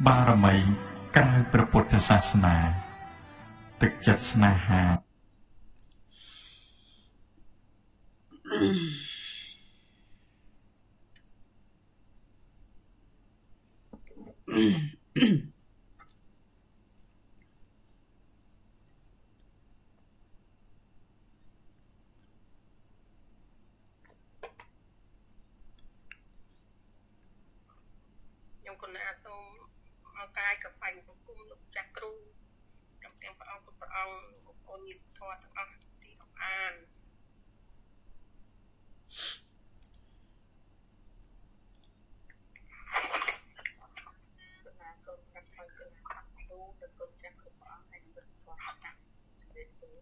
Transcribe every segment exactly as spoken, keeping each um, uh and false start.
បារមីក្រៅព្រះពុទ្ធសាសនាទឹកចិត្តស្នេហាគុណអាសូមអង្កាយกับไฟគុំលោកចាស់គ្រូទាំងទាំងព្រះអង្គទុកព្រះអង្គអូនញាតិធម៌ទាំងអស់ទីអបអានគុណអាសូមកាត់ឆ្លើយគុណគ្រូនិងគុណចាស់គ្រូព្រះអង្គឲ្យនិមិត្តធម៌តាំងជំរាបសួរ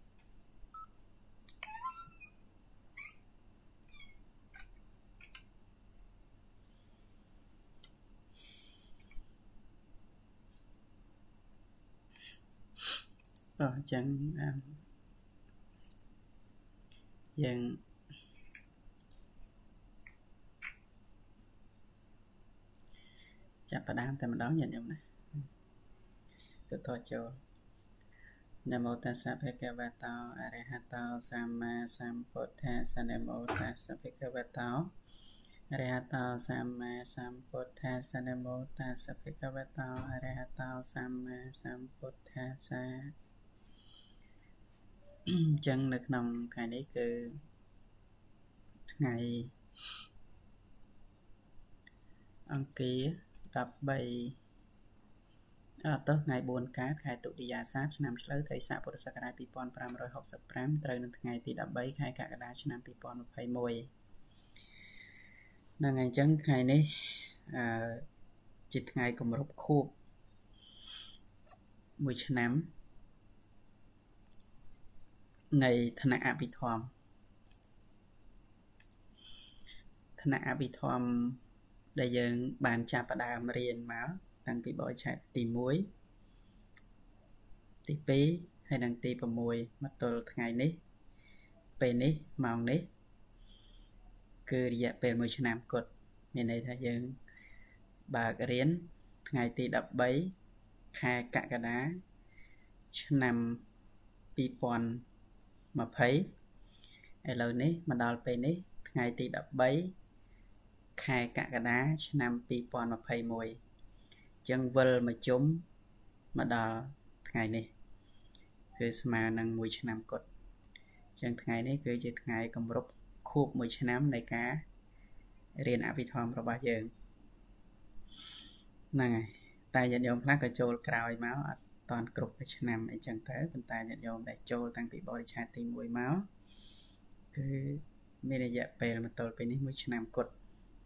អញ្ចឹងយើងចាប់ផ្ដើមតែម្ដងញាតិញោមណាទៅតចូលនមោតាសៈភគវតោអរហតោសម្មាសម្ពុទ្ធាសនមោតាសៈភគវតោអរហតោសម្មាសម្ពុទ្ធាសនមោតាសៈភគវតោអរហតោសម្មាសម្ពុទ្ធាសាអញ្ចឹងនៅក្នុងថ្ងៃនេះគឺថ្ងៃអង្គារដប់បីអត់ទៅថ្ងៃបួនកើតខែទុតិយាសាឆ្នាំឆ្លូវត្រីស័កពុរសករាជពីរពាន់ប្រាំរយហកសិបប្រាំត្រូវនឹងថ្ងៃទីដប់បីខែកក្កដាឆ្នាំពីរពាន់ម្ភៃមួយហ្នឹងហើយអញ្ចឹងថ្ងៃនេះអឺជាថ្ងៃគម្រប់ខួបមួយឆ្នាំនៃឋានៈអភិធម្មឋានៈអភិធម្មដែលយើងបានចាប់ផ្ដើមរៀនមកតាំងពីបរិច្ឆេទទីមួយទីពីរហើយនិងទី៦មកទល់ថ្ងៃនេះពេលនេះម៉ោងនេះគឺរយៈពេលមួយឆ្នាំគត់មានន័យថាយើងបើករៀនថ្ងៃទីដប់បីខែកក្កដាឆ្នាំពីរពាន់ម្ភៃឥឡូវនេះមកដល់ពេលនេះថ្ងៃទីដប់បីខែកក្កដាឆ្នាំពីរពាន់ម្ភៃមួយអញ្ចឹងវិលមកជុំមកដល់ថ្ងៃនេះគឺស្មើនឹងមួយឆ្នាំគត់អញ្ចឹងថ្ងៃនេះគឺជាថ្ងៃគម្រប់ខួបមួយឆ្នាំនៃការរៀនអភិធម្មរបស់យើងហ្នឹងហើយតែញាតិញោមខ្លះក៏ចូលក្រោយមកអត់តន់គ្រប់មួយឆ្នាំអីចឹងទៅប៉ុន្តែញាតិញោមដែលចូលតាំងពីបរិច្ឆេទទីមួយមកគឺមានរយៈពេលមកទល់ពេលនេះមួយឆ្នាំគត់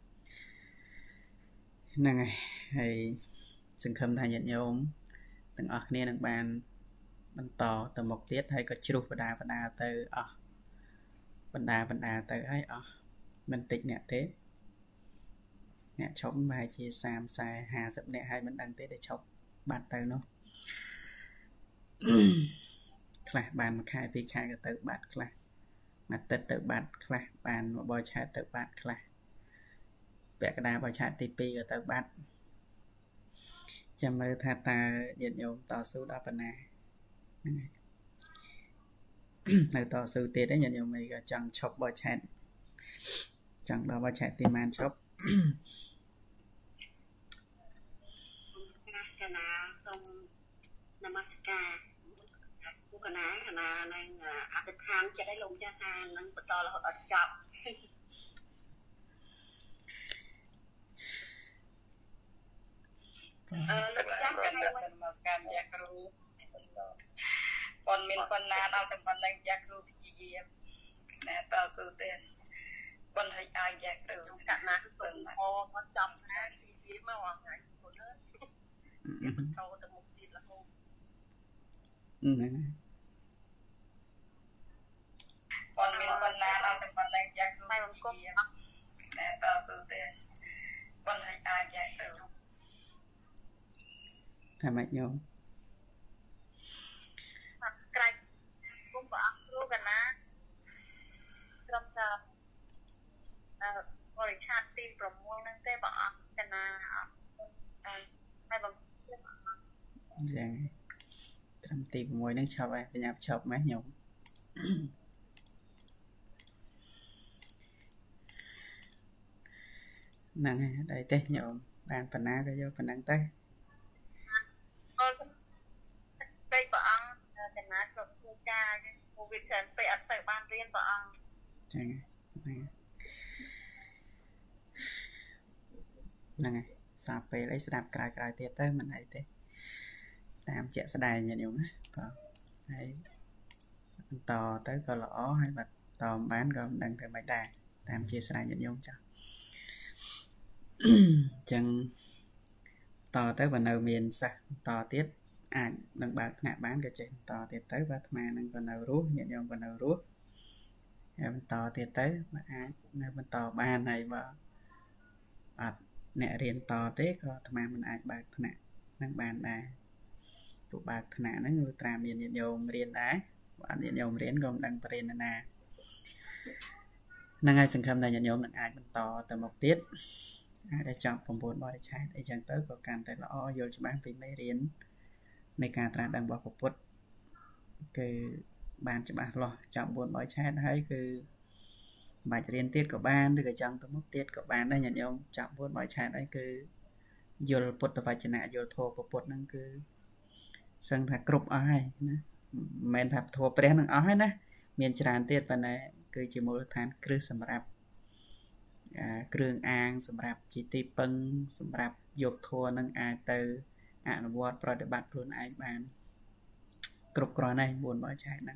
ហ្នឹងហើយហើយសង្ឃឹមថាញាតិញោមទាំងអស់គ្នានឹងបានបន្តទៅមុខទៀតហើយក៏ជ្រុះបដាបដាទៅអស់បណ្ដាបណ្ដាទៅហើយអស់មិនតិចអ្នកទេអ្នកឈប់ប្រហែលជាសាម สี่ ห้า សិបអ្នកហើយមិនដឹងទេដែលឈប់បាត់ទៅនោះខ្លះបានមួយខែពីរខែក៏ទៅបាត់ខ្លះមួយអាទិត្យទៅបាត់ខ្លះបានមួយបរិច្ឆេទទៅបាត់ខ្លះពាក់កណ្ដាលបរិច្ឆេទទីពីរក៏ទៅបាត់ចាំមើលថាតើញាតិញោមតស៊ូដល់ប៉ុណ្ណាហ្នឹងហើយនៅតស៊ូទៀតញាតិញោមអីក៏ចង់ឈប់បរិច្ឆេទចង់ដល់បរិច្ឆេទទីម៉ានឈប់កណាសូមនមស្ការទូកណាកណានឹងអធិដ្ឋានចិត្តឲ្យលោកម្ចាស់ថានឹងបន្តរហូតដល់ចប់អឺលោកចាស់កណានមស្ការចាស់គ្រូប៉ុនមានប៉ុណ្ណាដល់តែប៉ុណ្ណឹងចាស់គ្រូព្យាយាមណាតស៊ូទៀតប៉ុនឲ្យឲ្យចាស់គ្រូកណាទៅអូមកចំណាព្យាយាមមកអថ្ងៃគុណអើយបន្តទៅមុខទៀតរហូតហ្នឹងប៉ុនមានប៉ុណ្ណាដល់តែប៉ុណ្ណឹងចាស់គ្រូព្យាយាមណាតស៊ូទៀតប៉ុនឲ្យឲ្យចាស់គ្រូថាម៉េចញោមអត់ក្រាច់គុំព្រះអង្គគ្រូកណាត្រឹមតែបរិច្ឆេទទី 6 ហ្នឹងទេព្រះអង្គកណាអត់ Dạng trăm tìm mùi nâng chọc ai, phải nhập chọc mấy nhộm. Nâng đây tê nhộm, bàn phần ná cái vô phần nâng tê. Đây bà ông, cái ná trộm chua cha, một việc chẳng phải ẩn phải ban riêng bà ông. Chẳng nâng sao phải lấy sạp cài cài tiết tới mình này tê. Làm chạy sẽ đài nhận dụng á. Đấy. Tò tới có lỗ hay bật tò bán gồm đăng tới mấy đài. Làm chia sẻ nhận dụng cho. Chẳng tò tới vào nâu miền sạc. Tò tiết à nâng bạc nạ bán cái chuyện. Tò tiết tới và mà nâng vào nâu rút nhận dụng vào nâu rút. Em tò tiết tới mà ai nâng tò ba này và bạc nẹ riêng tò tiết có mà mình ai bạc nạ nâng bàn đài. Tụ bạc thân nạ nó người ta miền nhiệt dồn riêng đá và nhiệt dồn riêng gồm đăng riêng nà nâng ai sừng khâm này nhiệt dồn nâng ai bên tỏ từ một tiết ai đã chọn phòng bốn bò để chạy để chẳng tới có cảm thấy rõ vô cho bán vì mấy riêng này cả ta đang bỏ phục bút cứ bàn cho bạn lo chọn bốn bò chạy thấy cứ bài riêng tiết của ban được chọn từ một tiết của bạn đây nhiệt dồn chọn bốn bò chạy đấy cứ vô bút là phải chân nạ vô thô phục bút nâng cứ sân thật cục ai mình thật thua bén năng ói nè miền tràn tiết và này cứ chỉ một tháng cứ sầm rạp kêu an sầm rạp chỉ ti pưng sầm rạp dục thua năng ai từ ăn vót rồi để bắt luôn ai bàn cục rồi này buồn bỏ chạy nè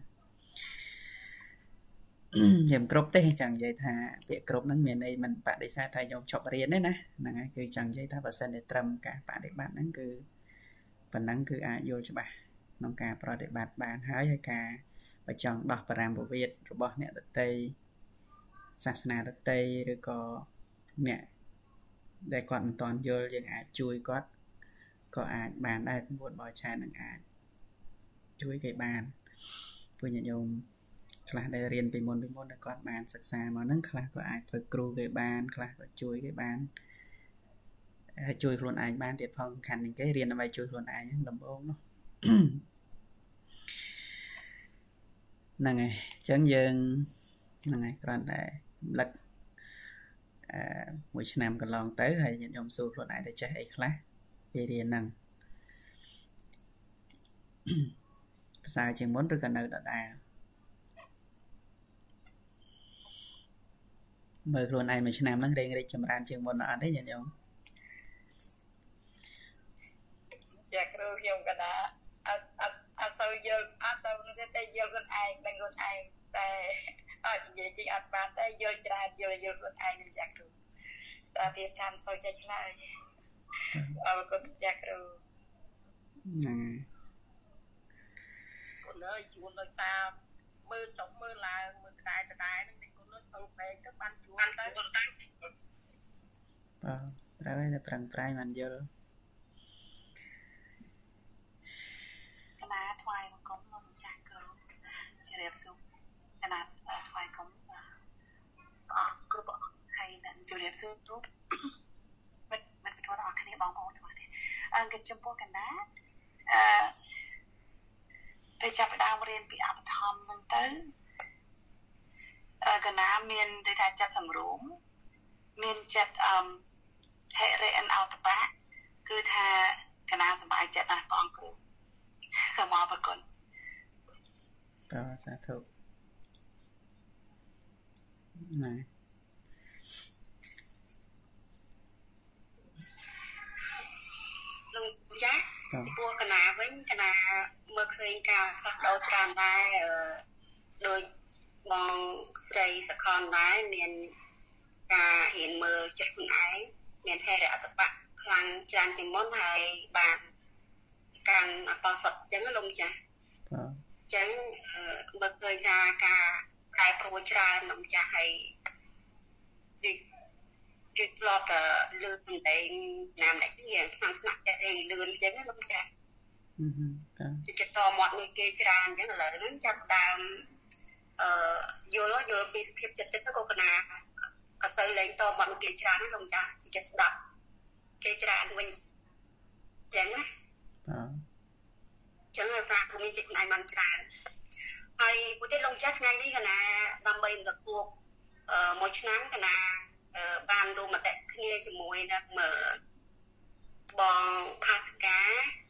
điểm cục thế chẳng vậy thà việc cục năng miền này mình bạn đi xa thay dòng chọc riêng đấy nè là ngay cứ chẳng vậy ta và sân để trầm cả bạn để bạn năng cứ phần năng cứ ai vô cho bà nông ca pro để bạt bàn hái hay ca và chọn đọc và làm bộ Việt rồi bỏ nè đất Tây Sasana đất Tây rồi có nè để còn toàn vô những ai chui có có ai bàn đây cũng muốn bỏ chai nâng ai chui cái bàn vừa nhận dùng là để riêng về môn về môn là còn bàn sạc xa mà nâng là có ai phải cru cái bàn là có chui cái bàn chui luôn ai ban tiệt phong khăn cái riêng là bài chui luôn ai lầm ôm nó nè ngày chẳng dừng nè ngày còn để lật mỗi năm còn lòng tới hay nhận dòng xu luôn ai để chạy khá về riêng năng sao chỉ muốn được gần nơi đó đà mời luôn ai mà năm nó riêng đi chấm ran trường môn nó đấy nhận dòng Jack Ru hiểm cái đó, à à à sau giờ à sau nó sẽ tay giờ con ai, đang con ai, tay à vậy chị ăn bán tay giờ ra giờ giờ con ai nên Jack Ru, sao Việt Nam sau chạy lại, à con Jack Ru, con nói chuột nói sao, mưa chống mưa là mưa đại đại nên con nói không về các bạn chuột tới, ờ, ra đây là trăng trai mình giờ Kana thoại mà cũng không chắc rồi chỉ đẹp xuống kana thoại cũng bỏ cứ bỏ hay là chỉ đẹp xuống tốt mình mình thua tao cái này bóng ổn rồi đấy anh cái chấm po kana bây giờ phải đào riêng bị áp thầm mình tới kana miền để thay chặt thầm rốn miền chặt hệ rễ ăn ao tập bát cứ tha kana sắm bài chặt này bóng cứ sao mà bật con to xa thụ này lưng chắc bua cái nào với cái nào mơ khơi cả các đầu tràn đai ở đôi bong dây sẽ còn đái miền cả hiện mơ chất con ái miền hay đã tập bạn lăng tràn chừng món hay bàn càng bao sọt chẳng lông chả chẳng bậc người ra cả đại pro tra nông chả hay đi đi lọt lươn để làm lại cái gì thằng nặng cái thì lươn chẳng lông chả thì cho to mọi người kia tràn chẳng là nó chặt đàm vô đó vô bị khiếp chặt tới cô nào ở sợi lên to mọi người kia tràn nó lông chả thì chặt đập kia tràn mình chẳng á chẳng là sao cũng như chuyện này bằng tràn hay bữa tết long chắc ngay đi cái nào đam mê được cuộc mỗi năm cái nào ban đồ mà tại nghe cho mùi đã mở bò pasca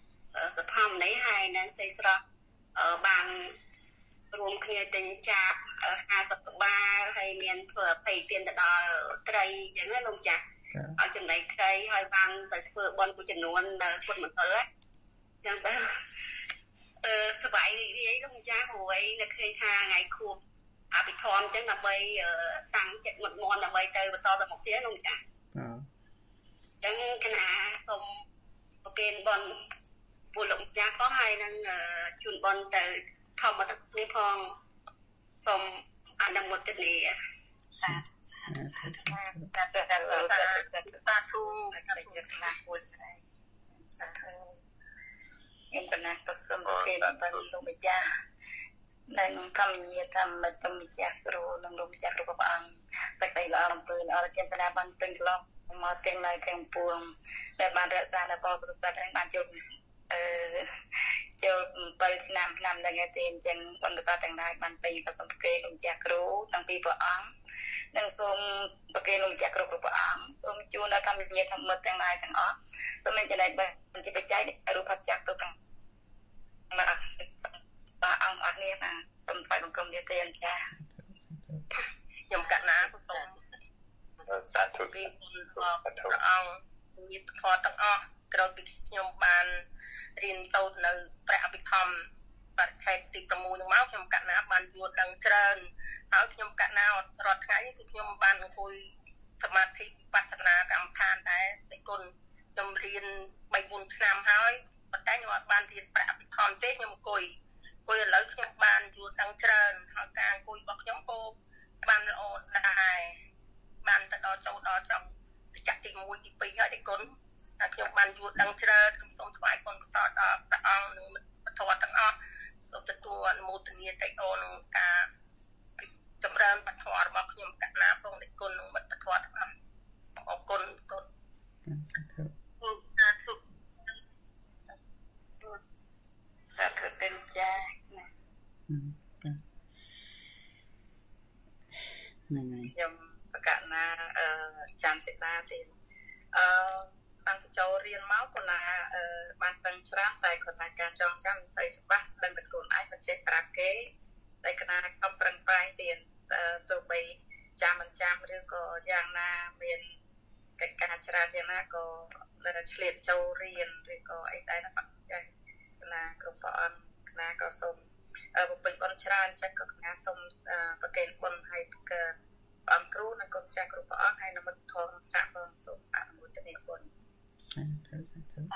ở sập hầm đấy hay nên xây sập ở bànรวมគ្នាទិញចាបห้าสิบក្បាលហើយមានធ្វើអភ័យទានទៅដល់ត្រីអញ្ចឹងណាលោកចាស់ឲ្យចំណៃត្រីហើយបានទៅធ្វើបន់មួយចំនួននៅពុតមណ្ឌលអញ្ចឹងទៅអឺសบายរីករាយលោកចាស់ព្រោះអីនៅឃើញថាថ្ងៃខួបអភិធម្មអញ្ចឹងដើម្បីតាំងចិត្តមុតមន់ដើម្បីទៅបន្តទៅមុខទៀតលោកចាស់អញ្ចឹងគណៈសូមប្រគេនបន់ពួកលោកចាស់ក៏ហើយនឹងជូនបន់ទៅធម្មតានេះផងសូមអនុមោទនាសាធុសាធុសាធុសាធុតែជាខ្លាគួរស្រីសាធុខ្ញុំកណាត់ប្រសិទ្ធគេទៅលោកម្ចាស់នៅក្នុងធម្មយាធម្មទៅម្ចាស់គ្រូនិងលោកម្ចាស់គ្រូព្រះអង្គសេចក្តីល្អអំពើអរគុណស្នាបានពេញក្លប់មកទាំងនៅទាំងពួងដែលបានរក្សានៅបរិសុទ្ធទាំងបានចូលអឺចូលbảyឆ្នាំឆ្នាំដល់ថ្ងៃទីអញ្ចឹងបន្តតទាំងឡាយបានពេញក៏សូមប្រគេនលោកម្ចាស់គ្រូតាំងពីព្រះអង្គនិងសូមប្រគេនលោកម្ចាស់គ្រូគ្រប់ព្រះអង្គសូមជួនដល់ធម្មយាធម្មទាំងឡាយទាំងអស់សូមមានចំណែកបានជាបច្ច័យរូបផាត់ចាក់ទៅទាំងមកបាទអង្គអរគ្នាណាសូមថ្វាយបង្គំទៀតទេចាខ្ញុំកណាសូមសាធុពីព្រះអង្គញាតិធម៌ទាំងអស់ក្រោយពីខ្ញុំបានរៀនសូត្រនៅព្រះអភិធម្មបរិច្ឆេទទី6នឹងមកខ្ញុំកណាបានយល់ដឹងច្រើនហើយខ្ញុំកណារាល់ថ្ងៃគឺខ្ញុំបានអង្គុយសមាធិវិបស្សនាកម្មដ្ឋានដែរតែគុណខ្ញុំរៀនបីបួនឆ្នាំហើយប៉ុន្តែខ្ញុំអត់បានរៀនព្រះអភិធម្មទេខ្ញុំអង្គុយអង្គុយឥឡូវខ្ញុំបានយល់ដឹងច្រើនហើយការអង្គុយរបស់ខ្ញុំក៏បានល្អដែរបានទៅដល់ចូលដល់ចង់ចាក់ទី1ទី2ហើយតែគុណតែខ្ញុំបានយល់ដឹងច្រើនខ្ញុំសូមថ្វាយគុណកុសលដល់ព្រះអង្គនិងមិត្តធម៌ទាំងអស់សូមទទួលអនុមោទនាតិអូនក្នុងការចម្រើនបទធម៌របស់ខ្ញុំកណាផងនៃគុណនិងមិត្តធម៌ទាំងអស់អរគុណគុណសាធុសាធុទេចាខ្ញុំបកណាអឺចាំសិតាទៀតអឺតាំងពីចូលរៀនមកក៏ណាបានដឹងច្រើនតែគាត់ថាការចងចាំមិនសូវច្បាស់ដឹងតែខ្លួនឯងមិនចេះប្រាប់គេតែកណាកំប្រឹងប្រែងទៀតទោះបីចាំមិនចាំឬក៏យ៉ាងណាមានកិច្ចការច្រើនយ៉ាងណាក៏ឆ្លៀតចូលរៀនឬក៏អីដែរណាបាទចាកណាគ្រប់ព្រះអង្គកណាក៏សូមបំពេញបុណ្យច្រើនចឹងក៏កណាសូមប្រគេនបុណ្យឲ្យគឺអង្គគ្រូនិងគុណចាស់គ្រប់ព្រះអង្គហើយនិមិត្តធម៌ស្រាប់បងសូមអនុមោទនាបុណ្យសាធុសាធុ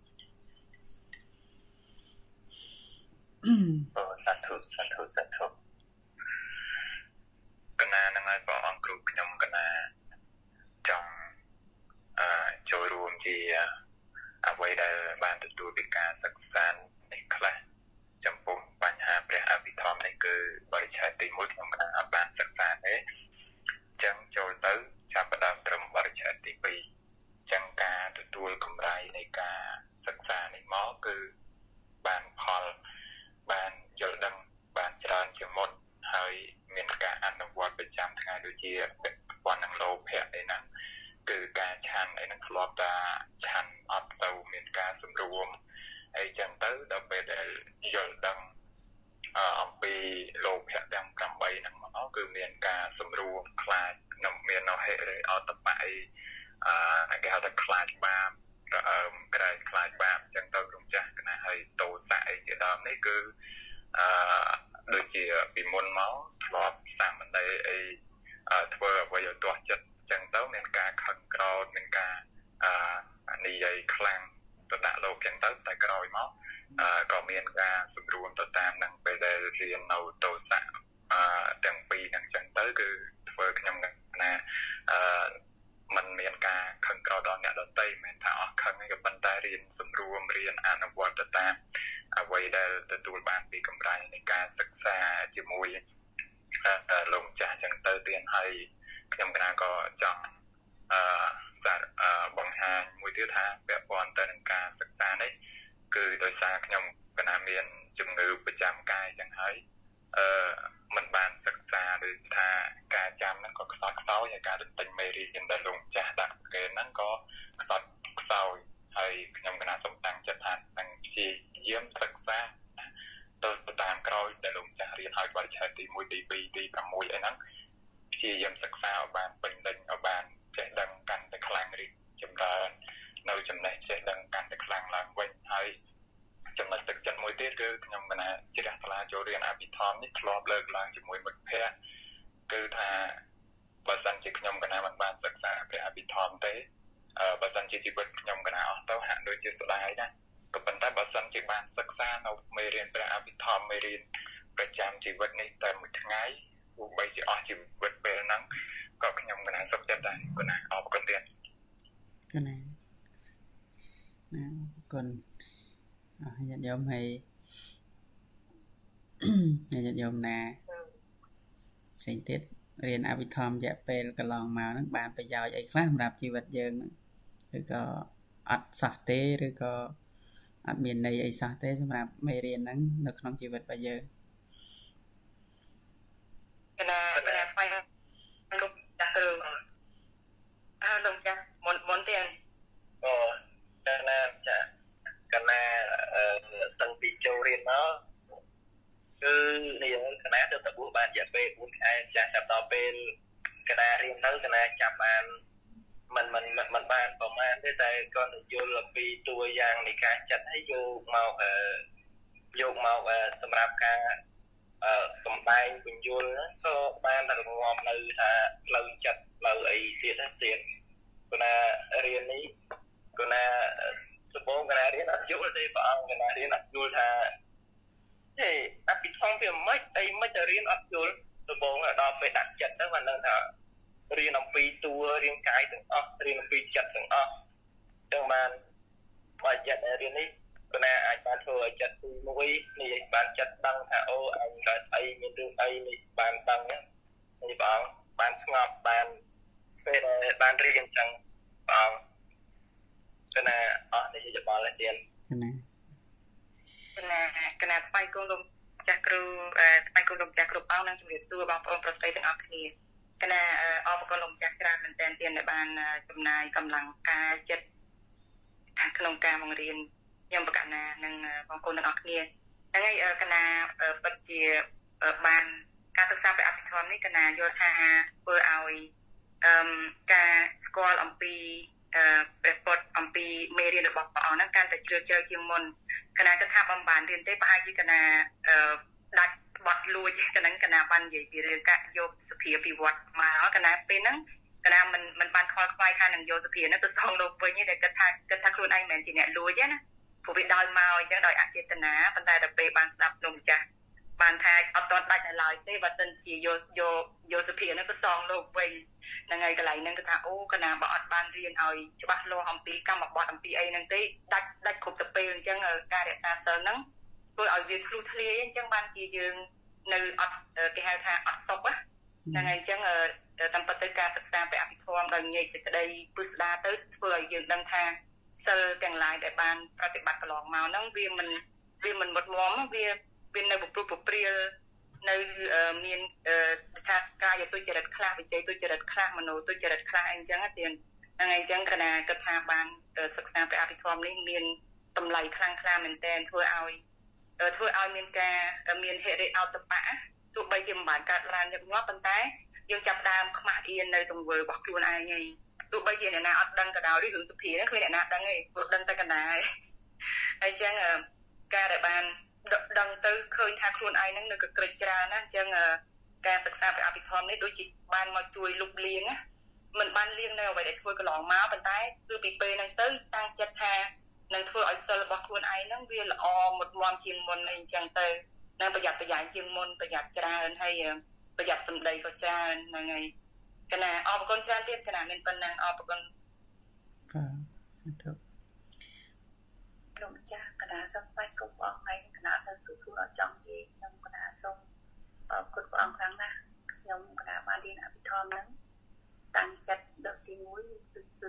អូសាធុសាធុសាធុកណានឹងឲ្យព្រះអង្គគ្រូខ្ញុំកណាចង់អឺចូលរួមជាអ្វីដែលបានទទួលពីការសិក្សានេះខ្លះចំពោះបញ្ហាព្រះអភិធម្មនេះគឺបរិច្ឆេទទី1ខ្ញុំកណាអត់បានសិក្សាទេចឹងចូលទៅចាប់ផ្ដើមត្រឹមបរិច្ឆេទទី2ចឹងការទទួលកម្រៃនៃការសិក្សានេះមកគឺបានផលបានយល់ដឹងបានច្រើនជាងមុនហើយមានការអនុវត្តប្រចាំថ្ងៃដូចជាពាក់ព័ន្ធនឹងលោភៈអីហ្នឹងគឺការឆាន់អីហ្នឹងធ្លាប់តែឆាន់អត់ទៅមានការសម្រួមអីចឹងទៅដល់ពេលដែលយល់ដឹងអំពីលោភៈទាំង8ហ្នឹងមកគឺមានការសម្រួមខ្លាចនឹងមាននៅហេរិអតបៈអីអឺគេហៅថាខ្លាចបាបអឺក្រែងខ្លាចបាបអញ្ចឹងទៅក្រុមចាស់កណាហើយតោសៈអីជាដើមនេះគឺអឺដូចជាពីមុនមកធ្លាប់សាមណេរអីធ្វើអ្វីឲ្យទាស់ចិត្តអញ្ចឹងទៅមានការខឹងក្រោធមានការអឺនិយាយខ្លាំងទៅដាក់លោកអញ្ចឹងទៅតែក្រោយមកអឺក៏មានការសម្រួមទៅតាមនឹងពេលដែលរៀននៅតោសៈអឺទាំងពីរហ្នឹងអញ្ចឹងទៅគឺធ្វើខ្ញុំណាអឺมันមានការខឹងក្រោធដល់អ្នកដទៃមិនថាអស់ខឹងទេក៏ប៉ុន្តែរៀនសម្រួមរៀនអនុវត្តទៅតាមអ្វីដែលទទួលបានពីកម្រៃនៃការសិក្សាជាមួយលោកម្ចាស់អញ្ចឹងទៅទៀតហើយខ្ញុំកណាក៏ចង់អឺសារបង្ហាញមួយទៀតថាពាក់ព័ន្ធទៅនឹងការសិក្សានេះគឺដោយសារខ្ញុំកណាមានជំងឺប្រចាំកាយចឹងហើយអឺមិនបានសិក្សាឬថាការចាំហ្នឹងក៏ខ្សោយខ្សោយហើយការទិញមេរៀនដែលលោកចាស់ដាក់គេហ្នឹងក៏ខ្សោយខ្សោយហើយខ្ញុំកណាសូមតាំងចិត្តថានឹងព្យាយាមសិក្សាទៅតាមក្រោយដែលលោកចាស់រៀនឲ្យបរិច្ឆេទទី1ទី2ទី6អីហ្នឹងព្យាយាមសិក្សាឲ្យបានពេញលេញឲ្យបានចេះដឹងកាន់តែខ្លាំងរីកចម្រើននៅចំណេះចេះដឹងកាន់តែខ្លាំងឡើងវិញហើយចំណុចទឹកចិត្តមួយទៀតគឺខ្ញុំកណាជ្រះថ្លាចូលរៀនអភិធម្មនេះធ្លាប់លើកឡើងជាមួយមិត្តភ័ក្តិគឺថាបើសិនជាខ្ញុំកណាមិនបានសិក្សាព្រះអភិធម្មទេអឺបើសិនជាជីវិតខ្ញុំកណាអស់ទៅហាក់ដូចជាស្ដាយណាក៏ប៉ុន្តែបើសិនជាបានសិក្សានៅមេរៀនព្រះអភិធម្មមេរៀនប្រចាំជីវិតនេះតែមួយថ្ងៃទោះបីជាអស់ជីវិតពេលហ្នឹងក៏ខ្ញុំកណាសុខចិត្តដែរកណាអរគុណទៀតកណាណាអរគុណអរញាតិញោមហើយញាតិញោមណាផ្សេងទៀតរៀនអភិធម្មរយៈពេលកន្លងមកហ្នឹងបានប្រយោជន៍អីខ្លះសម្រាប់ជីវិតយើងឬក៏អត់សោះទេឬក៏អត់មានន័យអីសោះទេសម្រាប់មេរៀនហ្នឹងនៅក្នុងជីវិតរបស់យើងកណាកណាថ្មីលោកចាស់គ្រូអើលោកចាស់មុនមុនទៀតអូកណាចាកណាអឺតាំងពីចូលរៀនមកគឺនេះកណាទៅតបួសបានរយៈពេលបួនខែចាស់ចាប់ដល់ពេលកណារៀនទៅកណាចាប់បានមិនមិនមិនបានប្រហែលទេតែគាត់និយល់អំពីតួយ៉ាងនៃការចាត់ឲ្យយកមកអឺយកមកសម្រាប់ការអឺសំដែងបញ្យលក៏បានរងំនៅថាផ្លូវចិត្តផ្លូវអីទៀតទៀតគណៈរៀននេះគណៈដំបូងគណៈរៀនអត់យល់ទេព្រះអង្គគណៈរៀនអត់យល់ថាហេអភិធម្មវាមិនអីមិនទៅរៀនអត់យល់ដំបូងដល់ពេលដាក់ចិត្តទៅបានដឹងថារៀនអំពីតួរាងកាយទាំងអស់រៀនអំពីចិត្តទាំងអស់ចឹងបានបើចិត្តរៀននេះគណៈអាចបានធ្វើឲ្យចិត្តទីមួយនេះបានចិត្តដឹងថាអូអញកើតអីមានរឿងអីនេះបានដឹងនេះបងបានស្ងប់បានពេលដែលបានរៀនចឹងបងគណៈអស់នេះយោបល់ទៀតគណៈគណៈគណៈថ្មីគុំលោកចាស់គ្រូថ្មីគុំលោកចាស់គ្រូបងនឹងជម្រាបសួរបងប្អូនប្រុសស្រីទាំងអស់គ្នាគណៈអរគុណលោកចាស់ច្រើនមែនទែនទៀតដែលបានចំណាយកម្លាំងកាយចិត្តក្នុងការបង្រៀនខ្ញុំប្រកាសណានឹងបងប្អូនទាំងអស់គ្នាហ្នឹងហើយគណៈពិតជាបានការសិក្សាព្រះអភិធម្មនេះគណៈយល់ថាធ្វើឲ្យអឺការស្គាល់អំពីព្រះពុទ្ធអំពីមេរៀនរបស់ព្រះអង្គហ្នឹងកាន់តែជ្រាលជ្រៅជាងមុនគណៈគិតថាបំបានរៀនទេប្រហែលជាគណៈដាច់បត់លួចគណៈគណៈបាននិយាយពីរឿងការយកសភាពិវត្តមកគណៈពេលហ្នឹងគណៈមិនមិនបានខលខ្វាយថានឹងយកសភាហ្នឹងទៅសងលោកវិញទេតែគិតថាគិតថាខ្លួនឯងមិនមែនជាអ្នកលួចទេណាព្រោះវាដោយមកអញ្ចឹងដោយអចេតនាប៉ុន្តែដល់ពេលបានស្ដាប់លោកម្ចាស់បានថាអត់តដាច់នៅឡើយទេបើសិនជាយកយកយកសភាហ្នឹងទៅសងលោកវិញហ្នឹងហើយកន្លែងហ្នឹងគឺថាអូគណៈបើអត់បានរៀនឲ្យច្បាស់លាស់អំពីកម្មបត្តិអំពីអីហ្នឹងទេដាច់ដាច់គ្រប់ទៅពេលអញ្ចឹងការរក្សាសិលហ្នឹងធ្វើឲ្យវាធ្លុះធ្លាយអញ្ចឹងបានជាយើងនៅអត់គេហៅថាអត់សុខហ្នឹងហើយអញ្ចឹងតាមពិតទៅការសិក្សាព្រះអភិធម្មដោយញែកសេចក្តីពុស្ដាទៅធ្វើឲ្យយើងដឹងថាសិលទាំងឡាយដែលបានប្រតិបត្តិកន្លងមកហ្នឹងវាមិនវាមិនមុតមមវាវានៅពុះពុះព្រាលនៅមានថាកាយទុច្ចរិតខ្លះវិជ័យទុច្ចរិតខ្លះមโนទុច្ចរិតខ្លះអីចឹងទៀតហ្នឹងហើយអញ្ចឹងគណៈគិតថាបានសិក្សាព្រះអភិធម្មនេះមានតម្លៃខ្លាំងខ្លាមែនទែនធ្វើឲ្យធ្វើឲ្យមានការមានហិរិអោតបៈទោះបីជាមិនបានកើតឡើងញឹកញាប់ប៉ុន្តែយើងចាប់ដើមខ្មាស់អៀននៅទង្វើរបស់ខ្លួនឯងហើយទោះបីជាអ្នកណាអត់ដឹងក៏ដោយរឿងសុភាហ្នឹងគ្មានអ្នកណាដឹងទេព្រោះដឹងតែកណ្ដាលហើយអញ្ចឹងការដែលបានដឹងទៅឃើញថាខ្លួនឯងហ្នឹងនៅកក្រិចច្រើនណាអញ្ចឹងការសិក្សាព្រះអភិធម្មនេះដូចជាបានមកជួយលុបលាងណាមិនបានលាងនៅអ្វីដែលធ្វើកន្លងមកប៉ុន្តែគឺពីពេលហ្នឹងទៅតាំងចិត្តថានឹងធ្វើឲ្យសិលរបស់ខ្លួនឯងហ្នឹងវាល្អមុតមមជាងមុនអីអញ្ចឹងទៅនៅប្រយ័ត្នប្រយែងជាងមុនប្រយ័ត្នច្រើនហើយប្រយ័ត្នសម្ដីក៏ច្រើនហ្នឹងហើយកណាអរគុណច្រើនទៀតកណាមានប៉ុណ្ណឹងអរគុណបាទសាធុលោកចាស់កណាសូមបាច់គុំបងហើយកណាសូមសួរគ្រូអត់ចង់និយាយខ្ញុំកណាសូមអរគុណព្រះអង្គខ្លាំងណាស់ខ្ញុំកណាបានរៀនអភិធម្មហ្នឹងតាំងចិត្តលើកទីមួយគឺថា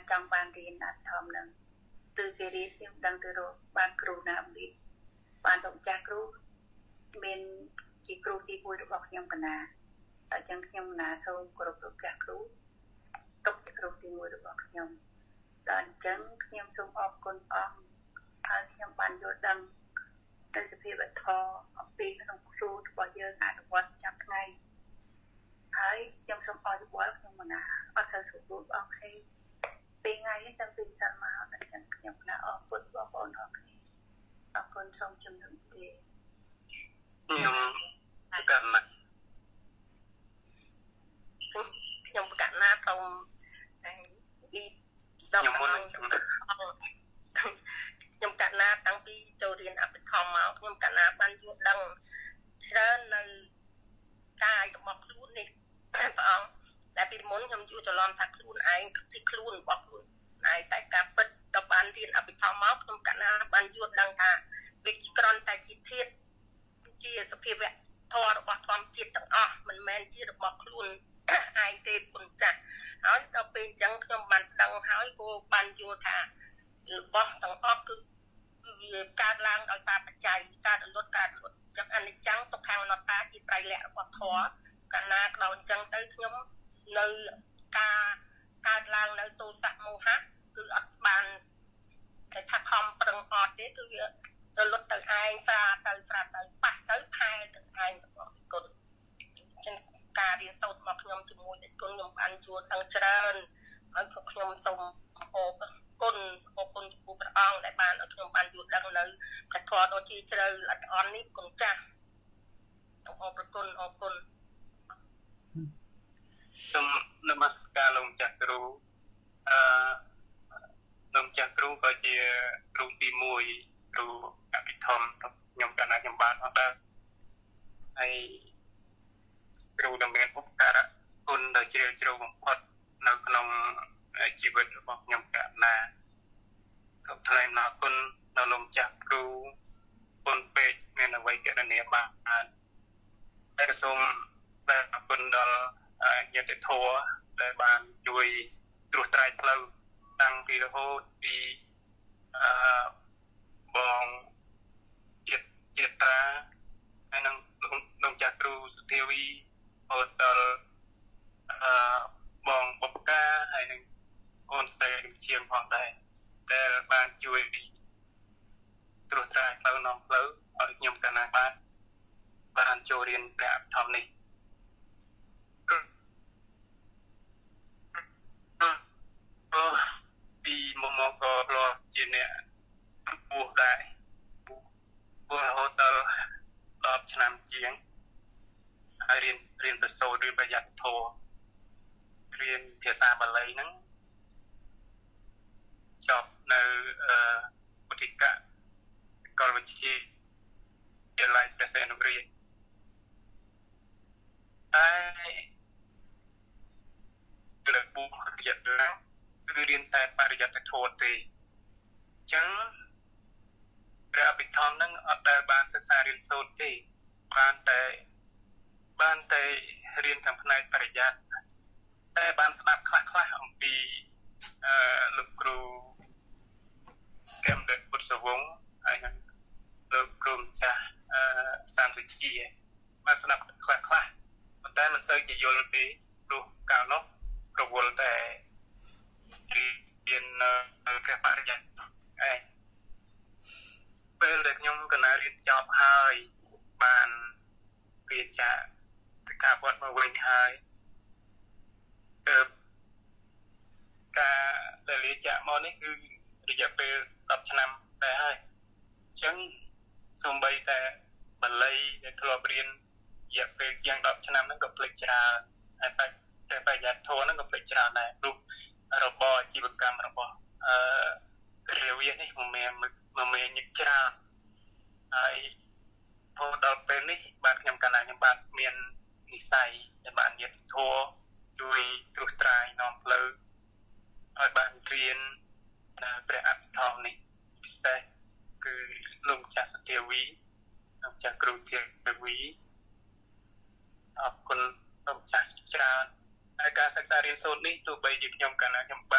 ចង់បានរៀនអត់ធំនឹងtừគេរៀនខ្ញុំដឹងទៅរកបានគ្រូណាមួយបានទៅចាស់គ្រូមានជាគ្រូទីមួយរបស់ខ្ញុំកណាតែអញ្ចឹងខ្ញុំណាសូមគោរពលោកចាស់គ្រូទុកជាគ្រូទីមួយរបស់ខ្ញុំតែអញ្ចឹងខ្ញុំសូមអរគុណអង្គហើយខ្ញុំបានយល់ដឹងទៅសភាពធម៌អំពីក្នុងគ្រូរបស់យើងអនុវត្តចាំថ្ងៃហើយខ្ញុំសូមអរយោបល់ខ្ញុំណាអត់ត្រូវស្រួលអស់ហើយពេលថ្ងៃនេះតាំងពីសិនមកដល់ចឹងខ្ញុំណាអរគុណបងប្អូនអរគ្នាអរគុណសូមជំនុំទេខ្ញុំកាន់ណាខ្ញុំកណ្ណាទៅលីខ្ញុំមុនខ្ញុំកណ្ណាតាំងពីចូលរៀនអភិធម្មមកខ្ញុំកណ្ណាបានយល់ដឹងច្រើននៅកាយរបស់ខ្លួននេះព្រះអង្គតែពីមុនខ្ញុំយល់ច្រឡំថាខ្លួនឯងទីខ្លួនរបស់ខ្លួនឯងតែការពិតដល់បានរៀនអភិធម្មមកខ្ញុំកណ្ណាបានយល់ដឹងថាវាក្រន់តែជាធាតុជាសភាវៈធម៌របស់ធម្មជាតិទាំងអស់មិនមែនជារបស់ខ្លួនឯងទេគុណចាស់ហើយដល់ពេលអញ្ចឹងខ្ញុំបានដឹងហើយគោបានយល់ថារបស់ទាំងអស់គឺវាកើតឡើងដោយសារបច្ច័យកើតរលត់កើតរលត់អញ្ចឹងអនិច្ចំទុក្ខអនត្តាជាត្រៃលក្ខរបស់ធម៌កាលណាដល់អញ្ចឹងទៅខ្ញុំនៅការកើតឡើងនៅទោសៈមោហៈគឺអត់បានគេថាខំប្រឹងអត់ទេគឺវារលត់ទៅឯងស្រាទៅស្រាទៅប៉ះទៅផែទៅឯងរបស់គុណចឹងការរៀនសូត្ររបស់ខ្ញុំជាមួយនឹងគុណខ្ញុំបានជួលដឹងច្រើនហើយខ្ញុំសូមអរគុណអរគុណចំពោះព្រះអង្គដែលបានឲ្យខ្ញុំបានយល់ដឹងនៅព្រះធម៌ដ៏ជ្រាលជ្រៅល្អិតល្អន់នេះគុណចាស់សូមអរព្រគុណអរគុណសូមនមស្ការលោកចាស់គ្រូអឺលោកចាស់គ្រូក៏ជាគ្រូទីមួយគ្រូអភិធម្មខ្ញុំកណ្ណាខ្ញុំបានអត់ដែរហើយគ្រូដែលមានឧបការៈគុណដ៏ជ្រាលជ្រៅបំផុតនៅក្នុងជីវិតរបស់ខ្ញុំកណ្ណាសូមថ្លែងអំណរគុណដល់លោកចាស់គ្រូគុណពេកមានអ្វីកណនីបានហើយក៏សូមបានអរគុណដល់ញាតិធម៌ដែលបានជួយត្រួសត្រាយផ្លូវតាំងពីរហូតពីអឺបងជាតិជាតិត្រាហើយនឹងលោកចាស់គ្រូសុធាវីហូតដល់អឺបងបុព្វកាហើយនឹងអូនស្រីជាងផងដែរដែលបានជួយត្រួសត្រាយផ្លូវនាំផ្លូវឲ្យខ្ញុំកណ្ណាបានបានចូលរៀនព្រះអភិធម្មនេះអូពីមកមកក៏ធ្លាប់ជាអ្នកពោះដែរពោះរហូតដល់ដប់ឆ្នាំជាងហើយរៀនរៀនប្រសូតរៀនប្រយ័ត្នធម៌រៀនភាសាបាលីហ្នឹងចប់នៅអឺពុទ្ធិកកលវិទ្យាវិទ្យាល័យព្រះសីហនុរាជតែលើបុគ្គលិកឡើងគឺរៀនតែបរិយត្តិធម៌ទេអញ្ចឹងព្រះអភិធម្មហ្នឹងអត់ដែលបានសិក្សារៀនសូត្រទេបានតែបានតែរៀនខាងផ្នែកបរិយ័តតែបានស្ដាប់ខ្លះខ្លះអំពីអឺលោកគ្រូកែមដេតពុទ្ធសវង្សហើយនឹងលោកគ្រូម្ចាស់អឺសាមសិជា បានស្ដាប់ខ្លះខ្លះប៉ុន្តែមិនសូវជាយល់ទេព្រោះកាលនោះរវល់តែរៀននៅព្រះបរិយ័តឯងពេលដែលខ្ញុំកណារៀនចប់ហើយបានរៀនចាទៅការវត្តមកវិញហើយទៅការដែលរៀនចាក់មកនេះគឺរយៈពេលដប់ឆ្នាំដែរហើយអញ្ចឹងសូម្បីតែបាលីដែលធ្លាប់រៀនរយៈពេលជាងដប់ឆ្នាំហ្នឹងក៏ភ្លេចច្រើនហើយតែតែបរិយ័តធម៌ហ្នឹងក៏ភ្លេចច្រើនដែរព្រោះរបបអាជីវកម្មរបស់អឺរាវៀនេះមិនមែនមិនមែនញឹកច្រើនហើយព្រោះដល់ពេលនេះបាទខ្ញុំកណ្ដាលខ្ញុំបាទមាននិស័យដែលបានញាតិធម៌ជួយត្រួសត្រាយនាំផ្លូវឲ្យបានរៀននៅព្រះអភិធម្មនេះពិសេសគឺលោកម្ចាស់សទ្ធាវីលោកម្ចាស់គ្រូធាវីអរគុណលោកម្ចាស់ច្រើនហើយការសិក្សារៀនសូត្រនេះទោះបីជាខ្ញុំកណ្ដាលខ្ញុំបាន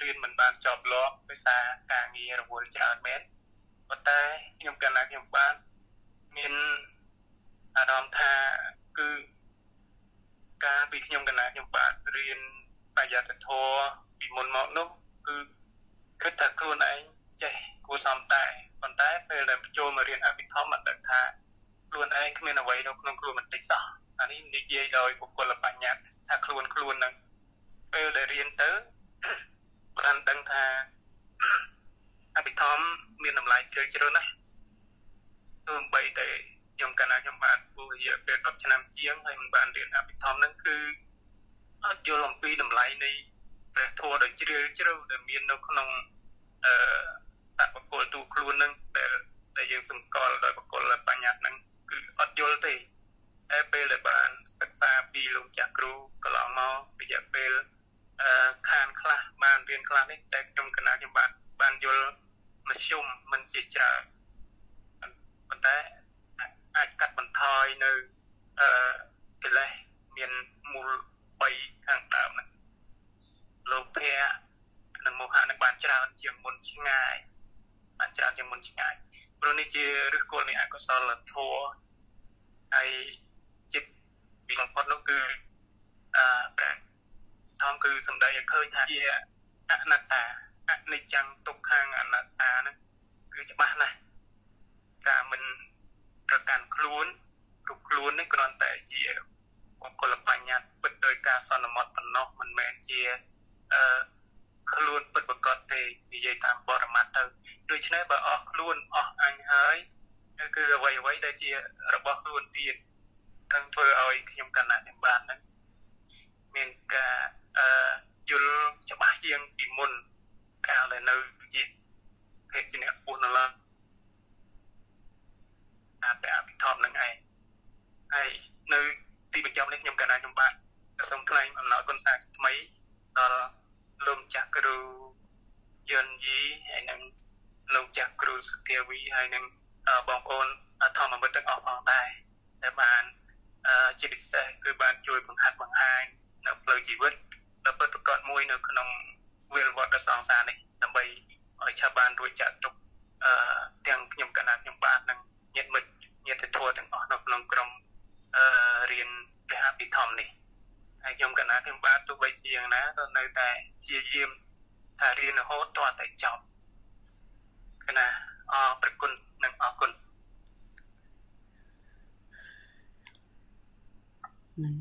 រៀនមិនបានចប់លាប់ដោយសារការងាររវល់ច្រើនមែនប៉ុន្តែខ្ញុំកណ្ដាលខ្ញុំបានមានអារម្មណ៍ថាគឺការពីខ្ញុំកណ្ដាលខ្ញុំបានរៀនបរិយត្តិធម៌ពីមុនមកនោះគឺគិតថាខ្លួនឯងចេះគួរសមតែប៉ុន្តែពេលដែលចូលមករៀនអភិធម្មអត់ដឹងថាខ្លួនឯងគ្មានអ្វីនៅក្នុងខ្លួនបន្តិចសោះអានេះនិយាយដោយបុគ្គលបញ្ញត្តិថាខ្លួនខ្លួននឹងពេលដែលរៀនទៅបានដឹងថាអភិធម្មមានតម្លៃជ្រៅជ្រៅណាស់ទោះបីតែខ្ញុំកណ្ដាលខ្ញុំបានពូរយៈពេលដប់ឆ្នាំជាងហើយមិនបានរៀនអភិធម្មហ្នឹងគឺអត់យល់អំពីតម្លៃនៃព្រះធម៌ដ៏ជ្រាលជ្រៅដែលមាននៅក្នុងអឺសត្វបុគ្គលទូខ្លួនហ្នឹងដែលដែលយើងសម្គាល់ដោយបុគ្គលបញ្ញត្តិហ្នឹងគឺអត់យល់ទេតែពេលដែលបានសិក្សាពីលោកចាក់គ្រូកន្លងមករយៈពេលអឺខានខ្លះបានរៀនខ្លះនេះតែខ្ញុំកណ្ដាលខ្ញុំបានបានយល់មធ្យមមិនជាច្រើនប៉ុន្តែអាចកាត់បន្ថយនៅអឺកិលេសមានមូលបីខាងដើមហ្នឹងលោកភៈនិងមោហៈនឹងបានច្រើនជាងមុនឆ្ងាយបានច្រើនជាងមុនឆ្ងាយព្រោះនេះជាឫសគល់នៃអកុសលធម៌ហើយចិត្តពីបំផុតនោះគឺអឺព្រះធម្មគឺសំដីឲ្យឃើញថាជាអនត្តាអនិច្ចំទុក្ខំអនត្តាហ្នឹងគឺច្បាស់ណាស់ការមិនប្រកាន់ខ្លួនគ្រប់ខ្លួននេះគ្រាន់តែជាបុគ្គលបញ្ញត្តិពិតដោយការសន្មត់ប៉ុណ្ណោះមិនមែនជាអឺខ្លួនពិតប្រកបទេនិយាយតាមបរមត្ថទៅដូច្នេះបើអស់ខ្លួនអស់អញហើយគឺអ្វីអ្វីដែលជារបស់ខ្លួនទៀតនឹងធ្វើឲ្យខ្ញុំកណ្ដាលខ្ញុំបានហ្នឹងមានការអឺយល់ច្បាស់ជាងពីមុនកាលដែលនៅជាភេទជាអ្នកពុទ្ធឡើយអាតែអភិធម្មនឹងឯងហើយនៅទីបញ្ចប់នេះខ្ញុំកណ្ដាលខ្ញុំបាទសូមថ្លែងអំណរគុណសាថ្មីដល់លោកចាស់គ្រូយនយីហើយនិងលោកចាស់គ្រូសុធាវីហើយនិងបងប្អូនធម្មមិត្តទាំងអស់ផងដែរដែលបានជាពិសេសគឺបានជួយបង្ហាត់បង្ហាញនៅផ្លូវជីវិតដ៏ពិតប្រាកដមួយនៅក្នុងវិលវត្តសង្សារនេះដើម្បីឲ្យឆាប់បានរួចចាក់ទុកអឺទាំងខ្ញុំកណ្ដាលខ្ញុំបាទនិងញាតិមិត្តញាតិធម៌ទាំងអស់នៅក្នុងក្រុមអឺរៀនព្រះអភិធម្មនេះហើយខ្ញុំកណ្ដាលខ្ញុំបាទទោះបីជាយ៉ាងណាក៏នៅតែជាយាមថារៀនរហូតតតែចប់កណ្ដាលអរព្រគុណនិងអរគុណហ្នឹង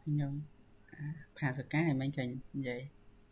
ខ្ញុំផាសកាឲ្យមិញឃើញនិយាយ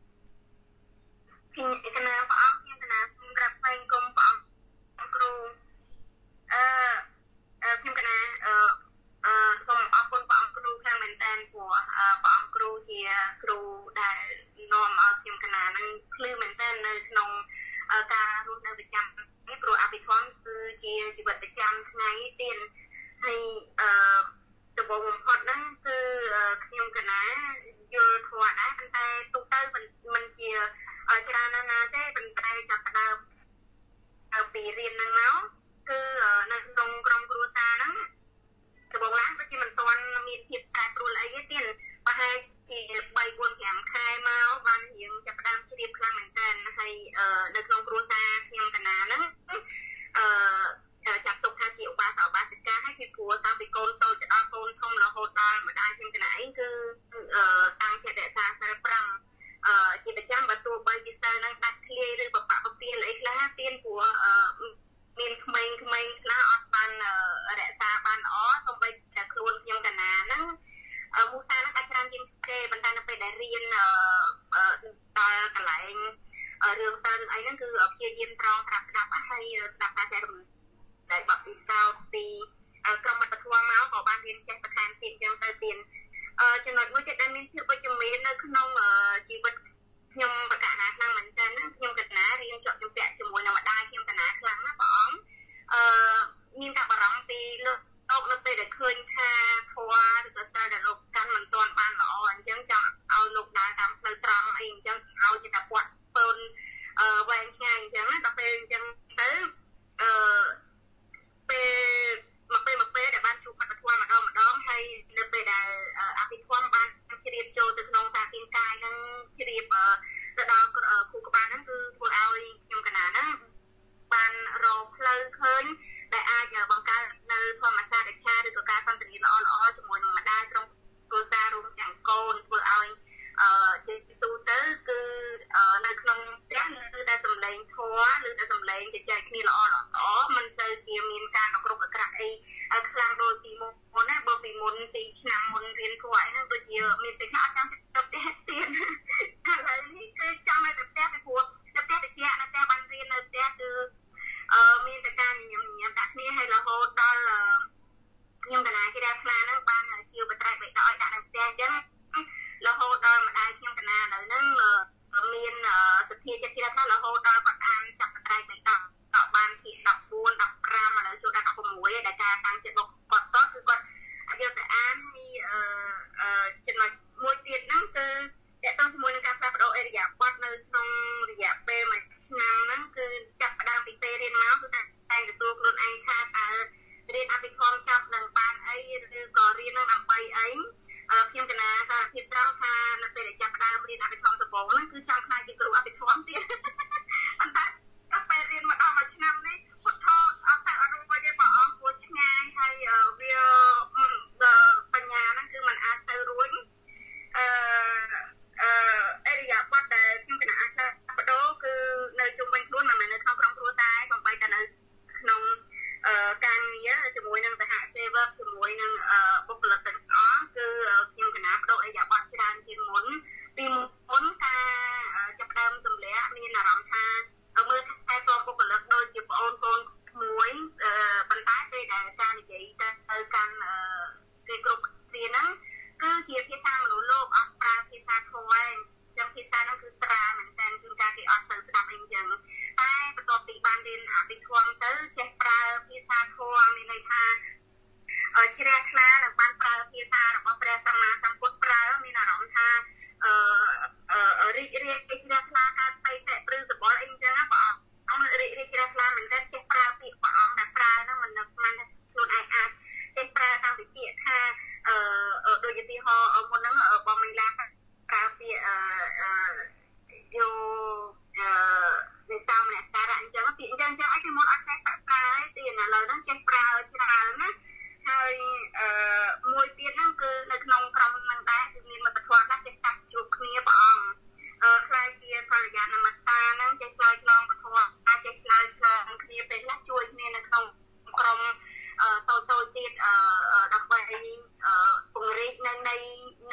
ខ្ញុំកណាព្រះអង្គខ្ញុំកណាសូមក្រាបថ្វាយគុំព្រះអង្គគ្រូអឺខ្ញុំកណាអឺអឺសូមអរគុណព្រះអង្គគ្រូខ្លាំងមែនតើព្រោះព្រះអង្គគ្រូជាគ្រូដែលនាំឲ្យខ្ញុំកណានឹងភ្លឺមែនតើនៅក្នុងការរស់នៅប្រចាំនេះព្រោះអភិធម្មគឺជាជីវិតប្រចាំថ្ងៃទៀតហើយអឺដំបូងបំផុតហ្នឹងគឺខ្ញុំកណាយល់ធម៌ដែរប៉ុន្តែទូទៅមិនជាច្រើនណាស់ទេប៉ុន្តែចាប់ផ្ដើមពីរៀនហ្នឹងមកគឺនៅក្នុងក្រុមគ្រួសារហ្នឹងដំបូងឡើងគឺជាមិនទាន់មានភាពប្រែប្រួលអីទេទៀតប្រហែលជាបី បួន ប្រាំខែមកបានរៀងចាប់ផ្ដើមជ្រាបខ្លាំងមែនតើហើយនៅក្នុងគ្រួសារខ្ញុំកណាហ្នឹងអឺចាប់ទុកថាជាឧបាសកឧបាសិកាហើយពីព្រោះតាំងពីកូនតូចដល់កូនធំរហូតដល់ម្ដាយខ្ញុំកណាឯងគឺតាំងពីរក្សាសិលប្រាំអឺជាប្រចាំបើទោះបីជាសិលនឹងដាច់ធ្លាយឬបបពពៀនអីខ្លះទៀនព្រោះមានក្មេងៗខ្លះអត់បានរក្សាបានល្អសូម្បីតែខ្លួនខ្ញុំកណាហ្នឹងមូសាហ្នឹងអាចច្រើនជាងគេប៉ុន្តែនៅពេលដែលរៀនដល់កន្លែងរឿងសិលរឿងអីហ្នឹងគឺព្យាយាមត្រង់ក្រាបស្ដាប់ហើយស្ដាប់ការចែករំលែកបទពិសោធន៍ពីក្រុមមិត្តធម៌មកក៏បានរៀនចេះបន្ថែមទៀតចឹងទៅទៀតអឺចំណុចមួយទៀតដែលមានភាពវិជ្ជមាននៅក្នុងជីវិតខ្ញុំបកណាខ្លាំងមែនតើខ្ញុំកណារៀនជាប់ជំពាក់ជាមួយនឹងម្ដាយខ្ញុំកណាខ្លាំងណាស់ព្រះអង្គអឺមានការបារម្ភពីលោកលោកនៅពេលដែលឃើញថាធម៌ឬក៏សិលដែលលោកកាន់មិនទាន់បានល្អអញ្ចឹងចង់ឲ្យលោកដើរតាមផ្លូវត្រង់អីអញ្ចឹងឲ្យជាតែពាត់ពើនអឺវែងឆ្ងាយអញ្ចឹងណាដល់ពេលអញ្ចឹងទៅអឺពេលមកពេលមកពេលដែលបានជួបបទធម៌ម្ដងម្ដងហើយនៅពេលដែលអភិធម្មបានជ្រាបចូលទៅក្នុងសាធារណកាយនឹងជ្រាបទៅដល់គ្រូក្បាលហ្នឹងគឺធ្វើឲ្យខ្ញុំកណាហ្នឹងបានរកផ្លូវឃើញដែលអាចបង្កើតនៅធម្មសាស្ត្រឆាឬក៏ការសន្ទនាល្អល្អជាមួយនឹងម្ដាយក្រុមគ្រួសាររួមទាំងកូនធ្វើឲ្យអឺជាទូទៅគឺនៅក្នុងផ្ទះគឺតែសម្លេងធម៌ឬតែសម្លេងជជែកគ្នាល្អល្អមិនទៅជាមានការអក្រក់អក្រក់អីខ្លាំងដូចពីមុនណាបើពីមុនពីឆ្នាំមុនរៀនធម៌អីហ្នឹងដូចជាមានពេលខ្លះអត់ចាំទៅផ្ទះទៀតឥឡូវនេះគឺចាំនៅផ្ទះពីព្រោះនៅផ្ទះតិចនៅផ្ទះបានរៀននៅផ្ទះគឺអឺមានតែការញញឹមញញឹមដាក់គ្នាហើយរហូតដល់ខ្ញុំកណាជ្រះខ្លាហ្នឹងបានជាបត្រៃបៃតឲ្យដាក់នៅផ្ទះអញ្ចឹងរហូតដល់ម្ដាយខ្ញុំកណាដល់ហ្នឹងមានសទ្ធាចិត្តជ្រះខ្លារហូតដល់គាត់អានចាប់បត្រៃបៃតដល់បានទីដប់បួន ដប់ប្រាំឥឡូវចូលដល់ដប់ប្រាំមួយដែលការតាំងចិត្តរបស់គាត់តគឺគាត់យកទៅអានហើយអឺចំណុចមួយទៀតហ្នឹងគឺតើតើជាមួយនឹងការផ្លាស់ប្ដូរអរិយាប័ត្រនៅក្នុងរយៈពេលមួយឆ្នាំហ្នឹងគឺចាប់ផ្ដើមពីពេលរៀនមកគឺតែតែទៅសួរខ្លួនឯងថាតើរៀនអភិធម្មចាប់នឹងបានអីឬក៏រៀននឹងដើម្បីអីខ្ញុំកណាសារភាពត្រង់ថានៅពេលដែលចាប់ផ្ដើមរៀនអភិធម្មដំបូងហ្នឹងគឺចង់ខ្លាចជាគ្រូអភិធម្មទៀតប៉ុន្តែដល់ពេលរៀនមកដល់មួយឆ្នាំនេះពុទ្ធអត់តែអនុវត្តទេព្រះអង្គព្រោះឆ្ងាយហើយវាបញ្ញាហ្នឹងគឺมันអាចទៅរួចអឺអឺអរិយាប័ត្រដែលខ្ញុំកណាអាចផ្លាស់ប្ដូរគឺនៅជុំវិញខ្លួនមិនមែននៅក្នុងក្រុមគ្រួសារទេបំបីតែនៅក្នុងការងារជាមួយនឹងសហសេវកជាមួយនឹងបុគ្គលិកទាំងអស់គឺខ្ញុំកណាបដូរអរិយាប័ត្រច្រើនជាងមុនពីមុនការចាប់ដើមទម្លាក់មានអារម្មណ៍ថាមើលតែក្រុមបុគ្គលិកដូចជាប្អូនកូនមួយប៉ុន្តែពេលដែលការនិយាយទៅទៅកាន់គេគ្រប់គ្នាហ្នឹងគឺជាភាសាមនុស្សលោកអត់ប្រើភាសាធម៌ឯងចឹងភាសាហ្នឹងគឺស្រាលមែនតើជួនកាលគេអត់ទៅស្ដាប់អីចឹងតែបន្ទាប់ពីបានរៀនអភិធម្មទៅចេះប្រើភាសាធម៌មានន័យថាជ្រះថ្លានិងបានប្រើភាសារបស់ព្រះសម្មាសម្ពុទ្ធប្រើមានអារម្មណ៍ថាអឺរីករាយជ្រះថ្លាការស្ដីតែព្រឺសបល់អីចឹងណាបងអង្គរីករាយជ្រះថ្លាមែនតើចេះប្រើពាក្យព្រះអង្គដែលប្រើហ្នឹងមិននឹកស្មានថាខ្លួនឯងអាចចេះប្រើតាមពីពាក្យថាអឺដូចឧទាហរណ៍មុនហ្នឹងបងមីឡាប្រើពាក្យអឺយោអឺវិសាមនការៈអញ្ចឹងពាក្យអញ្ចឹងអញ្ចឹងអីគេមុនអត់ចេះប្រើទេឥឡូវហ្នឹងចេះប្រើច្រើនណាហើយអឺមួយទៀតហ្នឹងគឺនៅក្នុងក្រុមហ្នឹងដែរគឺមានមិត្តធម៌ខ្លះចេះស្ដាប់ជួបគ្នាព្រះអង្គអឺខ្លះជាកល្យាណមិត្តហ្នឹងចេះឆ្លើយឆ្លងពធអាចចេះឆ្លើយឆ្លងគ្នាពេលខ្លះជួយគ្នានៅក្នុងក្រុមអឺតូចតូចទៀតអឺដើម្បីអឺពង្រីកនៅនៃនៃ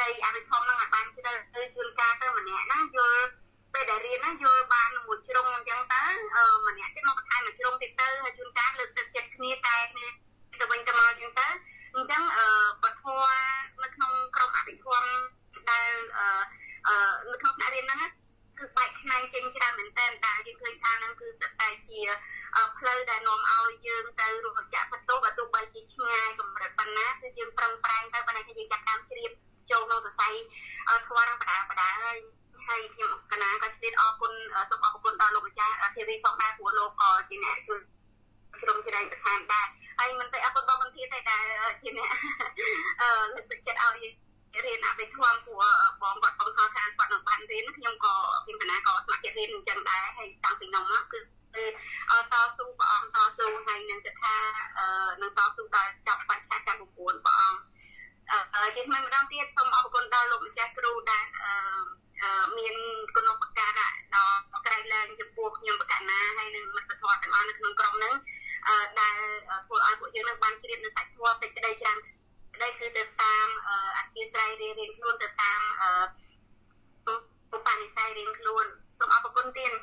đầy à bị thom năng ở ban cái đây từ chuyên ca tới mà nhẹ nó vô bây giờ riêng nó vô ban một chung chẳng tới ờ mà nhẹ cái một hai mà chung thì tới chuyên ca lực từ chật nia tay nè từ bên trong chẳng tới chẳng ờ bật hoa nó không không à bị thom đây ờ ờ nó không đã riêng nóคือไปทางจริงจะเหมือนแต่แต่ยังเคยทางนั้นคือแต่เชียร์เพลย์แต่นมเอายืนแต่รูปจักรประตูประตูใบจีง่ายกับแบบปันนะคือยืนปรังปรังแต่ปันนั้นคือจักรตามเชียร์โจมเราจะใส่เอาทัวร์รังประดาประดาให้พิมพ์กันนะก็จะได้เอาคนสมเอาคนตอนลงจากทีวีฟองได้หัวโลกอจีเนี่ยช่วยช่วยจะได้ทานได้ไอ้มันแต่เอาคนบางทีแต่แต่จีเนี่ยเออเลยจะเอาเรียนไปท่วมหัวบองบัดบองคอทางปัดหนังพันเรียนนักยมก่อพิมพ์คณะก่อสมัครเรียนจังได้ให้ตามสิ่งน้องมากคือเอาต่อสู้ปองต่อสู้ให้นังจะท่าเอ่อนังต่อสู้ต่อจับปัญชาการบุคคลปองเอ่อที่มันไม่ต้องเทียบสมเอาคนได้ลงจากครูได้เอ่อเอ่อมีคนนประกาศอะดอกไกลแรงจะปลูกยมประกาศนะให้นังมันสะท้อนแต่มาในขนมกรองนั้นเอ่อได้ทัวร์เอาพวกยังนักบัญชีเรียนนักสายทัวร์เป็นจะได้จังได้คือติดตามอาชีพรายเรียนคล้วนติดตามผู้ปนิสัยเรียนคล้วนสมเอาประคุณเตียน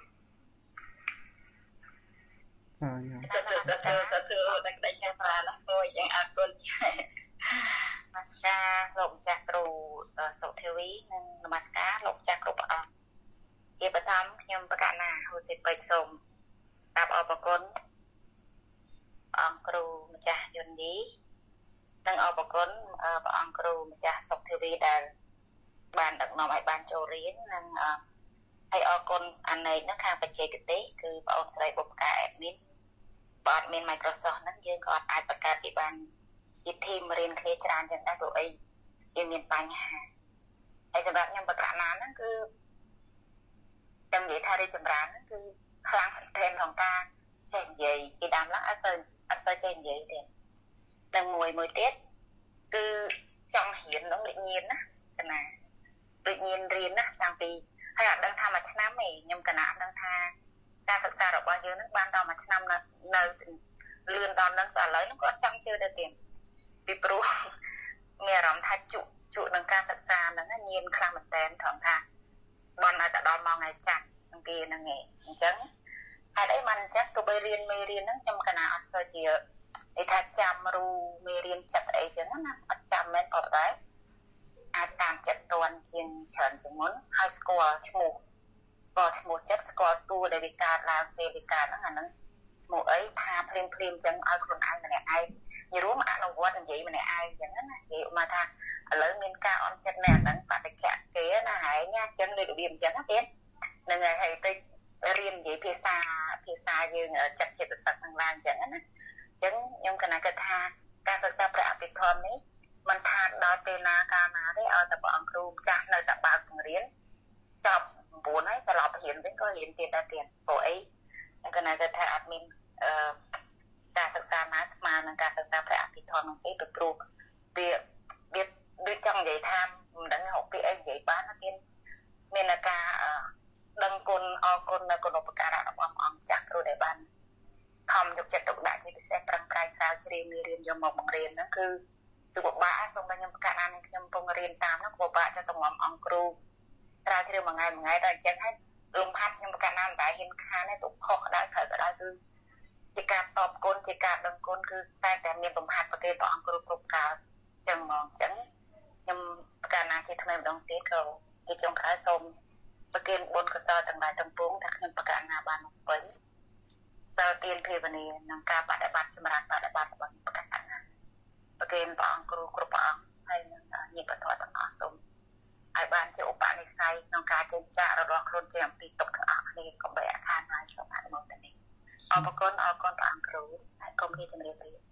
จะเจอจะเจอจะเจอแต่ได้แค่ตาละโอ้ยยังอากุลมาสกาหลงจากครูสุเทวีนั่งมาสกาหลงจากครูปะเจ็บประทับยมประกาศนาหูสิไปส่งตามเอาประคุณองครูมาจากยนดีตั้งเอาประกันพระองค์ครูมาจากสุขเทวีได้บานดักนอมไอ้บานโจเรียนนั่งไอ้เอาคนอันไหนนักข่าวปัจจัยกิติคือพระองค์ใส่บุปการแอดมินบอดมินไมโครซอฟท์นั้นยืนกอดอาประกาศที่บานยิดทีมเรียนเคลียร์จานจนได้ตัวไอ้ยังมีปัญหาไอ้สำหรับยังประกาศนั้นนั่นคือจังหวะท่าได้จำร้านนั่นคือครั้งเทรนของตาเช่นใหญ่อีดำลักอัศร์อัศร์เช่นใหญ่เด่นดังมวยมวยเตี้ยคือจังเห็นน้องเด็กเงียนนะแต่น่ะเด็กเงียนเรียนนะต่างปีขนาดดังทำมาชนะไม่ยำกระนาดังทาการศึกษาดอกบานเยอะนักบ้านเรามาชนะนะเนื้อเลื่อนตอนนั้นแต่เลยนักก็จังเชื่อได้เตียนปีปรุเมียรำทาจุจุดังการศึกษาดังนั้นเงียนคลางมันแตนถองทาบอลอาจจะดอนมองไงจัดบางทีนั่งไงจังไอ้ได้มันจักตัวไปเรียนไม่เรียนนั่งยำกระนาเสียเจียไอ้ถ้าจำรู้ไม่เรียนจัดไอ้เจ้านั่นนะจำแม่นออกได้อาตามจัดตอนเชียงเฉินเชียงม้วนไฮสกอร์ชั่วโมงก็ชั่วโมงจัดสกอร์ตัวเดวิการลาเดวิการนั่นนั้นชั่วโมงไอ้ทาเพลมเพลมจังเอาคนไอ้มาเนี่ยไอ้ยังรู้มาเราวัดอย่างนี้มาเนี่ยไอ้อย่างนั้นนะอย่างมาทางเลยมีการออนจัดแนวนั้นปะแต่แกะเก๋นะหายเนี่ยจังเลยดูเบียมจังนะเต้นหนึ่งไงให้ไปเรียนยี่เพซาเพซายังจัดเขตสักต่างๆอย่างนั้นนะจังยมคณะกระทาการศึกษาประปิธรนี้มันทานดาวเปนาการนาได้เอาแต่บอกครูจากในแต่บางเรียนจับปูนให้ตลอดเห็นเป็นก็เห็นเตียนเตียนโอ้ยคณะกระทาอัดมินการศึกษามาสมาในการศึกษาประปิธรของที่ไปปลูกเบียเบียเบียจังใหญ่ทำดังหกปีไอ้ใหญ่บ้านนั่นเองเมนากาดังคนออกคนในคนอุปการะอมอมจากครูในบ้านคำยกจัดตกได้ที่พิเศษปรังปลายสาวเรียนมีเรียนยมมองเรียนนั่นคือคือบอกบ้าส่งไปยมการอ่านยมปงเรียนตามนักบอกบ้าจะต้องมององครูสาวเรียนมาไงมาไงได้จังให้ลมพัดยมการอ่านได้เห็นค่าในตุกข้อได้เถอะก็ได้คือจิการตอบกลจิการดังกลคือแต่แต่เมียลมพัดประเกตต่อองครูกรุบกาจังมองจังยมการอ่านที่ทำไมดองตีเขาจิจงขาสมประเกตบนกระสอบต่างใดต่างปุ้งถ้าขึ้นประการนาบานไปสาวเตียนเพวันนี้นังกาปฏิบัติจำรันปฏิบัติวันประกาศนะประเกณฑ์ปองครูครูปองให้นังยิบปฐต่างอาสมไอ้บ้านที่อุปนิสัยนังกาเจนจ่าระดอกครุนเจียมปีตกทั้งอาคณีก็ใบอาคารนายสมัยโมตันีเอาประกอบเอาก้อนปองครูให้กรมที่จะเรียนเรียน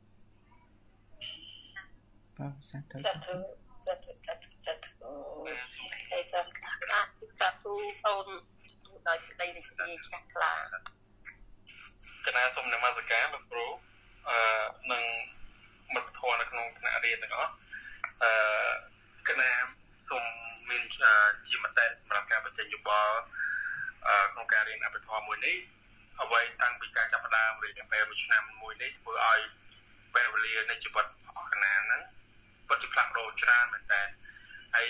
สัตว์สัตว์สัตว์สัตว์สัตว์ให้สัตว์การสัตว์ผู้คนโดยได้ดีแข็งกล้าคณะสมในมาสการแบบครูหนึ่งมัดพอในขนมคณะเรียนเนาะคณะสมมินจีมัตเตสมาทำการปัจจัยยุบโครงการเรียนอภิธรรมมวยนี้เอาไว้ตั้งปีการจับดามเรียนไปวิชนามมวยนี้เพื่อเอาเป็นเรียนในจุดคณะนั้นปัจจุบันโรจราเหมือนกันไอ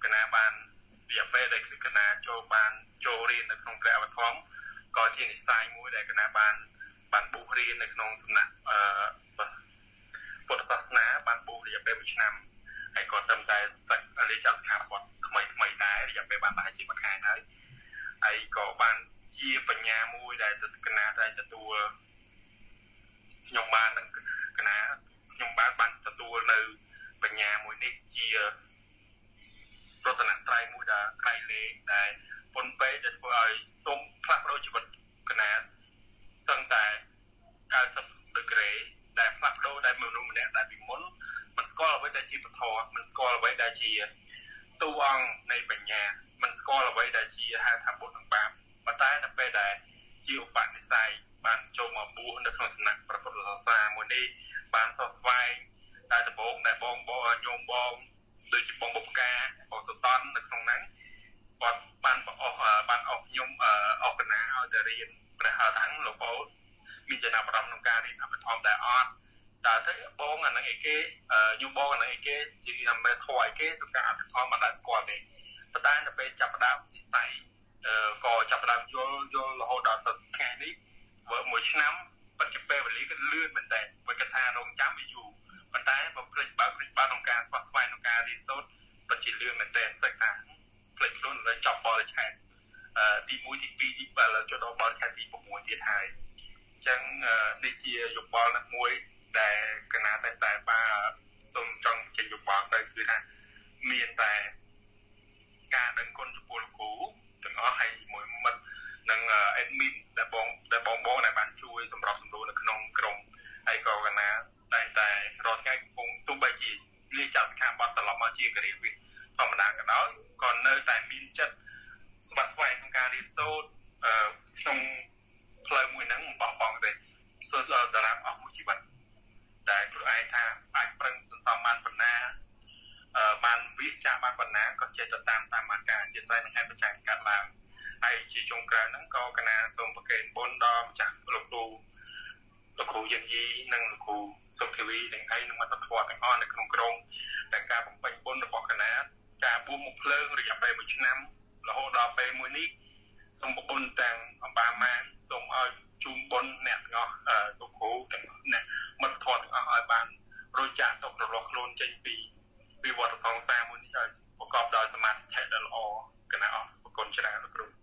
កណាបានវាពេលដែលកណាចូលបានចូលរៀននៅក្នុងព្រះវត្ថុក៏ជានិស័យមួយដែលកណាបានបានបុះរៀននៅក្នុងសំណាក់អឺពុទ្ធសាសនាបានបុះរយៈពេលមួយឆ្នាំហើយក៏ត្រឹមតែសិក្សាលេខអក្សរវត្តថ្មីថ្មីដែររយៈពេលបានប្រហែលជាមួយខែហើយហើយក៏បានជាបញ្ញាមួយដែលកណាតែទទួលខ្ញុំបាននឹងកណាខ្ញុំបានបានទទួលនៅបញ្ញាមួយនេះជារតនត្រ័យមួយដែលក្រៃលែងដែលពុនពេកដែលធ្វើឲ្យសូមផ្លាស់ប្ដូរជីវិតកណាសឹងតែកៅសិបដឺក្រេដែលផ្លាស់ប្ដូរដែលមនុស្សម្នាក់ដែលពីមុនមិនស្គាល់អ្វីដែលជាពធមិនស្គាល់អ្វីដែលជាតួអង្គនៃបញ្ញាមិនស្គាល់អ្វីដែលជាហេតុថាបុត្រនិងបាបប៉ុន្តែនៅពេលដែលជាឧបនិស្ស័យបានចូលមកបួសនៅក្នុងសំណាក់ព្រះពុទ្ធសាសនាមួយនេះបានសោះស្វែងតែដំបូងដែលបងបងញោមបងដូចជាបងបុព្វកាបងសុតននៅក្នុងហ្នឹងគាត់បានបអស់បានអស់ខ្ញុំអស់កណាឲ្យទៅរៀនព្រះហត្ថហ្នឹងលោកបងមានចំណាប់អារម្មណ៍ក្នុងការរៀនអភិធម្មដែរអត់ដល់ទៅបងអាហ្នឹងអីគេញោមបងអាហ្នឹងអីគេជាមេធរអីគេក្នុងការអភិធម្មមិនដែលស្គាល់ទេប៉ុន្តែនៅពេលចាប់ផ្ដើមនិស្ស័យក៏ចាប់ផ្ដើមយល់យល់រហូតដល់ថ្ងៃនេះធ្វើមួយឆ្នាំពិតជាពេលវេលាក៏លឿនមែនតើបើកថារងចាំវាយូរប៉ុន្តែបើភ្លេចបើភ្លេចបានក្នុងការស្វាស្វែងក្នុងការរៀនសូត្រពិតជាលឿនមែនតើសិក្សាភ្លេចខ្លួនលើចប់បរិច្ឆេទទីមួយទីពីរទីបើចូលដល់បរិច្ឆេទទី៦ទៀតហើយអញ្ចឹងនេះជាយោបល់មួយដែលកណាតែតែបាទសូមចង់ចេញយោបល់ទៅគឺថាមានតែការដឹងគុណចំពោះលោកគ្រូទាំងអស់ហើយមួយមិត្តនិង admin ដែលបងដែលបងបងដែលបានជួយសម្របសម្រួលនៅក្នុងក្រុមហើយក៏កណាតែតែរាល់ថ្ងៃកំពុងទោះបីជាលាចាក់សិក្ខាបទត្រឡប់មកជាគរិវិធម្មតាក៏ដោយក៏នៅតែមានចិត្តស្វាស្វែងក្នុងការរៀនសូត្រក្នុងផ្លូវមួយហ្នឹងមិនបោះបង់ទេសូត្រតារាអស់មួយជីវិតតែខ្លួនឯងថាអាចប្រឹងសន្សំបានប៉ុណ្ណាបានវិចារបានប៉ុណ្ណាក៏ចេះទៅតាមតាមអាការជាស្អីនឹងហេតុបច្ច័យកើតឡើងហើយជាចុងក្រោយហ្នឹងក៏កណាសូមប្រកេនបុណ្យដល់ម្ចាស់លោកគ្រូលោកគ្រូយិនយីនិងលោកគ្រូសុខធីវីទាំងឯងនឹងមកតធម៌ទាំងអស់នៅក្នុងក្រុមតែការបំពេញបុណ្យរបស់កណាការបួសមុខភ្លើងរយៈពេលមួយឆ្នាំរហូតដល់ពេលមួយនេះសូមបុណ្យទាំងអម្បាម៉ានសូមឲ្យជូនបុណ្យអ្នកទាំងអស់លោកគ្រូទាំងអ្នកមិត្តធម៌ទាំងអស់ឲ្យបានរួចចាកទុក្ខរបស់ខ្លួនចេញពីពីវដ្តសង្សារមួយនេះឲ្យប្រកបដោយសមាធិដែលល្អកណាអស់ប្រគុណច្រើនលោកគ្រូ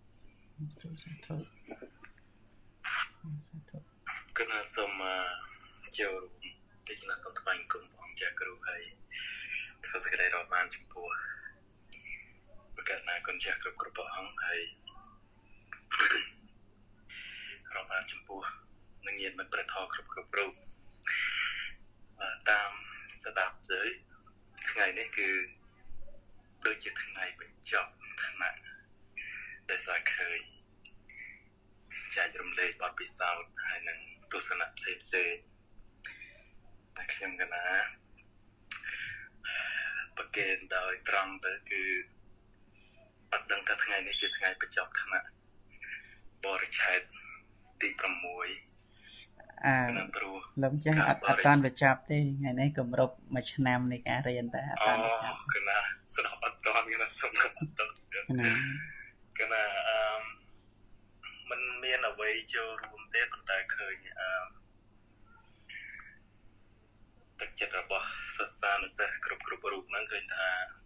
កណាសូមចូលទីណាសូមថ្លែងគុំអង្គចាគ្រូហើយធ្វើសេចក្តីរាប់អានចំពោះប្រកាសណាគុណចាស់គ្រប់គ្រប់ព្រះអង្គហើយរាប់អានចំពោះនឹងញាតិមិត្តព្រះធម៌គ្រប់គ្រប់រូបតាមស្ដាប់ទៅថ្ងៃនេះគឺដូចជាថ្ងៃបញ្ចប់ថ្នាក់ដែលសាឃើញចែករំលែកបទពិសោធន៍ហើយនឹងទស្សនៈផ្សេងផ្សេងតែខ្ញុំកណាប្រកេនដោយត្រង់ទៅគឺអត់ដឹងថាថ្ងៃនេះជាថ្ងៃបញ្ចប់ថ្នាក់បរិច្ឆេទទី6 អាលោកចាស់អត់អត់តាន់បញ្ចប់ទេថ្ងៃនេះគម្រប់មួយឆ្នាំនៃការរៀនតែអត់តាន់បញ្ចប់កណាស្ដាប់អត់តាន់គេណាសុំអត់តាន់កណាអឺมันមានអ្វីចូលរួមទេប៉ុន្តែឃើញអឺទឹកចិត្តរបស់សិស្សានុសិស្សគ្រប់គ្រប់រូបហ្នឹងឃើញថា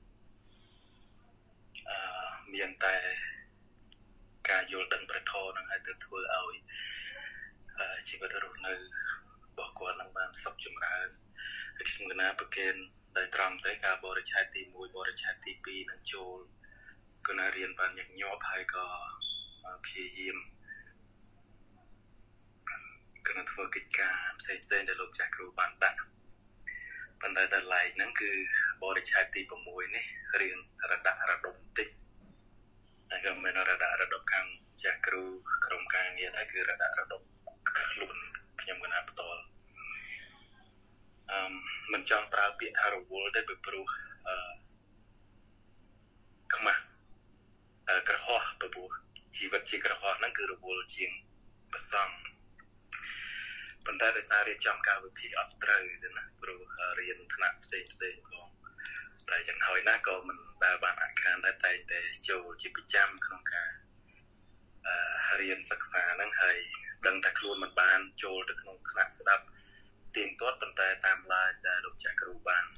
អឺមានតែការយល់ដឹងព្រះធម៌ហ្នឹងឲ្យទៅធ្វើឲ្យជីវិតរស់នៅរបស់គាត់នឹងបានសុខចម្រើនហើយខ្ញុំកណាប្រកេនដោយត្រង់ទៅការបរិច្ឆេទទីមួយបរិច្ឆេទទីពីរនឹងចូលកណារៀនបានញឹកញាប់ហើយក៏ព្យាយាមកណាធ្វើកិច្ចការផ្សេងផ្សេងដែលលោកចាស់គ្រូបានដាក់ប៉ុន្តែដល់ឡែកហ្នឹងគឺបរិច្ឆេទទី6នេះរៀនរដាក់រដុំតិចហើយក៏មានរដាក់រដុំខាងចាស់គ្រូក្រុមការងារដែរគឺរដាក់រដុំខ្លួនខ្ញុំកណាផ្ទាល់អឺមិនចង់ប្រើពាក្យថារវល់ទេពីព្រោះអឺខ្មាស់អឺក្រហោះពីព្រោះជីវិតជាក្រហោះហ្នឹងគឺរវល់ជាងប្រសងប៉ុន្តែដោយសាររៀបចំការវិភាគអត់ត្រូវទេណាព្រោះរៀនថ្នាក់ផ្សេងផ្សេងផងតែយ៉ាងហើយណាក៏មិនដែលបានអខាតែតែចូលជាប្រចាំក្នុងការអឺរៀនសិក្សាហ្នឹងហើយដឹងថាខ្លួនមិនបានចូលទៅក្នុងថ្នាក់ស្ដាប់ទៀងទាត់ប៉ុន្តែតាមឡាយដែលលោកចាស់គ្រូបាន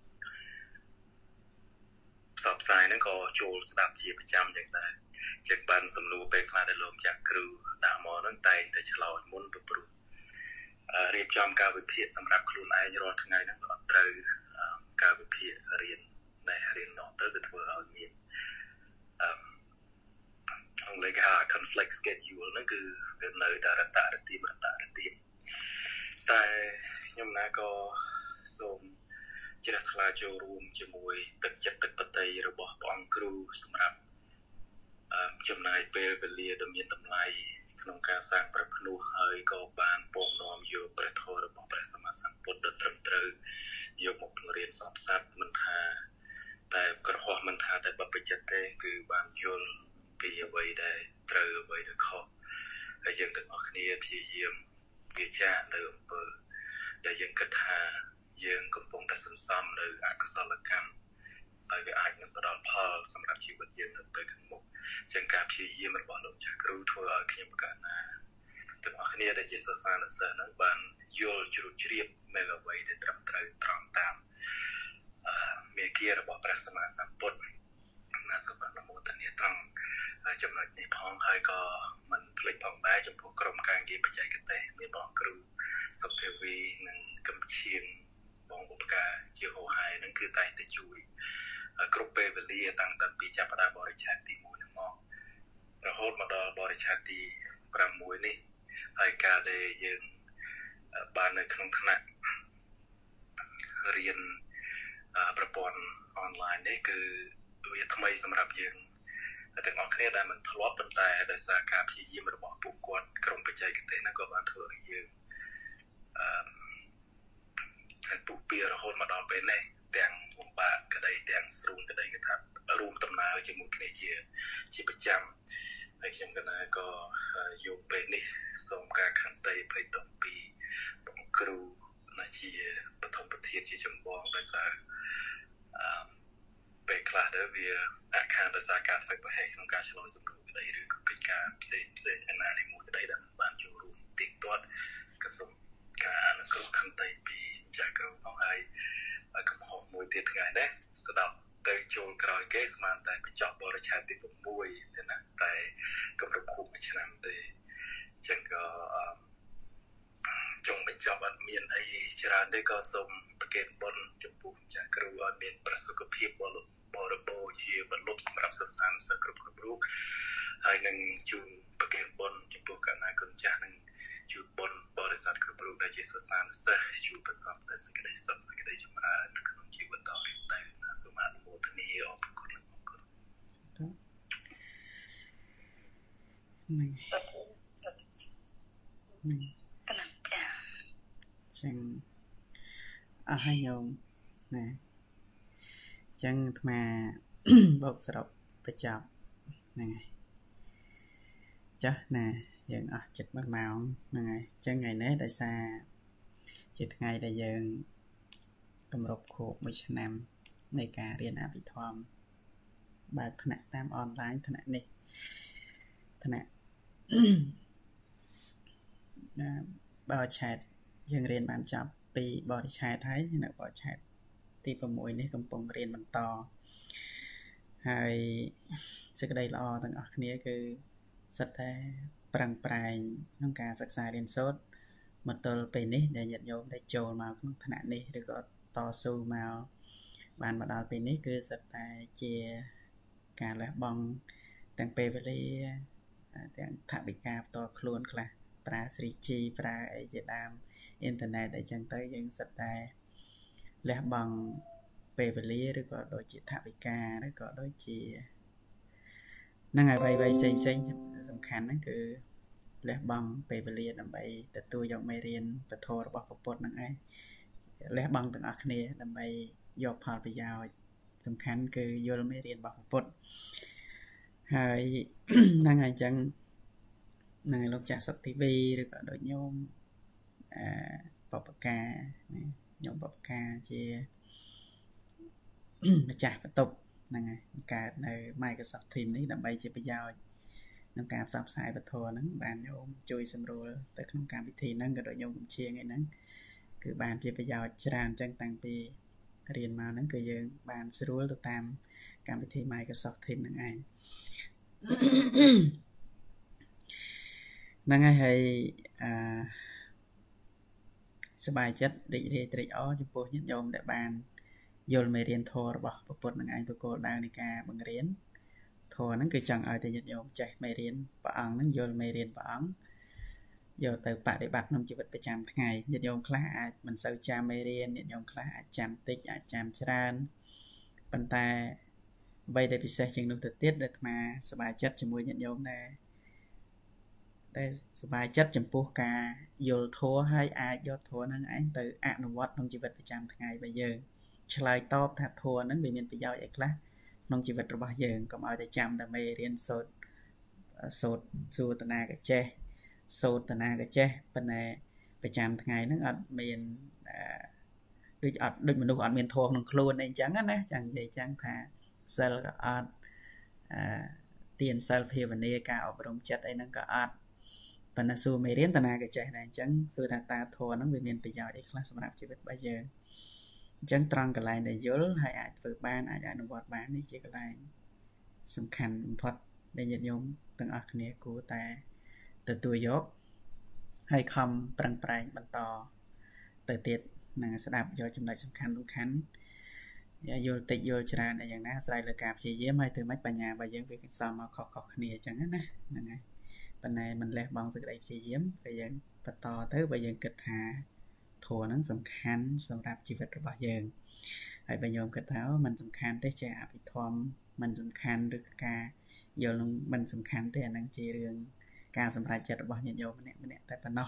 ផ្សព្វផ្សាយហ្នឹងក៏ចូលស្ដាប់ជាប្រចាំយ៉ាងដែរជាងបានសំណួរពេលខ្លះដែលលោកចាស់គ្រូដាក់មកហ្នឹងតែងតែឆ្លើយមុនទៅព្រោះរៀបចំការវិភាគសម្រាប់ខ្លួនឯងរាល់ថ្ងៃហ្នឹងក៏ត្រូវការវិភាគរៀនដែលរៀនដល់ទៅវាធ្វើឲ្យមានអឺអង្គលេខ conflict schedule ហ្នឹងគឺវានៅតែរតារទីរតារទីតែខ្ញុំណាក៏សូមជ្រះថ្លាចូលរួមជាមួយទឹកចិត្តទឹកបតីរបស់ព្រះអង្គគ្រូសម្រាប់ចំណាយពេលវេលាដ៏មានតម្លៃក្នុងការសាងព្រះភ្នោះហើយក៏បានពំនាំយកព្រះធម៌របស់ព្រះសម្មាសម្ពុទ្ធដ៏ត្រឹមត្រូវយកមកបង្រៀនសពសត្វមិនថាតែក្រហមមិនថាតែបព្វជិតទេគឺបានយល់ពីអ្វីដែលត្រូវអ្វីដែលខុសហើយយើងទាំងអស់គ្នាព្យាយាមវិចារនៅអំពើដែលយើងគិតថាយើងកំពុងតែសន្សំនៅអកុសលកម្មហើយវាអាចនឹងផ្ដល់ផលសម្រាប់ជីវិតយើងនៅពេលខាងមុខចឹងការព្យាយាមរបស់លោកចាស់គ្រូធ្វើឲ្យខ្ញុំប្រកាសណាទាំងអស់គ្នាដែលជាសិស្សានុសិស្សនឹងបានយល់ជ្រាបជ្រាបនៅអ្វីដែលត្រឹមត្រូវត្រង់តាមអឺមេគារបស់ព្រះសម្មាសម្ពុទ្ធណាសូមអនុមោទនាត្រង់ចំណុចនេះផងហើយក៏មិនភ្លេចផងដែរចំពោះក្រុមការងារបច្ចេកទេសមានបងគ្រូសុភាវីនិងកំឈៀងបងឧបការជាហោហាយនឹងគឺតែងតែជួយគ្រប់ពេលវេលាតាំងពីចាប់ផ្ដើមបរិច្ឆេទទីមួយនឹងមករហូតមកដល់បរិច្ឆេទទីប្រាំមួយនេះហើយការដែលយើងបាននៅក្នុងថ្នាក់រៀនប្រព័ន្ធអនឡាញនេះគឺវាថ្មីសម្រាប់យើងទាំងអស់គ្នាដែលមិនធ្លាប់ប៉ុន្តែដោយសារការព្យាយាមរបស់ពួកគាត់ក្រុមបច្ចេកទេសហ្នឹងក៏បានធ្វើឲ្យយើងអឺហើយពុះពីរហូតមកដល់ពេលនេះទាំងបំបាក់ក្តីទាំងស្រួលក្តីគឺថារួមដំណើរជាមួយគ្នាជាជាប្រចាំហើយខ្ញុំកណាក៏យកពេលនេះសូមការខន្តីភ័យទុំពីបងគ្រូណាជាបឋមប្រធានជាចម្បងដោយសារអឺពេលខ្លះទៅវាអាចខានដោយសារការហ្វេកប្រហែលក្នុងការឆ្លើយសំណួរក្តីឬក៏កិច្ចការផ្សេងផ្សេងឯណានេះមួយក្តីដែលបានចូលរួមទីទាត់ក៏សូមការអនុគ្រោះខន្តីពីចាស់គ្រូផងហើយកំហុសមួយទៀតថ្ងៃនេះស្ដាប់ទៅចូលក្រោយគេស្មានតែបញ្ចប់បរិច្ឆេទទី៦ទេណាតែកម្រិតខួបមួយឆ្នាំទេអញ្ចឹងក៏ចុងបញ្ចប់អត់មានអីច្រើនទេក៏សូមប្រគេនបុណ្យចំពោះចាស់គ្រូឲ្យមានប្រសិទ្ធភាពបរិបរិបូរជាបលុបសម្រាប់សិស្សានុសិស្សគ្រប់គ្រប់រូបហើយនឹងជូនប្រគេនបុណ្យចំពោះកណ្ណាគុណចាស់នឹងជូនបុណ្យបរិស័ទគ្រប់រូបដែលជាសិស្សានុសិស្សជួបប្រសពតែសេចក្តីសុខសេចក្តីចម្រើនក្នុងជីវិតដ៏រៀបតែសូមអនុមោទនាអរគុណអរគុណនឹងសត្វសត្វនឹងកណាចាចឹងអស់ហើយញោមណាចឹងអាត្មាបោកសរុបបញ្ចប់ហ្នឹងហើយចាស់ណាយើងអស់ចិត្តមួយម៉ោងហ្នឹងហើយចឹងថ្ងៃនេះដោយសារជាថ្ងៃដែលយើងគម្រប់ខួបមួយឆ្នាំនៃការរៀនអភិធម្មបើកថ្នាក់តាមអនឡាញថ្នាក់នេះថ្នាក់បើឆាតយើងរៀនបានចប់ពីបរិច្ឆេទហើយនៅបរិច្ឆេទទី6នេះកំពុងរៀនបន្តហើយសេចក្តីល្អទាំងអស់គ្នាគឺសិតតែប្រឹងប្រែងក្នុងការសិក្សារៀនសូត្រមកទល់ពេលនេះដែលញាតិញោមដែលចូលមកក្នុងថ្នាក់នេះឬក៏តស៊ូមកបានមកដល់ពេលនេះគឺសិតតែជាការលះបង់ទាំងពេលវេលាទាំងថវិកាផ្ទាល់ខ្លួនខ្លះប្រើ 3G ប្រើអីជាដើមអ៊ីនធឺណិតអីចឹងទៅយើងសិតតែលះបង់ពេលវេលាឬក៏ដូចជាថវិកាឬក៏ដូចជាហ្នឹងហើយអ្វីៗផ្សេងផ្សេងសំខាន់ហ្នឹងគឺលះបង់ពេលវេលាដើម្បីទទួលយកមេរៀនពធរបស់ព្រះពុទ្ធហ្នឹងឯងលះបង់ទាំងអស់គ្នាដើម្បីយកផលប្រយោជន៍សំខាន់គឺយល់មេរៀនរបស់ព្រះពុទ្ធហើយហ្នឹងហើយអញ្ចឹងហ្នឹងលោកចាស់សុខធីវីឬក៏ដូចញោមអឺបបកាណាញោមបបកាជាម្ចាស់បន្ទប់ហ្នឹងហើយកើតនៅ Microsoft Teams នេះដើម្បីជាប្រយោជន៍ក្នុងការផ្សព្វផ្សាយពធហ្នឹងបានញោមជួយសម្រួលទៅក្នុងកម្មវិធីហ្នឹងក៏ដូចញោមកំជាងឯហ្នឹងគឺបានជាប្រយោជន៍ច្រើនអញ្ចឹងតាំងពីរៀនមកហ្នឹងគឺយើងបានស្រួលទៅតាមកម្មវិធី Microsoft Teams ហ្នឹងឯងហ្នឹងហើយហើយអឺសប្បាយចិត្តរីករាយត្រេកអរចំពោះញាតិញោមដែលបានយល់មេរៀនធម៌របស់ព្រះពុទ្ធនឹងឯងប្រគល់ដៅនៃការបង្រៀនធម៌ហ្នឹងគឺចង់ឲ្យតែញាតិញោមចេះមេរៀនព្រះអង្គហ្នឹងយល់មេរៀនព្រះអង្គយកទៅបដិបត្តិក្នុងជីវិតប្រចាំថ្ងៃញាតិញោមខ្លះអាចមិនសូវចាំមេរៀនញាតិញោមខ្លះអាចចាំតិចអាចចាំច្រើនប៉ុន្តែអ្វីដែលពិសេសជាងនោះទៅទៀតដែលអាត្មាសប្បាយចិត្តជាមួយញាតិញោមដែរដែលសប្បាយចិត្តចំពោះការយល់ធម៌ហើយអាចយកធម៌ហ្នឹងឯងទៅអនុវត្តក្នុងជីវិតប្រចាំថ្ងៃរបស់យើងឆ្លើយតបថាធម៌ហ្នឹងវាមានប្រយោជន៍អីខ្លះក្នុងជីវិតរបស់យើងកុំឲ្យតែចាំតែមេរៀនសូត្រសូត្រសួរតនាកចេះសូត្រតនាកចេះប៉ុន្តែប្រចាំថ្ងៃហ្នឹងអត់មានដូចអត់ដូចមនុស្សអត់មានធម៌ក្នុងខ្លួនអីចឹងណាចឹងនិយាយចឹងថាសិលក៏អត់អឺទានសិលភាវនាការអប់រំចិត្តអីហ្នឹងក៏អត់ប៉ុន្តែសួរមេរៀនតនាកចេះដែរអញ្ចឹងសួរថាតើធម៌ហ្នឹងវាមានប្រយោជន៍អីខ្លះសម្រាប់ជីវិតរបស់យើងអញ្ចឹងត្រង់កន្លែងដែលយល់ហើយអាចធ្វើបានអាចអនុវត្តបាននេះជាកន្លែងសំខាន់បំផុតដែលញាតិញោមទាំងអស់គ្នាគួរតែទទួលយកហើយខំប្រឹងប្រែងបន្តទៅទៀតនឹងស្ដាប់យកចំណុចសំខាន់សំខាន់យល់តិចយល់ច្រើនអីយ៉ាងណាអាស្រ័យលើការព្យាយាមហើយធ្វើម៉េចបញ្ញារបស់យើងវាកសមមកខុសៗគ្នាអញ្ចឹងណាហ្នឹងហើយប៉ុន្តែមិនលះបង់សេចក្តីព្យាយាមពេលយើងបន្តទៅបើយើងគិតថាធម៌ហ្នឹងសំខាន់សម្រាប់ជីវិតរបស់យើងហើយបើញោមគិតថាมันសំខាន់ទេចេះអភិធម្មมันសំខាន់ឬការយល់នឹងมันសំខាន់ទេអាហ្នឹងជារឿងការសម្រេចចិត្តរបស់ញាតិញោមម្នាក់ម្នាក់តែប៉ុណ្ណោះ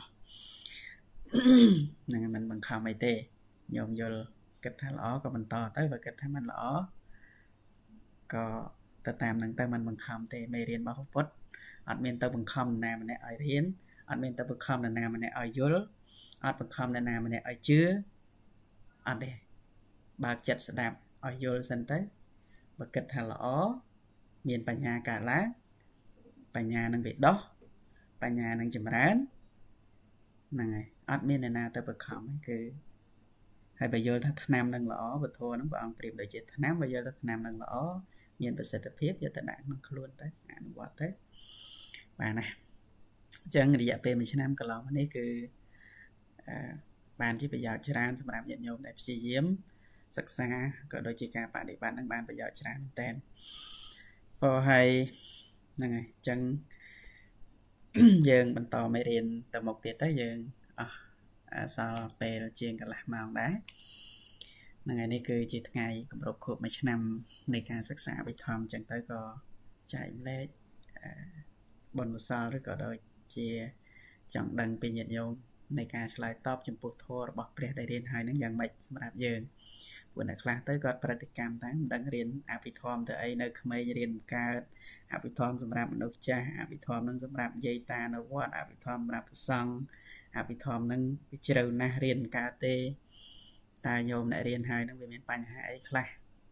ហ្នឹងมันបង្ខំអីទេញោមយល់គិតថាល្អក៏បន្តទៅបើគិតថាมันល្អក៏ទៅតាមហ្នឹងទៅมันបង្ខំទេមេរៀនរបស់ពុទ្ធអត់មានទៅបង្ខំនរណាម្នាក់ឲ្យរៀនអត់មានទៅបង្ខំនរណាម្នាក់ឲ្យយល់អត់បង្ខំនរណាម្នាក់ឲ្យជឿអត់ទេបើកចិត្តស្ដាប់ឲ្យយល់សិនទៅបើគិតថាល្អមានបញ្ញាកើតឡើងបញ្ញានឹងវាដោះបញ្ញានឹងចម្រើនហ្នឹងហើយអត់មាននរណាទៅបង្ខំទេគឺហើយបើយល់ថាថ្នាំនឹងល្អពធហ្នឹងព្រះអង្គប្រៀបដូចជាថ្នាំបើយល់ថាថ្នាំនឹងល្អមានប្រសិទ្ធភាពយកទៅដាក់ក្នុងខ្លួនទៅអនុវត្តទៅបានណាអញ្ចឹងរយៈពេលមួយឆ្នាំកន្លងមកនេះគឺអឺបានជាប្រយោជន៍ច្រើនសម្រាប់ញាតិញោមដែលព្យាយាមសិក្សាក៏ដូចជាការបដិបត្តិនឹងបានប្រយោជន៍ច្រើនមែនតើព្រោះហើយហ្នឹងហើយអញ្ចឹងយើងបន្តមេរៀនទៅមុខទៀតទៅយើងអស់អសល់ពេលជាងកន្លះម៉ោងដែរហ្នឹងហើយនេះគឺជាថ្ងៃគម្រប់ខួបមួយឆ្នាំនៃការសិក្សាអភិធម្មអញ្ចឹងទៅក៏ចែកម្លែកបុណ្យកុសលឬក៏ដូចជាចង់ដឹងពីញាតិញោមនៃការឆ្លើយតបចំពោះធម៌របស់ព្រះដែលរៀនហើយនឹងយ៉ាងម៉េចសម្រាប់យើងពួកអ្នកខ្លះទៅគាត់ប្រតិកម្មតែមិនដឹងរៀនអភិធម្មទៅអីនៅក្មេងរៀនកើតអភិធម្មសម្រាប់មនុស្សចាស់អភិធម្មនឹងសម្រាប់យាយតានៅវត្តអភិធម្មសម្រាប់ព្រះសង្ឃអភិធម្មនឹងវាជ្រៅណាស់រៀនកើតទេតើញោមអ្នករៀនហើយនឹងវាមានបញ្ហាអីខ្លះ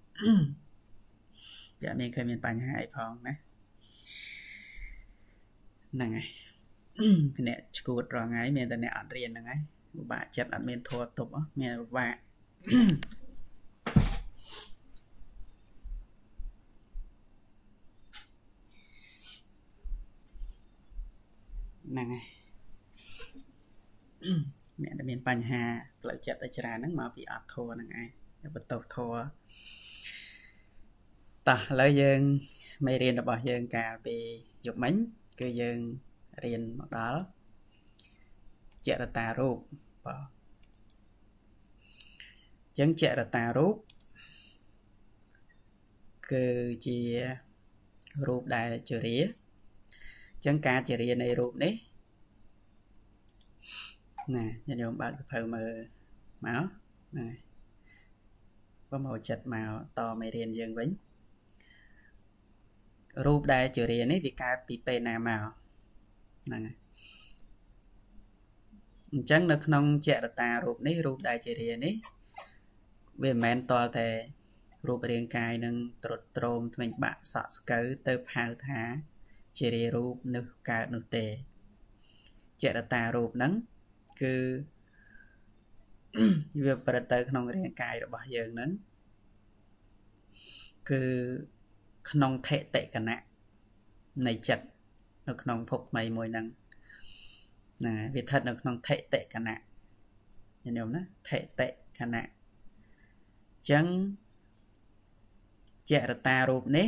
វាអត់មានเคยមានបញ្ហាអីផងណាហ្នឹងហើយអ្នកឈួតរងថ្ងៃមានតែអ្នកអត់រៀនហ្នឹងហើយពិបាកចិត្តអត់មានធម៌ទប់មានពិបាកហ្នឹងហើយអ្នកដែលមានបញ្ហាផ្លូវចិត្តឲ្យច្រើនហ្នឹងមកពីអត់ធម៌ហ្នឹងឯងបន្ទោសធម៌តោះឥឡូវយើងមេរៀនរបស់យើងកាលពីយប់មិញគឺយើងរៀនមកដល់ចរតារូបបាទអញ្ចឹងចរតារូបគឺជារូបដែលជារាអញ្ចឹងការជារានៃរូបនេះណាញាតិញោមបើកសភៅមើលមកហ្នឹងហើយបើមកចិត្តមកតមេរៀនយើងវិញរូបដែលជារានេះវាកើតពីពេលណាមកហ្នឹងហើយអញ្ចឹងនៅក្នុងចរតារូបនេះរូបដែលជារានេះវាមិនមែនតលតែរូបរាងកាយនឹងត្រុតត្រោមថ្មិញបាក់សក់ស្កូវទៅហៅថាជារារូបនោះកើតនោះទេចេតតារូបហ្នឹងគឺវាប្រទៅក្នុងរាងកាយរបស់យើងហ្នឹងគឺក្នុងថេតិកណៈនៃចិត្តនៅក្នុងភពថ្មីមួយហ្នឹងណាវាស្ថិតនៅក្នុងថេតិកណៈញញឹមណាថេតិកណៈអញ្ចឹងចេតតារូបនេះ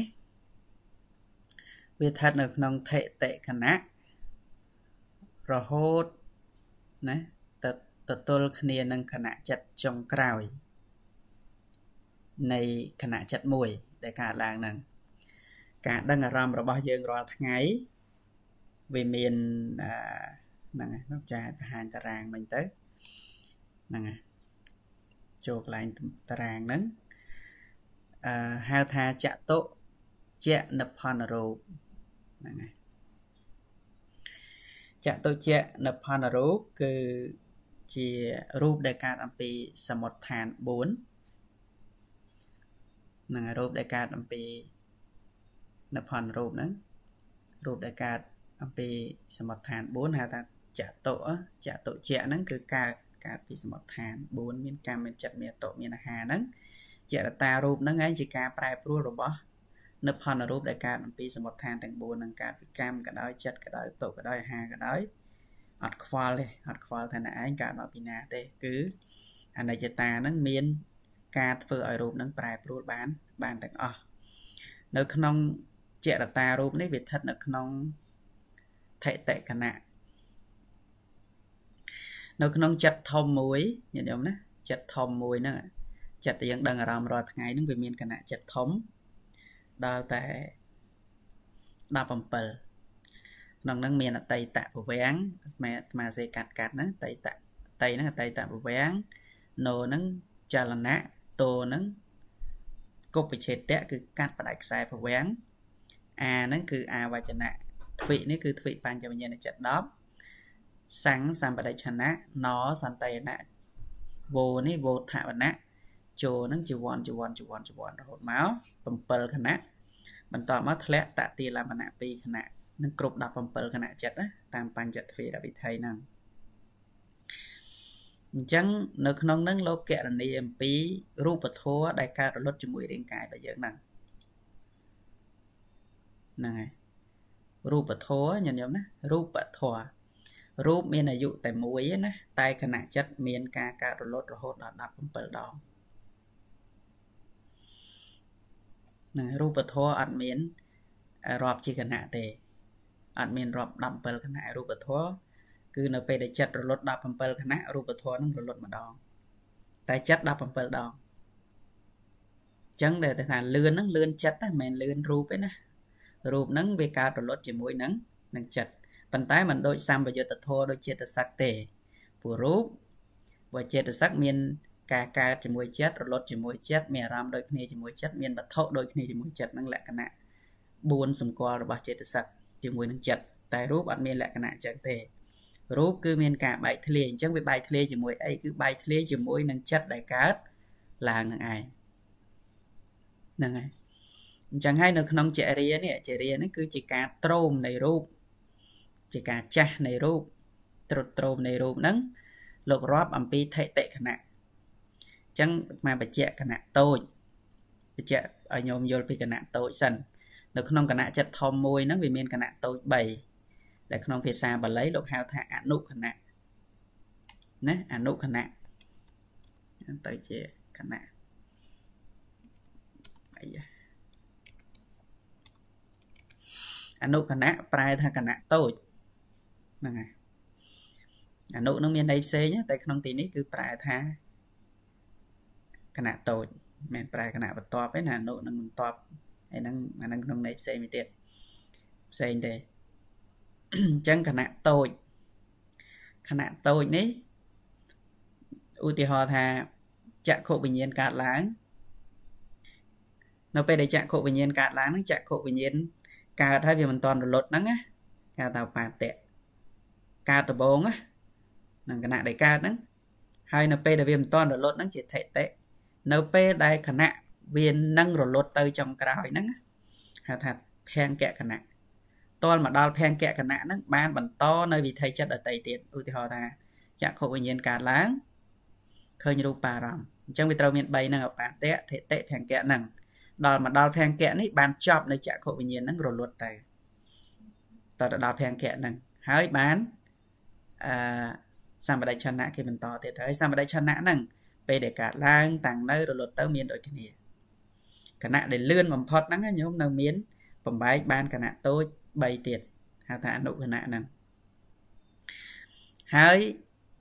វាស្ថិតនៅក្នុងថេតិកណៈរហូតណាទៅទទួលគ្នានឹងគណៈចិត្តចុងក្រោយនៃគណៈចិត្តមួយដែលកើតឡើងហ្នឹងការដឹងអារម្មណ៍របស់យើងរាល់ថ្ងៃវាមានហ្នឹងហើយលោកចាបង្ហាញតារាងមិញទៅហ្នឹងហើយចូលកន្លែងតារាងហ្នឹងអឺហៅថាចតុជៈនិព្វានរូបហ្នឹងហើយចតុជៈនិព្វានរូបគឺជារូបដែលកើតអំពីសមុฏដ្ឋានបួនហ្នឹងហើយរូបដែលកើតអំពីនិព្វានរូបហ្នឹងរូបដែលកើតអំពីសមុฏដ្ឋានបួនហៅថាចតុចតុជៈហ្នឹងគឺកើតកើតពីសមុฏដ្ឋានបួនមានកម្មមានចិត្តមានតោមានអាហារហ្នឹងចេតតារូបហ្នឹងឯងជាការប្រែប្រួលរបស់និព្វានរូបដែលកើតអំពីសមុฏដ្ឋានទាំងបួនហ្នឹងកើតពីកម្មក៏ដោយចិត្តក៏ដោយតោក៏ដោយអាហារក៏ដោយអត់ខ្វល់ទេអត់ខ្វល់ថាអ្នកឯងកើតមកពីណាទេគឺអនិច្ចតាហ្នឹងមានការធ្វើឲ្យរូបហ្នឹងប្រែប្រួលបានបានទាំងអស់នៅក្នុងចេតតារូបនេះវាស្ថិតនៅក្នុងថេតិកណៈនៅក្នុងចិត្តធំមួយញាតិញោមណាចិត្តធំមួយហ្នឹងចិត្តដែលយើងដឹងអារម្មណ៍រាល់ថ្ងៃហ្នឹងវាមានគណៈចិត្តធំដល់តែដប់អំពិលក្នុងហ្នឹងមានអតីតពវាំងស្មាស្មាសេកាត់កាត់ហ្នឹងអតីតអតីហ្នឹងអតីតពវាំងណូហ្នឹងចលណៈតោហ្នឹងគប់វិឆេតៈគឺកាត់ផ្ដាច់ខ្សែពវាំងអាហ្នឹងគឺអាវចនៈទ្វិនេះគឺទ្វិបញ្ចវិញ្ញាណចិត្តដប់សੰសម្បដិឆណៈណសន្តយណៈវោនេះវោថវណៈចូលហ្នឹងជីវ័នជីវ័នជីវ័នជីវ័នរហូតមកbảyគណៈបន្តមកធ្លាក់តតិលមណៈពីរគណៈនឹងគ្រប់ដប់bảyគណៈចិត្តណាតាមបញ្ចទ្វេរវិថីហ្នឹងអញ្ចឹងនៅក្នុងហ្នឹងលោកកណនីអំពីរូបធម៌ដែលកើតរលត់ជាមួយរាងកាយរបស់យើងហ្នឹងហ្នឹងហើយរូបធម៌ញញឹមណារូបធម៌រូបមានអាយុតែមួយទេណាតែគណៈចិត្តមានការកើតរលត់រហូតដល់ដប់bảyដងហ្នឹងរូបធម៌អត់មានរាប់ជាគណៈទេអត់មានរាប់ដប់bảyគណៈរូបធម៌គឺនៅពេលដែលចិត្តរលត់ដប់bảyគណៈរូបធម៌នឹងរលត់ម្ដងតែចិត្តដប់bảyដងអញ្ចឹងដែលថាលឿនហ្នឹងលឿនចិត្តណាមិនមែនលឿនរូបទេណារូបហ្នឹងវាកើតរលត់ជាមួយនឹងនឹងចិត្តប៉ុន្តែมันដូចសម្បយុត្តធម៌ដូចចេតសិកទេព្រោះរូបបើចេតសិកមានការកើតជាមួយចិត្តរលត់ជាមួយចិត្តមានអារម្មណ៍ដូចគ្នាជាមួយចិត្តមានវត្ថុដូចគ្នាជាមួយចិត្តនឹងលក្ខណៈបួនសម្គាល់របស់ចេតសិកជាមួយនឹងចិត្តតែរូបអត់មានលក្ខណៈអញ្ចឹងទេរូបគឺមានការបែកធ្លាយអញ្ចឹងវាបែកធ្លាយជាមួយអីគឺបែកធ្លាយជាមួយនឹងចិត្តដែលកើតឡើងនឹងឯងហ្នឹងហើយអញ្ចឹងហើយនៅក្នុងចរិយានេះចរិយានេះគឺជាការត្រោមនៃរូបជាការចាស់នៃរូបត្រុតត្រោមនៃរូបហ្នឹងលោករាប់អំពីថេតិគណៈអញ្ចឹងមកបច្ចៈគណៈតូចបច្ចៈឲ្យញោមយល់ពីគណៈតូចសិននៅក្នុងគណៈចិត្តធំមួយហ្នឹងវាមានគណៈតូចបីដែលក្នុងភាសាបាលីលោកហៅថាអនុគណៈណាអនុគណៈទៅជាគណៈអីអនុគណៈប្រែថាគណៈតូចហ្នឹងហើយអនុនឹងមានន័យផ្សេងតែក្នុងទីនេះគឺប្រែថាគណៈតូចមិនមែនប្រែគណៈបន្ទាប់ទេណាអនុនឹងបន្ទាប់ហើយហ្នឹងអាហ្នឹងក្នុងន័យផ្សេងមួយទៀតផ្សេងទេអញ្ចឹងគណៈតូចគណៈតូចនេះឧទាហរណ៍ថាចក្ខុវិញ្ញាណកើតឡើងនៅពេលដែលចក្ខុវិញ្ញាណកើតឡើងហ្នឹងចក្ខុវិញ្ញាណកើតហើយវាមិនតាន់រលត់ហ្នឹងណាគេថាបាតៈកើតដំបងណានឹងគណៈដែលកើតហ្នឹងហើយនៅពេលដែលវាមិនតាន់រលត់ហ្នឹងជាថេតិនៅពេលដែលគណៈ viên nâng rồi lột tới trong cào nắng hà thật phen kẹ cả nạ tôi mà đo phen kẹ cả nạ nắng ban bản to nơi vì thầy chất ở tây tiệt ưu thì họ ta chắc khổ nhiên cả láng khơi như bà rằm trong vì tàu miền bay năng ở bản tệ thể tệ phen kẹ năng đo mà đo phen kẹ này ban chọc nơi chắc khổ nhiên nắng rồi lột tới tôi đã đo phen kẹ năng hãy bán à sang vào đây chân nạ khi mình to thì thấy sang vào đây chân nạ năng về để cả lang tàng nơi rồi lột tới miền đội kia cả nạ để lươn bằng phật nắng nhớ không nào miến phẩm bài ban cả nạ tôi bày tiệt hà thả nụ cả nạ năng hãy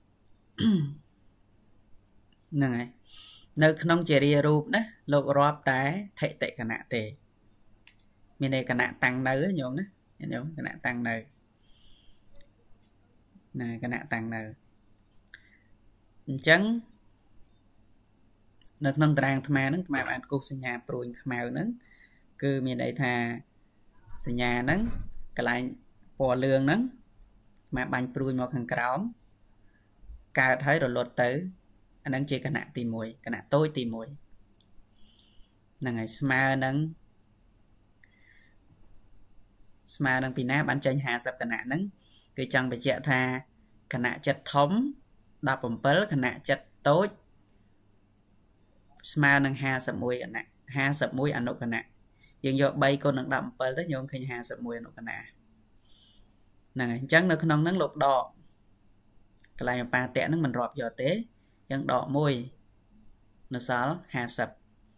này nơi không chỉ riêng rụp đó lột rộp tái thệ tệ cả nạ tề miền này cả nạ tăng nơi nhớ đó nhớ cả nạ tăng nơi này cả nạ tăng nơi chấn nước nông tràng tham gia nâng mà bạn cục sinh nhà pruin màu nâng cứ miền đây thà sinh nhà nâng cái lại bò lương nâng mà bạn pruin một hàng cào cào thấy rồi lột tới anh đang chơi cái nạ tìm mùi cái nạ tôi tìm mùi là ngày smile nâng smile nâng pina bạn chơi hà sập cái nạ nâng cứ chẳng phải chạy thà cái nạ chất thống đọc bấm bớt cái nạ chất tối smile nâng hà sập mùi cái nạ hà sập mùi anh nộp cái nạ nhưng do bay con nâng đậm bớt tới nhôm khi hà sập mùi anh nộp cái nạ này chẳng nó không nâng lục đỏ cái này ba tẻ nó mình rọp giờ tế chẳng đỏ môi nó sáu hà sập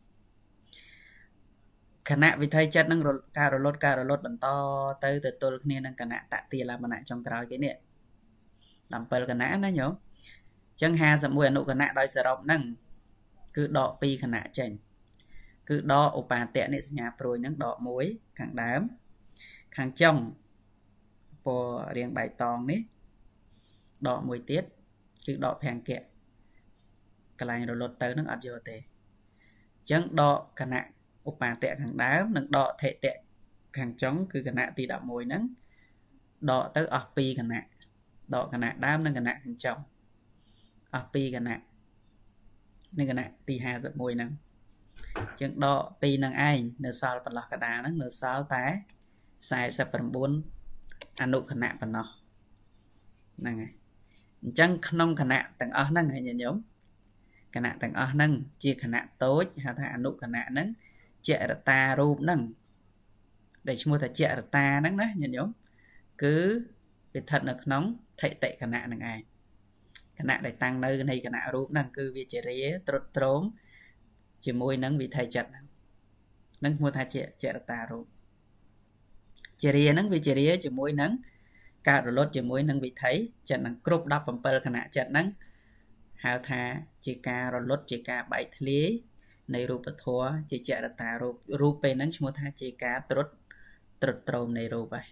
khả nạ vì thay chất nâng rồi ca rồi lốt ca rồi lốt bẩn to tới từ tôi nên nâng khả nạ tạ tiền là mà nạ trong cái cái nè làm bờ khả nạ nó nhớ chẳng hà sập mùi nụ khả nạ đòi sở rộng nâng cứ đỏ pi khả nạ chành cứ đỏ ổ bà tẻ này nhà rồi nâng đỏ muối càng đám càng trong bộ riêng bài tòng đấy đỏ muối tiết chứ đỏ phèn kẹ cái này rồi lột tới nó ập vô tề chẳng đỏ khả nạ ổ bà tẻ càng đám nâng đỏ thể tẻ càng chống cứ khả nạ tì đỏ muối nâng đỏ tới ập pi khả nạ đỏ khả nạ đám nâng khả nạ càng trong ập pi khả nạ nên khả nạ tì hà giật muối nâng chẳng đỏ pi nâng ai nửa sao là lọc cả đá nâng nửa sao tá sai sập phần bốn anh nụ khả nạ phần nó này chẳng không khả nạ tầng ở nâng hay nhận nhóm khả nạ tầng ở nâng chia khả nạ tối hay là anh nụ khả nạ nâng chạy ra ta rụp nâng để chúng ta chạy ra ta nâng đó nhận nhóm cứ việc thật là nóng thệ tệ khả nạ nâng ai khả nạ để tăng nơi này khả nạ rụp nâng cứ việc chạy rế trốt trốn chỉ môi nâng vì thầy chật nâng mua thai chạy chạy ra ta rụp chỉ riêng nâng vì chỉ riêng chỉ môi nâng cao rồi lốt chỉ môi nâng vì thấy chật nâng cướp đọc bằng bờ khả nạ chật nâng hào thà chỉ ca rồi lốt chỉ ca bảy thlý này rụp bật thua chỉ chạy ra ta rụp rụp về nâng mua thai chỉ ca trốt trốt trồm này rụp vậy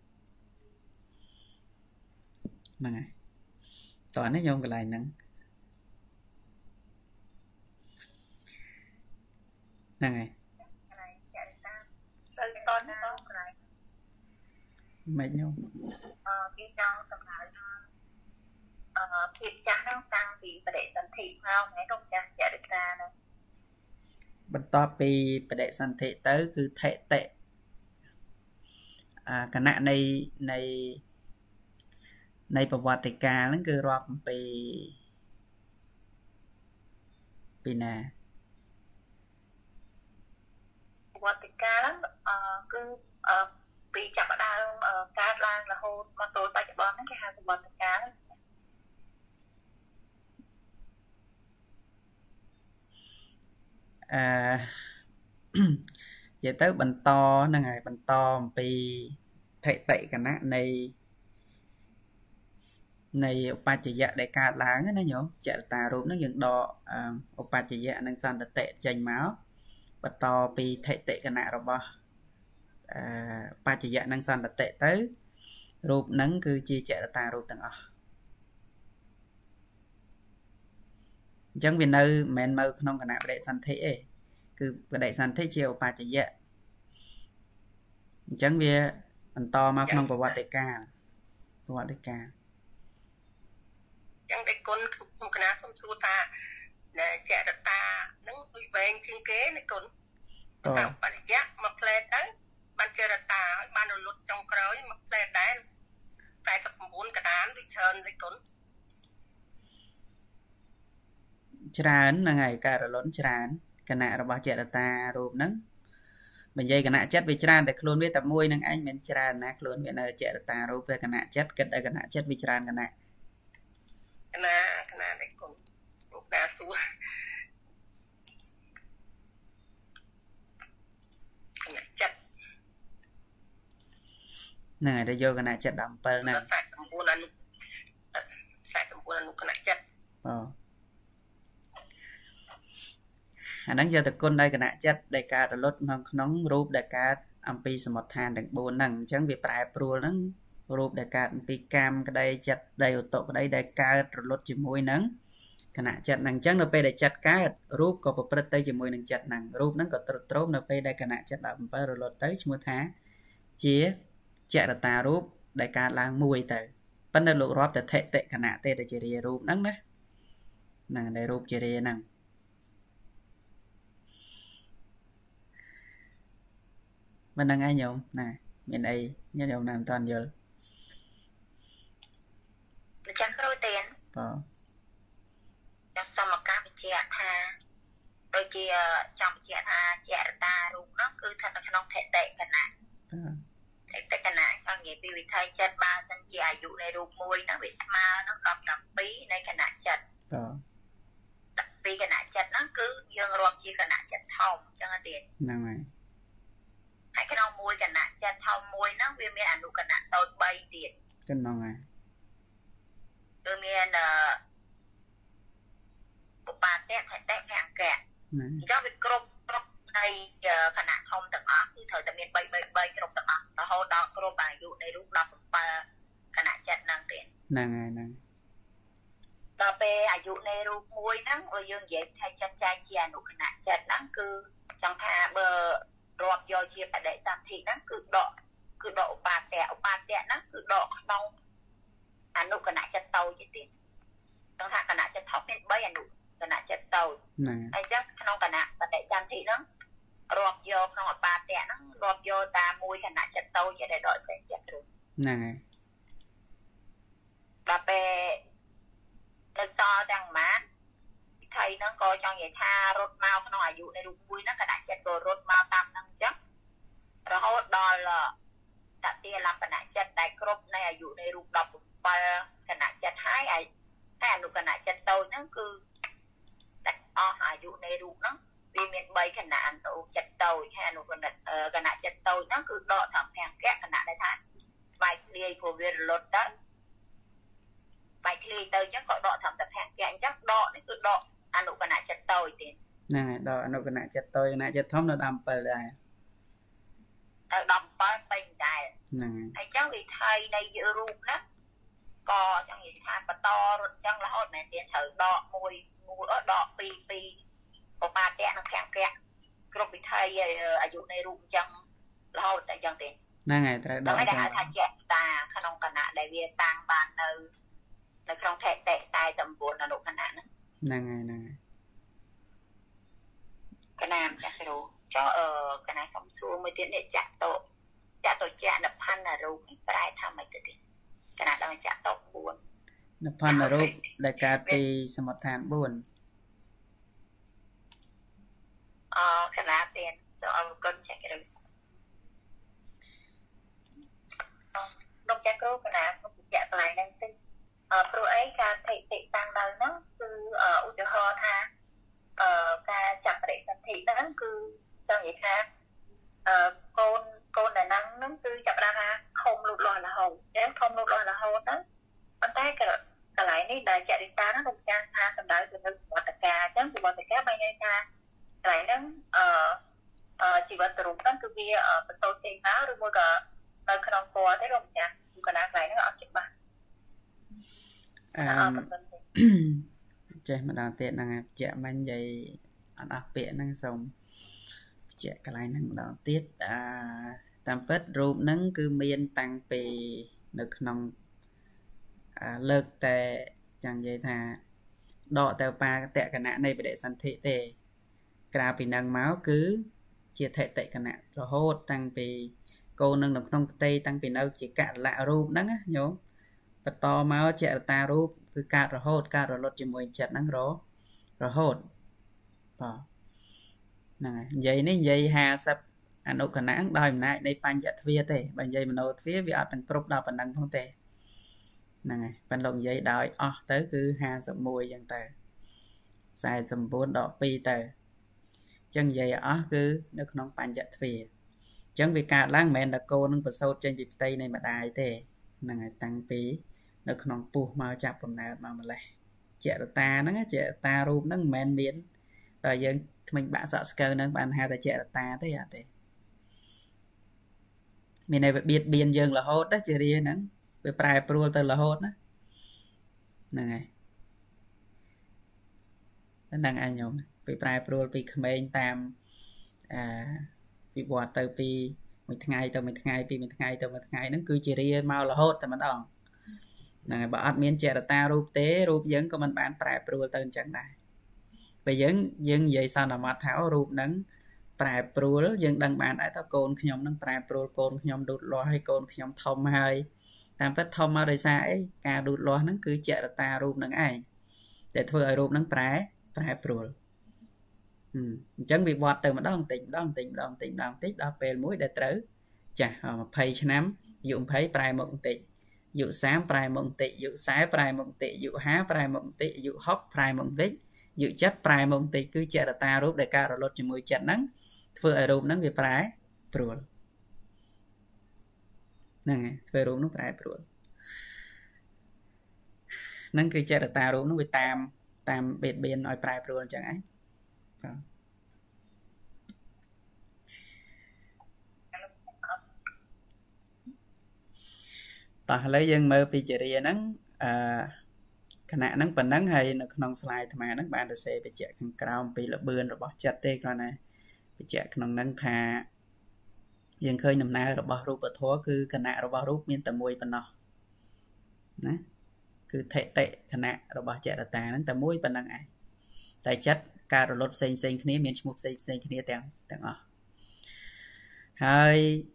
nâng này toàn nó nhông cái lại nâng nâng này mấy nhau cái trong sầm lại việc cha nó tăng vì phải để sẵn thị không mấy đồng cha chạy được ra đâu bật to pi phải để sẵn thị tới cứ thệ tệ à cái nạn này này này bảo vật thì cả nó cứ rọp pi pi nè vật thì ca lắm cứ vì chặt ở đây cá lan là hôn mà tôi tay bón cái hai con vật cá à vậy tới bánh to nè ngày bánh to vì thệ tệ cả nát này này ba chỉ dạ để cá láng nó nhổ chạy tà rụp nó những đỏ ba chỉ dạ năng san tệ chành máu bánh to vì thệ tệ cả nát rồi bao ba chỉ dạ năng san tệ tới rụp nắng cứ chia chạy tà rụp tầng ở chẳng vì nơi men mơ không cần nạp để san thế cứ để san thế chiều ba chỉ dạ chẳng vì anh to mà không có vật để ca vật để ca chẳng để con không cần nạp không xua ta nè chạy đặt ta nó đi về thiên kế này cũng tao bạn giác mà play đấy bạn chơi đặt ta bạn nó lút trong cái mà play đấy tại tập bốn cái đán đi chơi đấy cũng ច្រើនហ្នឹងហើយការរលត់ច្រើនគណៈរបស់ចេតតារូបហ្នឹងបើនិយាយគណៈចិត្តវាច្រើនតែខ្លួនវាតែមួយនឹងឯងមិនច្រើនណាខ្លួនវានៅចេតតារូបតែគណៈចិត្តគិតតែគណៈចិត្តវាច្រើនគណៈគណៈគណៈនេះគុំរូបដាសួរគណៈចិត្តហ្នឹងហើយទៅយកគណៈចិត្ត17ហ្នឹងខ្សែ9អនុខ្សែ9អនុគណៈចិត្តអូអាហ្នឹងយកទៅគុណដោយគណៈចិត្តដែលកើតរលត់ក្នុងក្នុងរូបដែលកើតអំពីសមុទ្ឋានទាំង4ហ្នឹងអញ្ចឹងវាប្រែប្រួលហ្នឹងរូបដែលកើតអំពីកម្មក្តីចិត្តដីឧតុក្តីដែលកើតរលត់ជាមួយនឹងគណៈចិត្តហ្នឹងអញ្ចឹងនៅពេលដែលចិត្តកើតរូបក៏ប្រព្រឹត្តទៅជាមួយនឹងចិត្តហ្នឹងរូបហ្នឹងក៏ត្រឹមត្រូវនៅពេលដែលគណៈចិត្ត17រលត់ទៅឈ្មោះថាជាចរតារូបដែលកើតឡើងមួយទៅប៉ុន្តែលោករាប់តែថេតិគណៈទេតជារារូបហ្នឹងណាហ្នឹងដែលរូបជារាហ្នឹងមិនដឹងឯងញោមណាមានអីញោមណាមិនតាន់យល់ម្ចាស់គ្រូទៀនបាទខ្ញុំសូមឱកាសបញ្ជាក់ថាដូចជាចង់បញ្ជាក់ថាចរតារូបនោះគឺស្ថិតនៅក្នុងថេតិគណៈថេតិគណៈចង់និយាយពីវិថីចិត្តបើសិនជាអាយុនៃរូបមួយហ្នឹងវាស្មើនឹងដប់7នៃគណៈចិត្តបាទពីគណៈចិត្តហ្នឹងគឺយើងរាប់ជាគណៈចិត្តធំអញ្ចឹងទេហ្នឹងហើយហើយក្នុងមួយគណៈចិត្តធំមួយហ្នឹងវាមានអនុគណៈតូច3ទៀតហ្នឹងហើយគឺមានអឺឧបាតៈថេតិភង្គៈអញ្ចឹងវាគ្រប់គ្រប់នៃគណៈធំទាំងអស់គឺត្រូវតែមាន3 3 3គ្រប់ទាំងអស់រហូតដល់គ្រប់អាយុនៃរូប17គណៈចិត្តហ្នឹងទៀតហ្នឹងហើយហ្នឹងដល់ពេលអាយុនៃរូបមួយហ្នឹងបើយើងនិយាយថាចិត្តចែកជាអនុគណៈចិត្តហ្នឹងគឺចង់ថាបើរាប់យកជាបដិសន្ធិហ្នឹងគឺដកគឺដកឧបាតៈឧបាតៈហ្នឹងគឺដកក្នុងអនុគណៈចិត្តតូចទៀតต้องថាគណៈចិត្តធំមាន3អនុគណៈចិត្តតូចហើយចឹងក្នុងគណៈបដិសន្ធិហ្នឹងរាប់យកក្នុងឧបាតៈហ្នឹងរាប់យកតាមមួយគណៈចិត្តតូចដែលដកចេញចិត្តរូបហ្នឹងហើយដល់ពេលនៅសល់ទាំងម៉ានថៃហ្នឹងក៏ចង់និយាយថារត់មកក្នុងអាយុនៃរូបមួយហ្នឹងគណៈចិត្តក៏រត់មកតាមហ្នឹងអញ្ចឹងរហូតដល់តតិលបណៈចិត្តដែលគ្រប់នៃអាយុនៃរូប17គណៈចិត្តហើយហើយអនុគណៈចិត្តតូចហ្នឹងគឺតែអស់អាយុនៃរូបហ្នឹងវាមាន3គណៈអនុចិត្តតូចហើយអនុគណៈគណៈចិត្តតូចហ្នឹងគឺដកត្រឹមភង្គៈគណៈដែលថាបែកធ្លាយព្រោះវារលត់ទៅបែកធ្លាយទៅអញ្ចឹងក៏ដកត្រឹមតែភង្គៈអញ្ចឹងដកនេះគឺដកអនុគណៈចិត្តតូចទៀតហ្នឹងហើយដកអនុគណៈចិត្តតូចគណៈចិត្តធំនៅ17ដែរទៅ17ពេញដែរហ្នឹងហើយអញ្ចឹងវិថីនៃរូបណាក៏ចង់និយាយថាបន្តរត់ចឹងរហូតមែនទៀតត្រូវដកមួយមួយដកពីរពីរឧបាតៈនិងភង្គៈគ្រប់វិថីអាយុនៃរូបអញ្ចឹងរហូតតែអញ្ចឹងទេហ្នឹងហើយត្រូវដកតែគេហៅថាចេតតាក្នុងគណៈដែលវាតាំងបាននៅនៅក្នុងថេតិ49អនុគណៈហ្នឹងហ្នឹងហើយហ្នឹងហើយគណៈចាស់គ្រូចុះអឺគណៈសំសួរមួយទៀតនេះចាក់តោចាក់តោចាក់នផានរូបនេះប្រែថាម៉េចទៅទៀតគណៈដល់ចាក់តោ4 នផានរូបដែលកើតពីសមុទ្ឋាន4 អឺគណៈទៀតសូមអរគុណចាក់គ្រូលោកចាក់គ្រូគណៈមកចាក់កន្លែងហ្នឹងតិចអឺព្រោះអីការថេតិតាំងដល់ហ្នឹងគឺឧទាហរណ៍ថាអឺការចាប់បរិសន្ធិហ្នឹងគឺចង់និយាយថាអឺកូនកូនដែលហ្នឹងហ្នឹងគឺចាប់បានថាខំលូតលាស់រហូតអញ្ចឹងខំលូតលាស់រហូតហ្នឹងប៉ុន្តែកន្លែងនេះដែលចរិតាហ្នឹងលោកចាស់ថាសម្ដៅទៅនឹងវត្តកាអញ្ចឹងវត្តកាបានន័យថាកន្លែងហ្នឹងអឺអឺជីវិតរូបហ្នឹងគឺវាប្រសូតចេញមកឬមួយក៏នៅក្នុងពណ៌ទេលោកចាស់គឺកន្លែងហ្នឹងអត់ច្បាស់អឺចេះម្ដងទៀតហ្នឹងបញ្ជាក់មិញនិយាយអត់អស់ពាក្យហ្នឹងសូមបញ្ជាក់កន្លែងហ្នឹងម្ដងទៀតអឺតាមពិតរូបហ្នឹងគឺមានតាំងពីនៅក្នុងលើកតែចង់និយាយថាដកតែបាតកណៈនៃបដិសន្ធិទេក្រៅពីនឹងមកគឺជាថេតិកណៈរហូតតាំងពីកូននឹងនៅក្នុងផ្ទៃតាំងពីនៅជាកលៈរូបហ្នឹងណាញោមបន្តមកចរតារូបគឺកើតរហូតកើតរលត់ជាមួយចិត្តហ្នឹងររហូតបាទហ្នឹងហើយនិយាយនេះនិយាយห้าสิบអនុគណៈដោយអំណាចនៃបញ្ចទ្វាទេបើនិយាយមโนទ្វាវាអត់ទាំងគ្រប់ដល់ប៉ុណ្ណឹងផងទេហ្នឹងហើយប៉ុន្តែលោកនិយាយដោយអស់ទៅគឺห้าสิบเอ็ดយ៉ាងទៅสี่สิบ九ដកពីរទៅអញ្ចឹងនិយាយអស់គឺនៅក្នុងបញ្ចទ្វាអញ្ចឹងវាកើតឡើងមិនមែនតែកូននឹងប្រសូតចេញពីផ្ទៃនៃម្ដាយទេហ្នឹងហើយតាំងពីនៅក្នុងពោះមកចាប់កំណើតមកម្លេះចរតាហ្នឹងចរតារូបហ្នឹងមិនមែនមានតែយើងថ្មិញបាក់សក់ស្កើហ្នឹងបានហៅតែចរតាទេអត់ទេមានតែវាបៀតបៀនយើងរហូតណាជារាហ្នឹងវាប្រែប្រួលទៅរហូតណាហ្នឹងហើយហ្នឹងឯងញោមវាប្រែប្រួលពីក្មេងតាមអាពីវត្តទៅពីមួយថ្ងៃទៅមួយថ្ងៃពីមួយថ្ងៃទៅមួយថ្ងៃហ្នឹងគឺជារាមករហូតតែម្ដងហ្នឹងហើយបើអត់មានចរតារូបទេរូបយើងក៏មិនបានប្រែប្រួលទៅអញ្ចឹងដែរពេលយើងយើងនិយាយសន្មតថារូបហ្នឹងប្រែប្រួលយើងដឹងបានដែរថាកូនខ្ញុំហ្នឹងប្រែប្រួលកូនខ្ញុំដួតលាស់ហើយកូនខ្ញុំធំហើយតាមពិតធំមកដោយសារអីការដួតលាស់ហ្នឹងគឺចរតារូបហ្នឹងឯងដែលធ្វើឲ្យរូបហ្នឹងប្រែប្រែប្រួលអញ្ចឹងវាវត្តទៅម្ដងតិចម្ដងតិចម្ដងតិចម្ដងតិចដល់ពេលមួយដែលត្រូវចាស់20ឆ្នាំអាយុ20ប្រែមកបន្តិចអាយុ30ប្រែមកបន្តិចអាយុ40ប្រែមកបន្តិចអាយុ50ប្រែមកបន្តិចអាយុ60ប្រែមកបន្តិចអាយុ70ប្រែមកបន្តិចគឺចរតារូបដែលកើតរលត់ជាមួយចិត្តហ្នឹងធ្វើឲ្យរូបហ្នឹងវាប្រែប្រួលហ្នឹងហើយធ្វើរូបហ្នឹងប្រែប្រួលហ្នឹងគឺចរតារូបហ្នឹងវាតាមតាមបេតបៀនឲ្យប្រែប្រួលអញ្ចឹងឯងបាទតោះឥឡូវយើងមើលពីចរិយាហ្នឹងអឺគណៈហ្នឹងប៉ុណ្ណឹងហើយនៅក្នុង slide អាត្មាហ្នឹងបានសរសេរបញ្ជាក់ខាងក្រោមពីលបឿនរបស់ចិត្តទេគ្រាន់តែបញ្ជាក់ក្នុងហ្នឹងថាយើងឃើញដំណើររបស់រូបធម៌គឺគណៈរបស់រូបមានតែមួយប៉ុណ្ណោះណាគឺថេតិគណៈរបស់ចរតាហ្នឹងតែមួយប៉ុណ្ណឹងឯងតែចិត្តការរលត់ផ្សេងផ្សេងគ្នាមានឈ្មោះផ្សេងផ្សេងគ្នាទាំងទាំងអស់ហើយ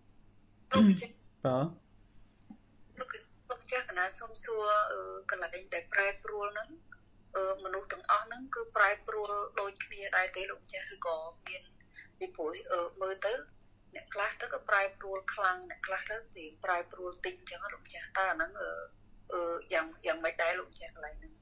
បងលោកចាស់កណាសុំសួរកន្លែងដែលប្រែប្រួលហ្នឹងមនុស្សទាំងអស់ហ្នឹងគឺប្រែប្រួលដូចគ្នាដែរទេលោកចាស់ឬក៏មានពីព្រោះមើលទៅអ្នកខ្លះទៅក៏ប្រែប្រួលខ្លាំងអ្នកខ្លះទៅទីប្រែប្រួលតិចអញ្ចឹងលោកចាស់តើអាហ្នឹងអឺយ៉ាងយ៉ាងម៉េចដែរលោកចាស់កន្លែងហ្នឹង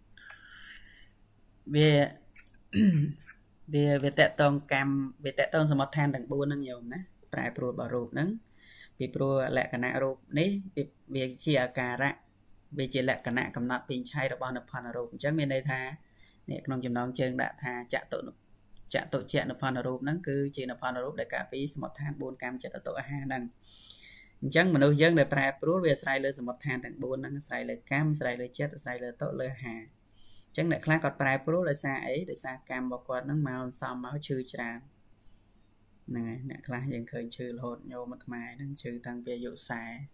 វាវាវាតកតងកម្មវាតកតងសមុទ្រឋានទាំងបួនហ្នឹងញោមណាប្រែប្រួលរបស់រូបហ្នឹងពីព្រោះលក្ខណៈរូបនេះវាជាអាការៈវាជាលក្ខណៈកំណត់ពីឆៃរបស់និព្វានរូបអញ្ចឹងមានន័យថានេះក្នុងចំណងជើងដាក់ថាចតុចតុជានិព្វានរូបហ្នឹងគឺជានិព្វានរូបដែលការពីសមុទ្រឋានបួនកម្មចិត្តតុអាហារហ្នឹងអញ្ចឹងមនុស្សយើងដែលប្រែប្រួលវាអាស្រ័យលើសមុទ្រឋានទាំងបួនហ្នឹងអាស្រ័យលើកម្មអាស្រ័យលើចិត្តអាស្រ័យលើតុលើអាហារអញ្ចឹងអ្នកខ្លះគាត់ប្រែប្រួលដោយសារអីដោយសារកម្មរបស់គាត់ហ្នឹងមកសំមកឈឺច្រើនហ្នឹងហើយអ្នកខ្លះយើងឃើញឈឺរហូតញោមអាត្មាហ្នឹងឈឺតាំងពីអាយុ40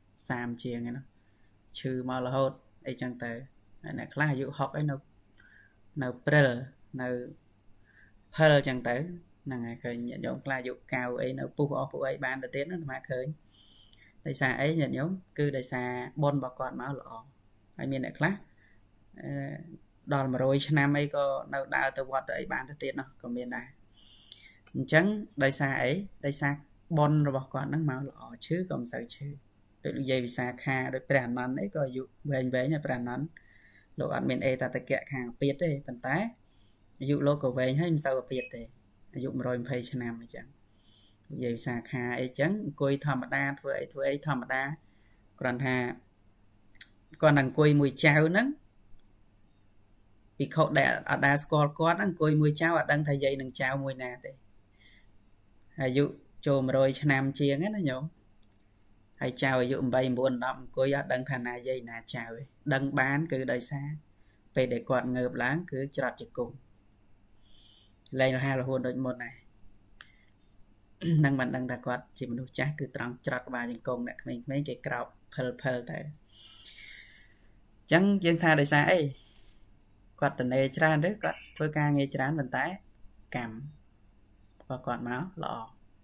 30ជាងហ្នឹងឈឺមករហូតអីចឹងទៅអ្នកខ្លះអាយុ60អីនៅនៅព្រិលនៅផលចឹងទៅហ្នឹងហើយឃើញញាតិញោមខ្លះអាយុ90អីនៅពុះអស់ពុះអីបានទៅទៀតហ្នឹងអាត្មាឃើញដោយសារអីញាតិញោមគឺដោយសារបុណ្យរបស់គាត់មកល្អហើយមានអ្នកខ្លះអឺដល់100ឆ្នាំអីក៏នៅដើរទៅវត្តទៅអីបានទៅទៀតនោះក៏មានដែរអញ្ចឹងដោយសារអីដោយសារបុណ្យរបស់គាត់ហ្នឹងមកល្អឈឺក៏មិនសូវឈឺដូចនិយាយវិសាខាដូចព្រះអនន្តអីក៏អាយុវែងវែងហើយព្រះអនន្តលោកអត់មានអេតតកៈខាងអាពាតទេប៉ុន្តែអាយុលោកក៏វែងហើយមិនសូវអាពាតទេអាយុone hundred twentyឆ្នាំអញ្ចឹងនិយាយវិសាខាអីចឹងអង្គុយធម្មតាធ្វើអីធ្វើអីធម្មតាគ្រាន់ថាគាត់អង្គុយមួយចៅហ្នឹងពីខុសដែលអត់ដែលស្គាល់គាត់អង្គុយមួយចៅអត់ដឹងថាយាយនឹងចៅមួយណាទេអាយុចូលone hundredឆ្នាំជាងណាញោមហើយចៅអាយុeight nine tenអង្គុយអត់ដឹងថាណាយាយណាចៅទេដឹងបានគឺដោយសារពេលដែលគាត់ងើបឡើងគឺច្រត់ជង្គង់លែងរហ័សរហួនដូចមុនដែរនឹងមិនដឹងថាគាត់ជាមនុស្សចាស់គឺត្រង់ច្រត់ក្បាលជង្គង់អ្នកក្មេងៗគេក្រោបភិលភិលតែអញ្ចឹងយើងថាដោយសារអីគាត់តនេច្រើនទេគាត់ធ្វើការងារច្រើនប៉ុន្តែកម្មបើគាត់មកល្អ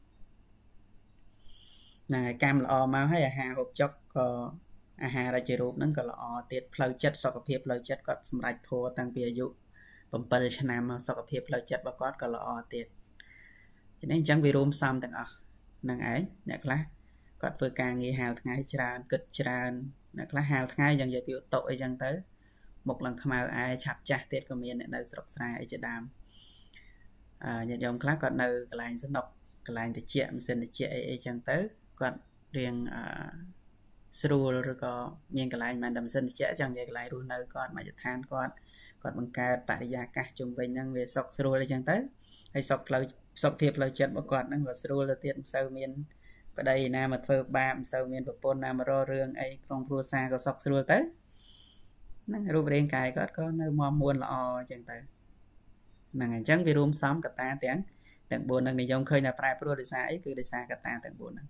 ហ្នឹងហើយកម្មល្អមកហើយអាហារហូបចុកក៏អាហារដែលជារូបហ្នឹងក៏ល្អទៀតផ្លូវចិត្តសុខភាពផ្លូវចិត្តគាត់សម្រេចធម៌តាំងពីអាយុ7ឆ្នាំមកសុខភាពផ្លូវចិត្តរបស់គាត់ក៏ល្អទៀតចឹងអញ្ចឹងវារួមផ្សំទាំងអស់ហ្នឹងឯងអ្នកខ្លះគាត់ធ្វើការងារហាលថ្ងៃច្រើនគិតច្រើនអ្នកខ្លះហាលថ្ងៃយ៉ាងនិយាយពីឧតុអីចឹងទៅមុខឡើងខ្មៅអែឆាប់ចាស់ទៀតក៏មានអ្នកនៅស្រុកស្រែអីជាដើមអឺញាតិញោមខ្លះគាត់នៅកន្លែងសំណុកកន្លែងតិចម៉ាស៊ីនតិចអីអីចឹងទៅគាត់រៀងអឺស្រួលឬក៏មានកន្លែងមិនតែម៉ាស៊ីនតិចចឹងនិយាយកន្លែងរស់នៅគាត់មកយដ្ឋានគាត់គាត់បង្កើតបរិយាកាសជុំវិញហ្នឹងវាសុខស្រួលអីចឹងទៅហើយសុខផ្លូវសុខភាពផ្លូវចិត្តរបស់គាត់ហ្នឹងក៏ស្រួលទៅទៀតមិនសូវមានប្តីណាមកធ្វើបាបមិនសូវមានប្រពន្ធណាមករករឿងអីក្នុងគ្រួសារក៏សុខស្រួលទៅហ្នឹងរូបរាងកាយគាត់ក៏នៅមមួនល្អអញ្ចឹងទៅហ្នឹងអញ្ចឹងវារួមផ្សំកត្តាទាំងទាំងបួនហ្នឹងនិយមឃើញថាប្រែប្រួលដោយសារអីគឺដោយសារកត្តាទាំងបួនហ្នឹង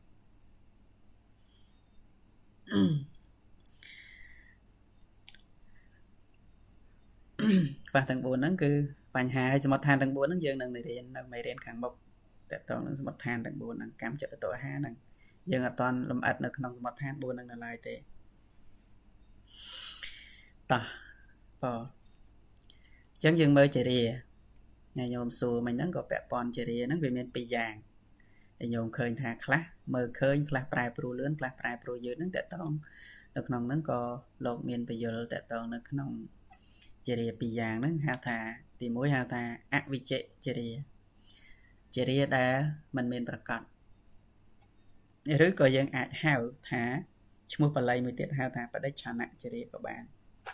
ខ្វះទាំងបួនហ្នឹងគឺបញ្ហាសមុទ្រឋានទាំងបួនហ្នឹងយើងនឹងរៀននៅមេរៀនខាងមុខតើតើនឹងសមុទ្រឋានទាំងបួនហ្នឹងកម្មចិត្តតអាហារហ្នឹងយើងអត់ទាន់លម្អិតនៅក្នុងសមុទ្រឋានបួនហ្នឹងនៅឡើយទេតោះបើអញ្ចឹងយើងមើលចរិយាញញោមសួរមិញហ្នឹងក៏ពាក់ព័ន្ធចរិយាហ្នឹងវាមានពីរយ៉ាងញញោមឃើញថាខ្លះមើលឃើញខ្លះប្រែប្រួលលឿនខ្លះប្រែប្រួលយឺតហ្នឹងតើតងនៅក្នុងហ្នឹងក៏លោកមានបញ្យលតើតងនៅក្នុងចរិយាពីរយ៉ាងហ្នឹងហៅថាទីមួយហៅថាអវិជ្ជចរិយាចរិយាដែលមិនមានប្រកបឬក៏យើងអាចហៅថាឈ្មោះបាលីមួយទៀតហៅថាបដិច្ឆនចរិយាក៏បាន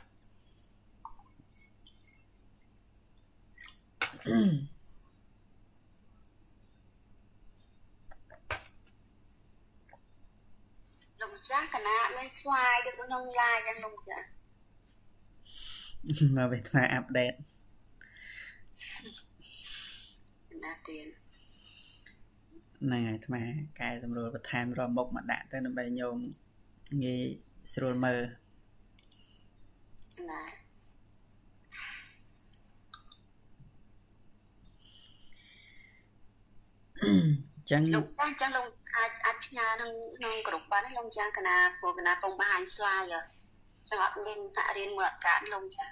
លោកចាស់កណាមាន slide នៅក្នុង live យ៉ាងលោកចាស់មកវាថ្មអាប់ដេតណាទៀតហ្នឹងហើយថ្មកែសម្រួលបន្ថែមរកមុខមកដាក់ទៅដើម្បីញោមងាយស្រួលមើលណាចឹងលោកតាចឹងលោកអាចអាចផ្ញើក្នុងក្នុងក្រុមបានលោកចាកណាព្រោះកណាពងបង្ហាញ slide ចឹងអត់មានតារៀនមើលអត់កើតលោកចា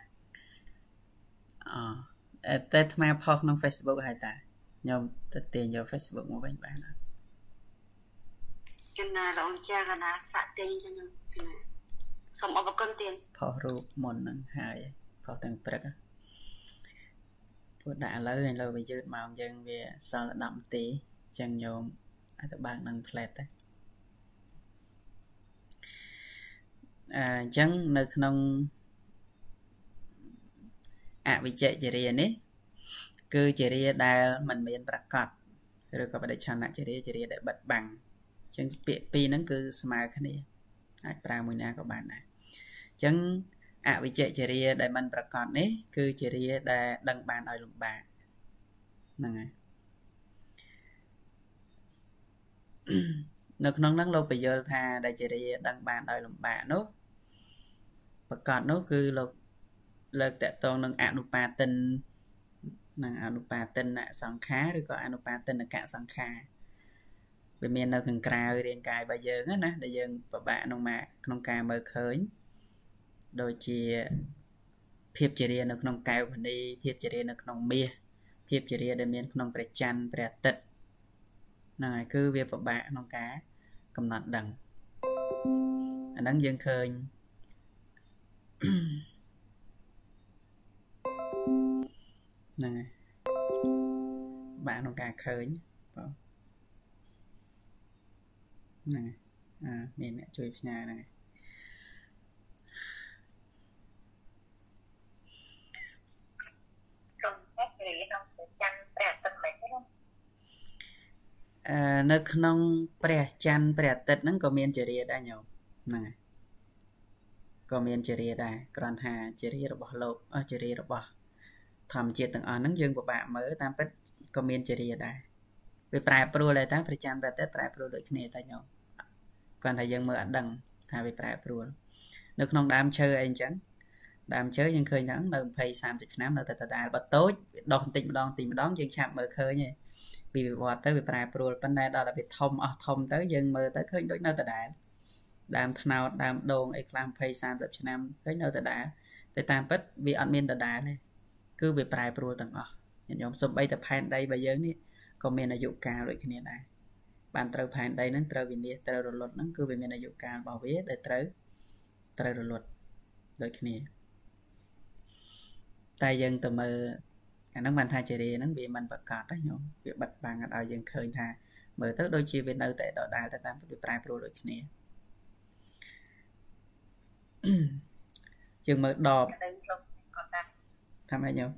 អឺតែថ្មផុសក្នុង Facebook ហើយតាខ្ញុំទៅទាញយក Facebook មកវិញបានអត់កណាលោកចាកណាសាក់ទាញចឹងសូមអរគុណទៀតផុសរូបមុនហ្នឹងហើយផុសទាំងព្រឹកពួកដាក់ឥឡូវឥឡូវវាយឺតម៉ោងយើងវាសល់10នាទីចឹងញោមអាចទៅបើកនឹង plate ទៅអញ្ចឹងនៅក្នុងអវិជ្ជចរិយានេះគឺចរិយាដែលមិនមានប្រកបឬក៏បដិច្ឆនចរិយាចរិយាដែលបិទបាំងអញ្ចឹងពាក្យពីរហ្នឹងគឺស្មើគ្នាអាចប្រើមួយណាក៏បានដែរអញ្ចឹងអវិជ្ជចរិយាដែលមិនប្រកបនេះគឺចរិយាដែលដឹងបានដោយលំបាកហ្នឹងហើយនៅក្នុងហ្នឹងលោកបញ្យល់ថាដែលចរិយាដឹងបានដោយលំបាកនោះប្រកបនោះគឺលោកលើកតកតងនឹងអនុបាតិននឹងអនុបាតិនសង្ខារឬក៏អនុបាតិនកសង្ខារវាមាននៅខាងក្រៅរាងកាយរបស់យើងណាដែលយើងពិបាកក្នុងមកក្នុងការមើលឃើញដូចជាភាពចរិយានៅក្នុងកែវមณีភាពចរិយានៅក្នុងមាសភាពចរិយាដែលមានក្នុងព្រះច័ន្ទព្រះអាទិត្យហ្នឹងហើយគឺវាពិបាកក្នុងការកំណត់ដឹងអាហ្នឹងយើងឃើញហ្នឹងហើយបាក់ក្នុងការឃើញបងហ្នឹងហើយអាមានអ្នកជួយផ្ញើហ្នឹងហើយក្នុងព្រះចរិយាក្នុងព្រះច័ន្ទព្រះអាទិត្យមិនទេអឺនៅក្នុងព្រះច័ន្ទព្រះអាទិត្យហ្នឹងក៏មានចរិយាដែរញោមហ្នឹងហើយក៏មានចរិយាដែរគ្រាន់ថាចរិយារបស់លោកអចរិយារបស់ធម្មជាតិទាំងអស់ហ្នឹងយើងពិបាកមើលតាមពិតក៏មានចរិយាដែរវាប្រែប្រួលដែរតាព្រះច័ន្ទព្រះអាទិត្យប្រែប្រួលដូចគ្នាតែញោមគ្រាន់តែយើងមើលអត់ដឹងថាវាប្រែប្រួលនៅក្នុងដើមឈើអីអញ្ចឹងដើមឈើយើងឃើញហ្នឹងនៅยี่สิบ 30ឆ្នាំនៅតែដដែលបើតូចដុះបន្តិចម្ដងបន្តិចម្ដងយើងឆាប់មើលឃើញឯងពីវិវត្តទៅវាប្រែប្រួលប៉ុន្តែដល់តែវាធំអស់ធំទៅយើងមើលទៅឃើញដូចនៅដដែលដើមថ្នោតដើមដូងអីខ្លះยี่สิบ 30ឆ្នាំឃើញនៅដដែលតែតាមពិតវាអត់មានដដែលទេគឺវាប្រែប្រួលទាំងអស់ញាតិញោមសូម្បីតែផែនដីរបស់យើងនេះក៏មានអាយុកាលដូចគ្នាដែរបានត្រូវផែនដីហ្នឹងត្រូវវិនិច្ឆ័យត្រូវរលត់ហ្នឹងគឺវាមានអាយុកាលរបស់វាដែលត្រូវត្រូវរលត់ដូចគ្នាតែយើងទៅមើលអាហ្នឹងបានថាជារាហ្នឹងវាមិនប្រកាសទេញោមវាបិទបាំងអត់ឲ្យយើងឃើញថាមើលទៅដូចជាវានៅតែដដែលតែតាមវាប្រែប្រួលដូចគ្នាយើងមើលដបថាម៉េចញោម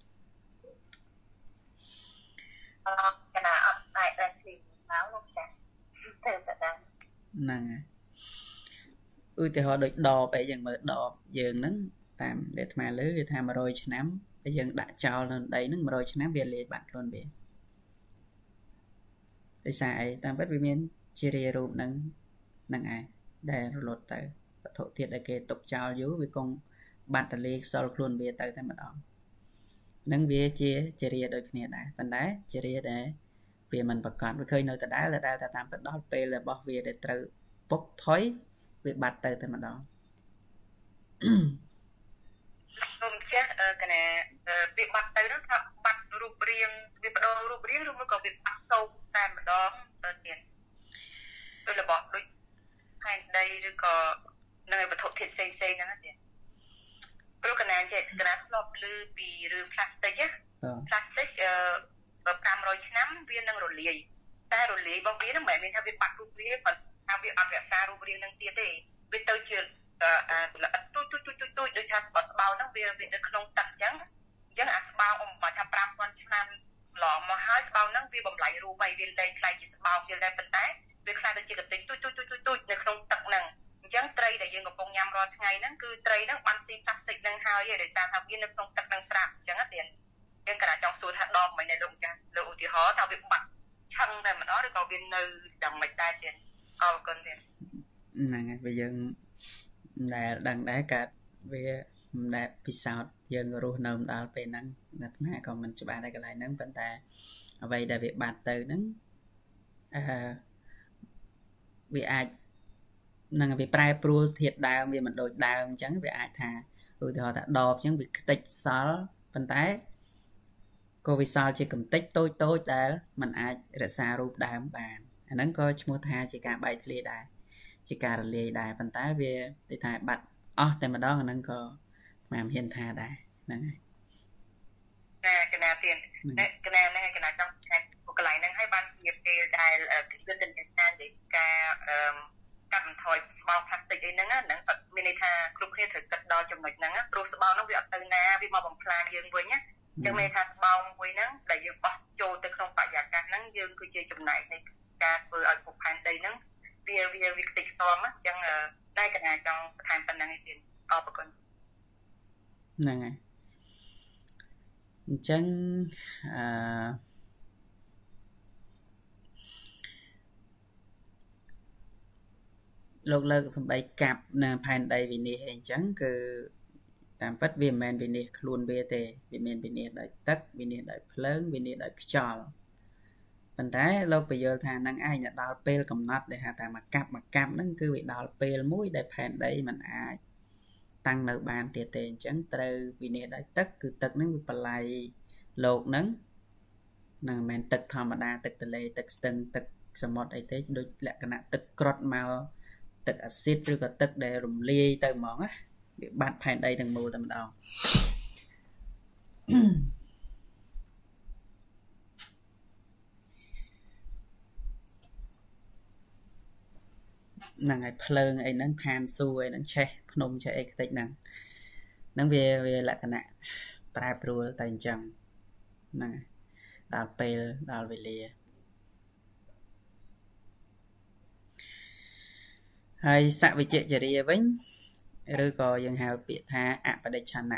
អត់កណាអត់តែតែឃ្លីមកលោកចាទៅតែដល់ហ្នឹងហើយឧទាហរណ៍ដូចដបអីយើងមើលដបយើងហ្នឹងតាមដែលអាត្មាលើវាថាmột trămឆ្នាំតែយើងដាក់ចោលនៅដីហ្នឹងmột trămឆ្នាំវាលាយបាត់ខ្លួនវាដោយសារអីតាមពិតវាមានជារារូបហ្នឹងហ្នឹងឯងដែលរលត់ទៅវត្ថុធាតុដែលគេទុកចោលយូរវាគង់បាត់រលាយខ្សលខ្លួនវាទៅតែម្ដងហ្នឹងវាជាជារាដូចគ្នាដែរប៉ុន្តែជារាដែលវាមិនប្រកាសវាឃើញនៅដដែលតែតាមពិតដល់ពេលរបស់វាដែលត្រូវពុកផុយវាបាត់ទៅតែម្ដងខ្ញុំចេះកណាវាបាត់ទៅនោះថាបាត់រូបរាងវាបដូររូបរាងឬមួយក៏វាបាត់ទៅតែម្ដងទៅទៀតដូចរបស់ដូចផែនដីឬក៏នៅវត្ថុធាតុផ្សេងផ្សេងហ្នឹងទៀតព្រោះកណាចេះកណាស្លប់ឮពីរឿងផ្លាស្ទិកណាផ្លាស្ទិកអឺfive hundredឆ្នាំវានឹងរលាយតែរលាយរបស់វាហ្នឹងមិនមែនថាវាបាត់រូបរាងប៉ុន្តែវាអត់រក្សារូបរាងហ្នឹងទៀតទេវាទៅជាល្អិតទូចទូចទូចទូចទូចដូចថាស្បោស្បោហ្នឹងវាវានៅក្នុងទឹកអញ្ចឹងអញ្ចឹងអាស្បោអមមកថាfive thousandឆ្នាំឡងមកហើយស្បោហ្នឹងវាបំលែងរូបហើយវាលែងខ្លាយជាស្បោវាលែងប៉ុន្តែវាខ្លាយទៅជាកន្ទិញទូចទូចទូចទូចទូចនៅក្នុងទឹកហ្នឹងអញ្ចឹងត្រីដែលយើងកំពុងញ៉ាំរាល់ថ្ងៃហ្នឹងគឺត្រីហ្នឹងបានស៊ីផ្លាស្ទិកហ្នឹងហើយឯដោយសារថាវានៅក្នុងទឹកហ្នឹងស្រាប់អញ្ចឹងទេយើងកណាចង់សួរថាដបមិននៅលោកចាស់លោកឧទាហរណ៍ថាវាបាត់ឆឹងតែម្ដងឬក៏វានៅដល់មិនដែរទៀតអរគុណទៀតហ្នឹងហើយបើយើងដែលដឹងដែរកើតវាមិនដែលពិសោធន៍យើងរស់នៅដល់ពេលហ្នឹងអាត្មាក៏មិនច្បាស់ដែរកន្លែងហ្នឹងប៉ុន្តែអ្វីដែលវាបាត់ទៅហ្នឹងអឺវាអាចនឹងវាប្រែប្រួលធាតុដើមវាមិនដូចដើមអញ្ចឹងវាអាចថាឧទាហរណ៍ថាដបអញ្ចឹងវាខ្ទេចសល់ប៉ុន្តែក៏វាសល់ជាកម្ទេចតូចតូចដែលมันអាចរក្សារូបដើមបានអាហ្នឹងក៏ឈ្មោះថាជាការបែកធ្លាយដែរជាការរលាយដែរប៉ុន្តែវាដូចថាបាត់អស់តែម្ដងអាហ្នឹងក៏មិនហ៊ានថាដែរហ្នឹងហើយកណាទៀតកណាហ្នឹងកណាចង់ថាកន្លែងហ្នឹងឲ្យបានជាពេលដែលគឺយើងទៅស្ថាននៃការកាត់បន្ថយស្បោផ្លាស្ទិកអីហ្នឹងហ្នឹងអត់មានន័យថាគ្រប់គ្នាត្រូវគិតដល់ចំណុចហ្នឹងព្រោះស្បោហ្នឹងវាអត់ទៅណាវាមកបំផ្លាញយើងវិញណាអញ្ចឹងមានថាស្បោមួយហ្នឹងដែលយើងបោះចូលទៅក្នុងបរិយាកាសហ្នឹងយើងគឺជាចំណែកនៃការធ្វើឲ្យភពផែនដីហ្នឹងវាវាវាខ្ទេចខ្ទាំអញ្ចឹងតែកណាចង់បន្ថែមប៉ុណ្្នឹងឯទៀតអរគុណហ្នឹងហើយអញ្ចឹងអឺលោកលើកសំដីកាប់នៅផែនដីវិនិច្ឆ័យអញ្ចឹងគឺតាមពិតវាមិនមែនវិនិច្ឆ័យខ្លួនវាទេវាមានវិនិច្ឆ័យដោយទឹកវិនិច្ឆ័យដោយភ្លើងវិនិច្ឆ័យដោយខ្យល់ប៉ុន្តែលោកបញ្យល់ថានឹងឯងដល់ពេលកំណត់ដែលហៅថាមកកាប់មកកាប់ហ្នឹងគឺវាដល់ពេលមួយដែលផែនដីมันអាចតាំងនៅបានទៀតទេអញ្ចឹងត្រូវវិនិច្ឆ័យដោយទឹកគឺទឹកហ្នឹងវាបល័យលោកហ្នឹងនឹងមិនមែនទឹកធម្មតាទឹកទន្លេទឹកស្ទឹងទឹកសមុទ្រអីទេដូចលក្ខណៈទឹកក្រុតមកទឹកអាស៊ីតឬក៏ទឹកដែលរំលាយទៅហ្មងណាវាបាត់ផែនដីទាំងមូលតែម្ដងហ្នឹងហើយភ្លើងអីហ្នឹងឋានសួគ៌អីហ្នឹងឆេះភ្នំឆេះអីខ្ទេចហ្នឹងហ្នឹងវាវាលក្ខណៈប្រែប្រួលតែអញ្ចឹងហ្នឹងដល់ពេលដល់វេលាហើយសវិជ្ជចរិយាវិញឬក៏យើងហៅពាក្យថាអបដិច្ឆណៈ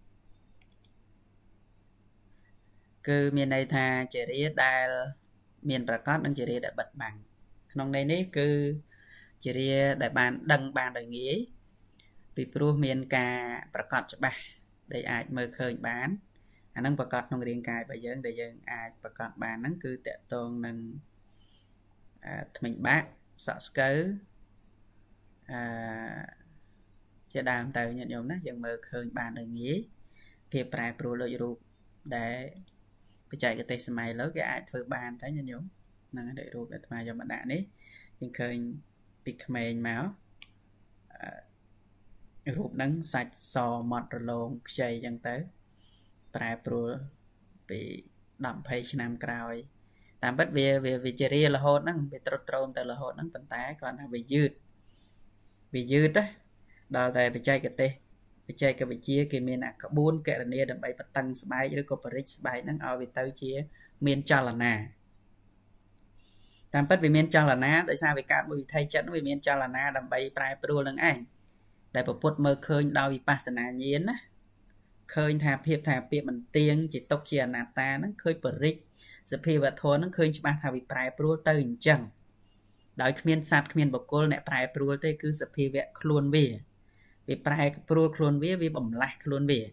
គឺមានន័យថាចរិយាដែលមានប្រកបនិងចរិយាដែលបិទបាំងក្នុងន័យនេះគឺចរិយាដែលបានដឹងបានដោយងាយពីព្រោះមានការប្រកាសច្បាស់ដែលអាចមើលឃើញបានអាហ្នឹងប្រកាសក្នុងរាងកាយរបស់យើងដែលយើងអាចប្រកាសបានហ្នឹងគឺតកតងនឹងថ្មិញបាក់សក់ស្កូវអឺជាដើមទៅញាតិញោមណាយើងមើលឃើញបានដោយងាយភាពប្រែប្រួលដូចរូបដែលបច្ចេកទេសសម័យឥឡូវគេអាចធ្វើបានតែញាតិញោមហ្នឹងហើយរូបអាត្មាយកមកដាក់នេះយើងឃើញពីក្មេងមករូបហ្នឹងសាច់សម៉ត់រលោងខ្ចីអញ្ចឹងទៅប្រែប្រួលពីដប់ยี่สิบឆ្នាំក្រោយតាមពិតវាវាវិជារារហូតហ្នឹងវាត្រុតត្រោមទៅរហូតហ្នឹងប៉ុន្តែគាត់ថាវាយឺតវាយឺតណាដល់តែបច្ចេកទេសបច្ចេកវិទ្យាគេមានអាក្បួនគណនាដើម្បីបន្តឹងស្បែកឬក៏បរិច្ស្បែកហ្នឹងឲ្យវាទៅជាមានចលនាតាមពិតវាមានចលនាដោយសារវាកើតមួយវិធីចិត្តវាមានចលនាដើម្បីប្រែប្រួលនឹងឯងដែលពុទ្ធមើលឃើញដោយវិបស្សនាញាណណាឃើញថាភាពថាពាក្យមិនទៀងជាទុកជាអនត្តាហ្នឹងឃើញបរិច្សភាវធម៌ហ្នឹងឃើញច្បាស់ថាវាប្រែប្រួលទៅអញ្ចឹងដោយគ្មានសត្វគ្មានបុគ្គលអ្នកប្រែប្រួលទេគឺសភាវៈខ្លួនវាវាប្រែប្រួលខ្លួនវាវាបំលាស់ខ្លួនវា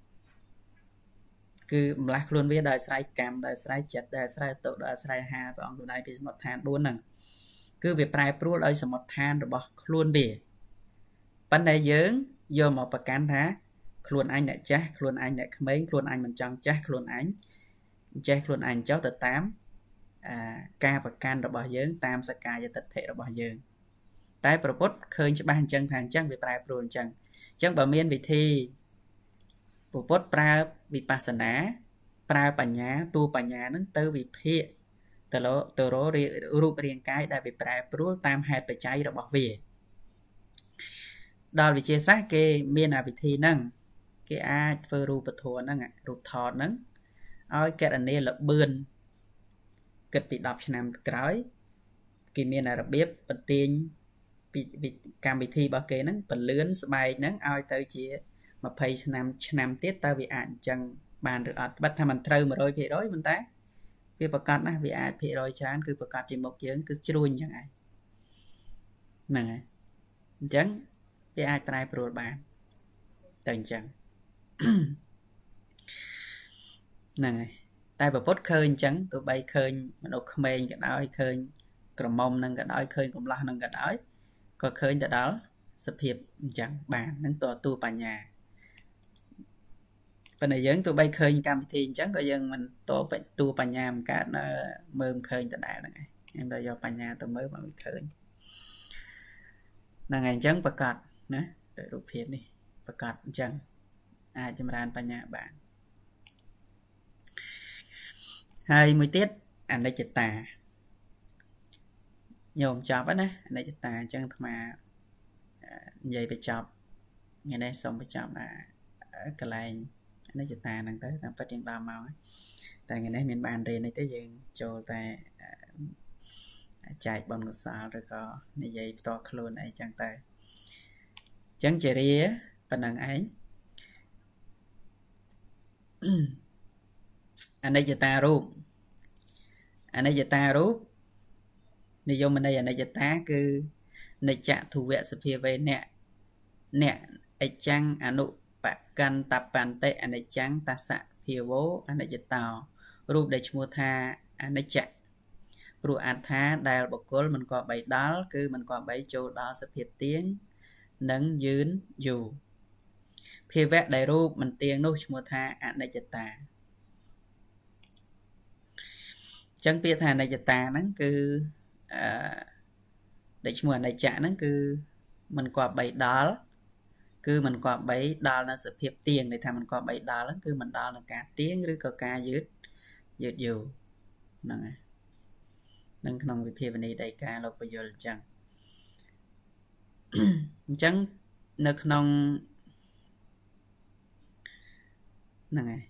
គឺបំលាស់ខ្លួនវាដោយអាស្រ័យកម្មដោយអាស្រ័យចិត្តដោយអាស្រ័យតុដោយអាស្រ័យអាហារព្រះអង្គសម្ដែងពីសមុទ្ឋានbốnហ្នឹងគឺវាប្រែប្រួលដោយសមុទ្ឋានរបស់ខ្លួនវាប៉ុន្តែយើងយកមកប្រកាន់ថាខ្លួនអញអ្នកចាស់ខ្លួនអញអ្នកក្មេងខ្លួនអញមិនចង់ចាស់ខ្លួនអញចេះខ្លួនអញចុះទៅតាមអាការប្រកាន់របស់យើងតាមសក្កាយទិដ្ឋិរបស់យើងតែព្រះពុទ្ធឃើញច្បាស់អញ្ចឹងថាអញ្ចឹងវាប្រែប្រួលអញ្ចឹងអញ្ចឹងបើមានវិធីព្រះពុទ្ធប្រើវិបស្សនាប្រើបញ្ញាតួបញ្ញាហ្នឹងទៅវិភាគទៅរទៅររូបរាងកាយដែលវាប្រែប្រួលតាមហេតុបច្ច័យរបស់វាដល់វិទ្យាសាស្ត្រគេមានអាវិធីហ្នឹងគេអាចធ្វើរូបធម៌ហ្នឹងរូបថតហ្នឹងឲ្យកណនាលបឿនគិតពីដប់ឆ្នាំក្រោយគេមានរបៀបបន្ទាញពីកម្មវិធីរបស់គេហ្នឹងពលឿនស្បែកហ្នឹងឲ្យទៅជាยี่สิบឆ្នាំឆ្នាំទៀតតើវាអាចអញ្ចឹងបានឬអត់បាត់ថាមិនត្រូវone hundred percentប៉ុន្តែវាប្រកាសណាស់វាអាចភាគរយច្រើនគឺប្រកាសជាមុខយើងគឺជ្រួញអញ្ចឹងឯងហ្នឹងហើយអញ្ចឹងវាអាចប្រែប្រួលបានទៅអញ្ចឹងហ្នឹងហើយតែប្រពុតឃើញអញ្ចឹងទោះបីឃើញមនុស្សក្មេងក៏ដោយឃើញក្រមុំនឹងក៏ដោយឃើញកំឡោះនឹងក៏ដោយក៏ឃើញទៅដល់សភាពអញ្ចឹងបាននឹងតតួបញ្ញាប៉ុន្តែយើងទោះបីឃើញកម្មវិធីអញ្ចឹងក៏យើងមិនតតួបញ្ញាមិនកើតនៅមើលមិនឃើញដដែលហ្នឹងឯងខ្ញុំដល់យកបញ្ញាទៅមើលមកមិនឃើញហ្នឹងហើយអញ្ចឹងប្រកាសណាដោយរូបភាពនេះប្រកាសអញ្ចឹងអាចចម្រើនបញ្ញាបានហើយមួយទៀតអនិច្ចតាញោមចប់ណាអនិច្ចតាអញ្ចឹងអាត្មានិយាយបញ្ចប់ថ្ងៃនេះសូមបញ្ចប់ណាកន្លែងអនិច្ចតាហ្នឹងទៅតាមពិតយើងដល់មកតែថ្ងៃនេះមានបានរៀននេះទេយើងចូលតែចែកបុណ្យកុសលឬក៏និយាយផ្ទាល់ខ្លួនអីចឹងទៅអញ្ចឹងជារាប៉ុណ្្នឹងឯងអនិច្ចតារូបអនិច្ចតារូបនិយមន័យអនិច្ចតាគឺនិច្ចធុវៈសភាវេអ្នកអ្នកអិច្ចាំងអនុបកន្តបន្តិអនិច្ចាំងតសៈភាវោអនិច្ចតោរូបដែលឈ្មោះថាអនិច្ចព្រោះអត្ថាដែលបុគ្គលមិនក៏បីដល់គឺមិនក៏បីចូលដល់សភាពទៀងនិងយឺនយូរភាវៈដែលរូបមិនទៀងនោះឈ្មោះថាអនិច្ចតាចឹងពាក្យថាអនិច្ចតាហ្នឹងគឺអឺដែលឈ្មោះអនិច្ចៈហ្នឹងគឺមិនក៏បីដល់គឺមិនក៏បីដល់នៅសភាពទៀងន័យថាមិនក៏បីដល់ហ្នឹងគឺមិនដល់នឹងការទៀងឬក៏ការយឺតយឺតយូរហ្នឹងហើយនឹងក្នុងវិភាវនីដីកាលោកបញ្យល់អញ្ចឹងអញ្ចឹងនៅក្នុងហ្នឹងហើយ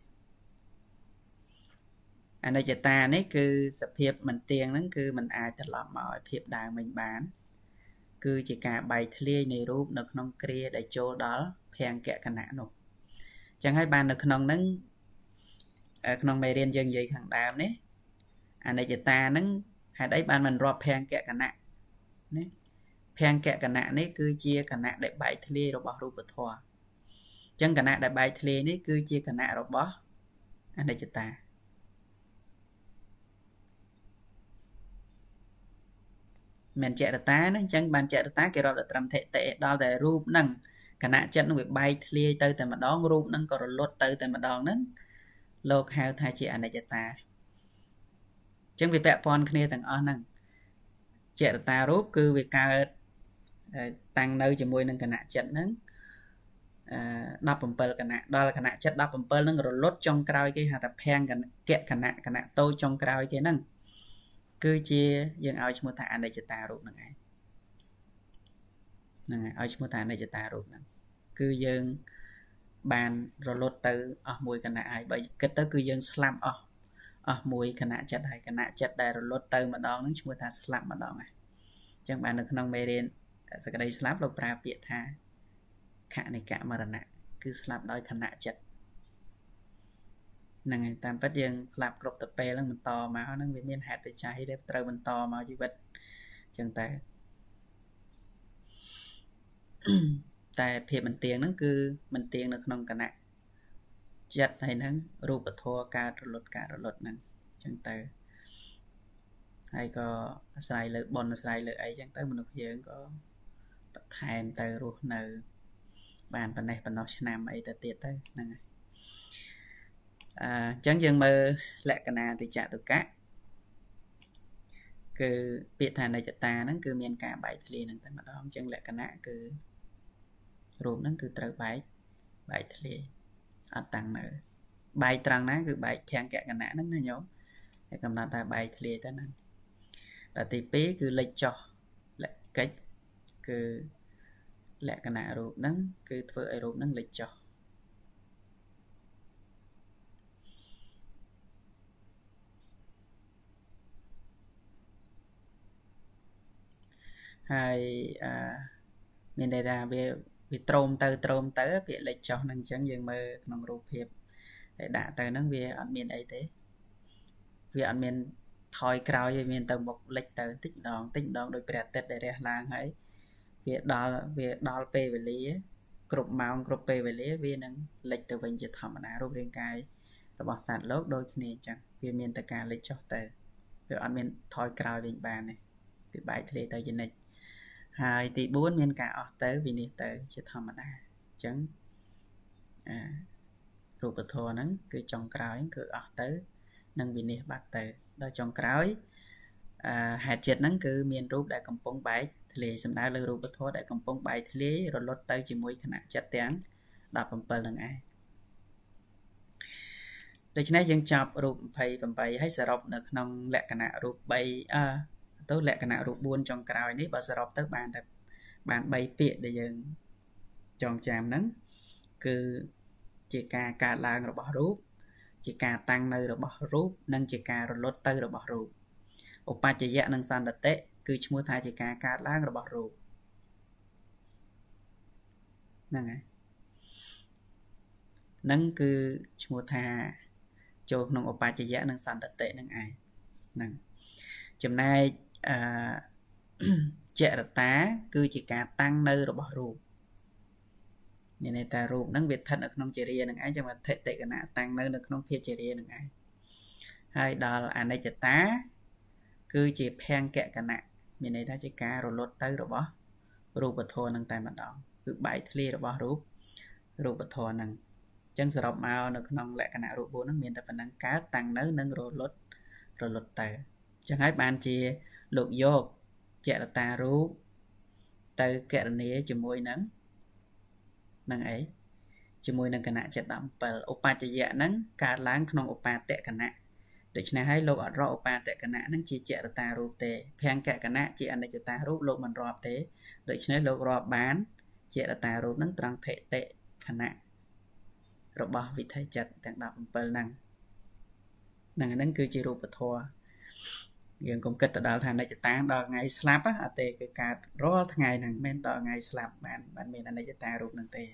អនិច្ចតានេះគឺសភាពមិនទៀងហ្នឹងគឺมันអាចត្រឡប់មកឲ្យភាពដើមវិញបានគឺជាការបែកធ្លាយនៃរូបនៅក្នុងគ្រាដែលចូលដល់ភង្គគណៈនោះអញ្ចឹងហើយបាននៅក្នុងហ្នឹងក្នុងមេរៀនយើងនិយាយខាងដើមនេះអនិច្ចតាហ្នឹងហេតុអីបានមិនរាប់ភង្គគណៈណា phèn kẹ cận nạ này cứ chia cận nạ đại bài thề rồi bỏ rụp bật thua chẳng cận nạ đại bài thề này cứ chia cận nạ rồi bỏ anh đây ta mình chạy được tá nó chẳng bàn chạy được tá cái rồi là trầm thể tệ đó là rụp nâng cận nạ chất nó bị bài thề tới tại mà đón rụp nâng còn lột tới tại mà đón nâng lột hao thay chị anh đây ta chẳng vì bẹ pon kia tầng on nâng chạy được ta rút cứ việc cao tăng nơi cho môi nâng cận nạ chất nâng đắp bầm bờ cận nạ đó là cận nạ chất đắp bầm bờ nâng rồi lột trong cào cái hạt tập hang cận kẹt cận nạ cận nạ tôi trong cào cái nâng cứ chia dân ao cho một thằng anh đây cho ta rút nâng ấy nâng ao cho một thằng đây cho ta rút nâng cứ dân bàn rồi lột từ ở mùi cận nạ ai bởi kết tới cứ dân slam ở ở mùi cận nạ chất hay cận nạ chất đây rồi lột từ mà đón nâng cho một thằng slam mà đón này chẳng bạn được nông mê điên sẽ cái đây slap lục ra biệt tha khả này cả mà nạ cứ slap đôi cận nạ chất nâng ngày tam bắt dân slap group tập bè lên mình to máu nâng vì miên hạt về cháy đẹp trâu mình to máu chỉ vật chẳng ta tại phía mình tiền nó cứ mình tiền được nông cận nạ chất hay nâng rụp ở thua ca rồi lột ca rồi lột nâng chẳng ta hay có xài lự bon xài lự ấy chẳng tới mình được dưỡng có thèm từ ruột nợ bàn bên này bên nó nam ấy từ tiệt tới nè à, chẳng dừng mơ lẹ cả na thì trả từ cá cứ biệt thà này chặt ta nó cứ miền cả bảy thì liền tới mà đó chẳng lẹ cả na cứ ruột nó cứ từ bảy bảy thì liền ở tăng nữa bảy trăng ná cứ bảy thang kẹt cả na nó nó nhổ để cầm nó ta bảy thì liền tới nè là tí pí cứ lấy cho lại cách cứ lẹ cái nạ rụp nắng cứ vợ rụp nắng lấy cho hai à mình đây là về bị trôm tới trôm tới bị lấy cho nên chẳng dừng mơ nông rụp hiệp để đã tới nắng về ở miền ấy thế vì ở miền thôi cào về miền tầng một lịch tới tích đòn tích đòn đôi bẹt tết để ra làng ấy việc đó việc đó p về lý group mount group p về lý vì năng lịch từ bên dịch thầm là rút riêng cái rồi bỏ sạt lốt đôi khi chẳng vì miền tất cả lịch cho tới rồi ở miền thôi cào về bàn này bị bảy thì tới trên này hai tỷ bốn miền cả ở tới vì này tới dịch thầm là chẳng à rút bật thua nắng cứ trong cào cứ ở tới nâng vì này bắt tới đó trong cào à, hạt chết nắng cứ miền rút đại cầm phong bảy thì xem đã lưu rút thua đại cầm phong bảy thì rồi lót tới chỉ mũi khả năng chết tiếng đọc bằng bờ lần ai để cho nên dân chọc rút phải bằng bảy hay sợ rộp được nông lẹ khả năng rút bảy à tôi lẹ khả năng rút buôn trong cào này và sợ rộp tới bàn đẹp bàn bảy tiện để dân tròn chàm nắng cứ chỉ ca ca lang rồi bỏ rút chỉ ca tăng nơi rồi bỏ rút nâng chỉ ca rồi lót tới rồi bỏ rút ổ ba chỉ dạ nâng san đặt tệ cứ mua thay chỉ ca ca lang rồi bỏ rút nâng ấy nâng cứ mua thay cho nông ổ ba chỉ dạ nâng san đặt tệ nâng ai nâng chùm nay à, chạy đặt tá cứ chỉ ca tăng nơi rồi bỏ rút như này ta rút nâng việc thật ở nông chỉ riêng nâng ấy cho mà thể tệ cái nạ tăng nơi được nông phía chỉ riêng nâng ấy hai đó là anh đây chạy tá cứ chỉ phen kẹ cả nạ mình này ta chỉ cá rồi lót tới rồi bỏ rụp bật thua nâng tay mặt đó cứ bảy thli rồi bỏ rụp rụp bật thua nâng chân sờ rộng màu nó nông lại cả nạ rụp bốn nó miền ta phần nâng cá tăng nâng nâng rồi lót rồi lót tới chẳng hay bạn chỉ lục vô chạy là ta rụp tới kẹ này chỉ môi nắng nâng ấy chỉ môi nâng cả nạ chạy đậm bờ opa chỉ dạ nắng cá láng nông opa tệ cả nạ để cho nên hãy lột ở rõ ba tệ cả nã nâng chỉ chạy ta rụp tệ phen kẹ cả nã chỉ anh để cho ta rút lột mình rọp thế để cho nên lột rọp bán chạy ta rút nâng trăng thể tệ cả nã rồi bỏ vị thay chặt tặng đọc bờ năng năng nâng cứ chỉ rụp và thua gần cũng kết đó thành đây cho ta đo ngày slap á tệ cái cả rõ ngày năng men đo ngày slap bạn bạn mình anh đây cho ta rụp nâng tệ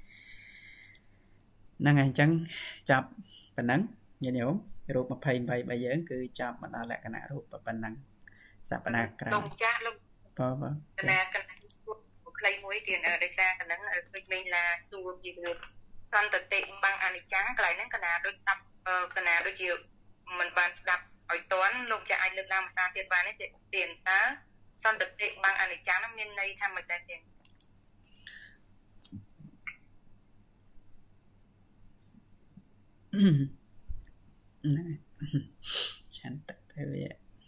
năng ngày trắng chập và nắng nhìn hiểu rụp mà phây bay bây giờ cứ chọn mà nó lại cái nạ rụp và phần năng sắp nạc ra đồng cha lông บ่บ่កណាកណាខ្លីមួយទៀតដោយសារកណ្ដឹងដូចមេឡាសួរពីរឿងសន្តិតិបាំងអនិច្ចំកន្លែងហ្នឹងកណាដូចស្ដាប់កណាដូចជាមិនបានស្ដាប់ឲ្យតន់លោកចាអាចលើកឡើងភាសាទៀតបានទេទៀតតើសន្តិតិបាំងអនិច្ចំហ្នឹងមានន័យថាម៉េចដែរទៀតណាឆាន់ទឹកទៅវា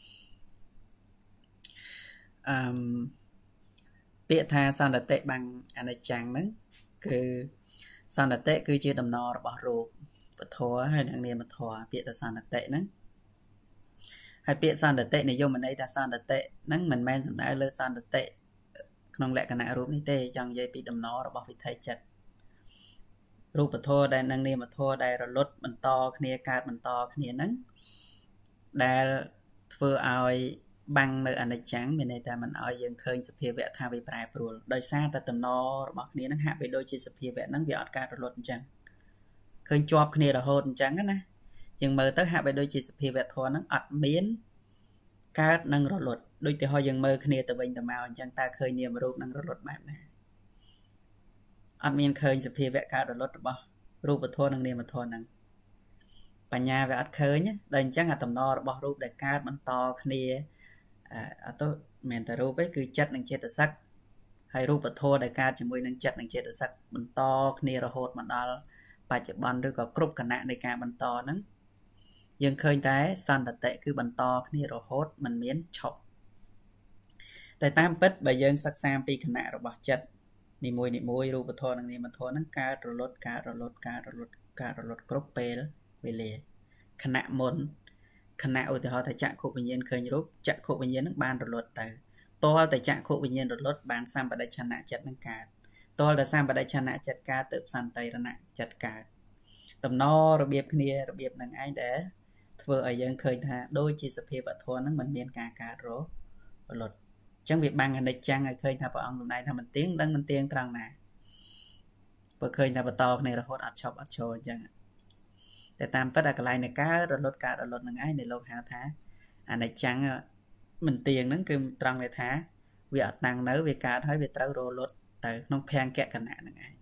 អឺពាក្យថាសន្តិតិបាំងអនិច្ចំហ្នឹងគឺសន្តិតិគឺជាដំណររបស់រូបពធហើយនិងនាមធម៌ពាក្យថាសន្តិតិហ្នឹងហើយពាក្យសន្តិតិនិយមន័យថាសន្តិតិហ្នឹងមិនមែនសំដៅលើសន្តិតិក្នុងលក្ខណៈរូបនេះទេចង់និយាយពីដំណររបស់វិថីចិត្តរូបធម៌ដែលនិងនាមធម៌ដែលរលត់បន្តគ្នាកើតបន្តគ្នាហ្នឹងដែលធ្វើឲ្យបាំងនៅអនិច្ចំមានន័យថាមិនឲ្យយើងឃើញសភាវៈថាវាប្រែប្រួលដោយសារតែតំណរបស់គ្នាហ្នឹងហាក់បីដូចជាសភាវៈហ្នឹងវាអត់កើតរលត់អញ្ចឹងឃើញជាប់គ្នារហូតអញ្ចឹងណាយើងមើលទៅហាក់បីដូចជាសភាវៈធម៌ហ្នឹងអត់មានកើតនិងរលត់ដូចទីហោយើងមើលគ្នាទៅវិញទៅមកអញ្ចឹងតើឃើញនាមរូបនិងរលត់បែបណាអត់មានឃើញសភាវៈកើតរលត់របស់រូបធម៌និងនាមធម៌ហ្នឹងបញ្ញាវាអត់ឃើញដល់អញ្ចឹងអាតំណរបស់រូបដែលកើតបន្តគ្នាអត់ទៅមែនតែរូបឯងគឺចិត្តនិងចេតសិកហើយរូបធម៌ដែលកើតជាមួយនឹងចិត្តនិងចេតសិកបន្តគ្នារហូតមកដល់បច្ចុប្បន្នឬក៏គ្រប់គណៈនៃការបន្តហ្នឹងយើងឃើញតែសន្តិតិគឺបន្តគ្នារហូតមិនមានឈប់តែតាមពិតបើយើងសិក្សាពីគណៈរបស់ចិត្តនីមួយនីមួយរូបធម៌និងនាមធម៌ហ្នឹងកើតរលត់កើតរលត់កើតរលត់កើតរលត់គ្រប់ពេលវេលាគណៈមុនគណៈឧទាហរណ៍ថាចក្ខុវិញ្ញាណឃើញរូបចក្ខុវិញ្ញាណនឹងបានរលត់ទៅតលតែចក្ខុវិញ្ញាណរលត់បានសម្បដិឆន្ទៈចិត្តនឹងកើតតលតែសម្បដិឆន្ទៈចិត្តកើតទៅសន្តិរណៈចិត្តកើតតំណរបៀបគ្នារបៀបនឹងឯងដែលធ្វើឲ្យយើងឃើញថាដូចជាសភាវៈធម៌ហ្នឹងមិនមានការកើតរលត់អញ្ចឹងវាបាំងអនិច្ចំឲ្យឃើញថាព្រះអង្គសម្ដែងថាមិនទៀងដឹងមិនទៀងត្រង់ណាបើឃើញថាបន្តគ្នារហូតអត់ឈប់អត់ឈរអញ្ចឹងតែតាមពិតអាកន្លែងនៃការរលត់ការរលត់នឹងឯងដែលលោកហៅថាអនិច្ចំមិនទៀងហ្នឹងគឺត្រង់ដែលថាវាអត់តាំងនៅវាកើតហើយវាត្រូវរលត់ទៅក្នុងភង្គគណៈហ្នឹងឯង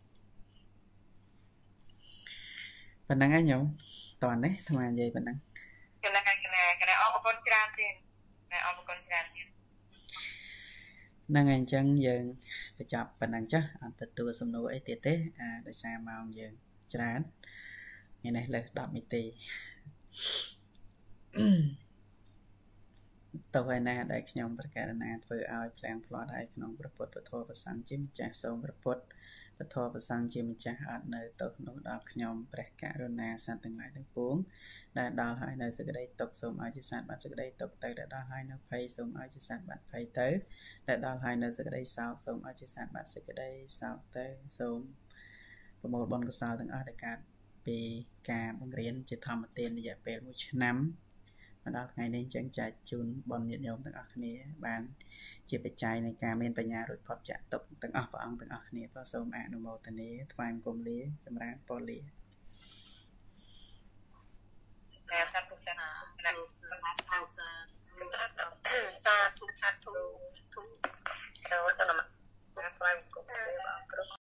ប៉ុណ្ណឹងឯងញោមតោះនេះអាត្មានិយាយប៉ុណ្ណឹងគណៈគណៈគណៈអបគុណច្រើនទៀតណាអបគុណច្រើនទៀតហ្នឹងហើយអញ្ចឹងយើងបញ្ចប់ប៉ុណ្ណឹងចាស់អត់ទទួលសំណួរអីទៀតទេអាដោយសារម៉ោងយើងច្រើនថ្ងៃនេះលើសដប់នាទីតើហើយណាដែលខ្ញុំប្រកាសណាធ្វើឲ្យផ្លាំងផ្លត់ឲ្យក្នុងព្រះពុទ្ធពធប្រសង្ឃជាម្ចាស់សូមព្រះពុទ្ធពធប្រសង្ឃជាម្ចាស់អត់នៅទោសនោះដល់ខ្ញុំព្រះករុណាសត្វទាំងឡាយទាំងពួងដែលដល់ហើយនៅសេចក្តីទុក្ខសូមឲ្យជាសត្វបាត់សេចក្តីទុក្ខទៅដែលដល់ហើយនៅភ័យសូមឲ្យជាសត្វបាត់ភ័យទៅដែលដល់ហើយនៅសេចក្តីសោកសូមឲ្យជាសត្វបាត់សេចក្តីសោកទៅសូមប្រមូលបុណ្យកុសលទាំងអស់ដែលកើតពីការបង្រៀនជាធម្មទានរយៈពេលមួយឆ្នាំមកដល់ថ្ងៃនេះចឹងចែកជូនបុណ្យញាតិញោមទាំងអស់គ្នាបានជាបច្ច័យនៃការមានបញ្ញារួចផុតចាកទុក្ខទាំងអស់ព្រះអង្គទាំងអស់គ្នាក៏សូមអនុមោទនាថ្វាយបង្គំលាចម្រើនពរលាតែថាពុទ្ធសាសនាសម្រាប់ថាសាធុសាធុធុទៅទៅនមស្ការថ្វាយបង្គំលា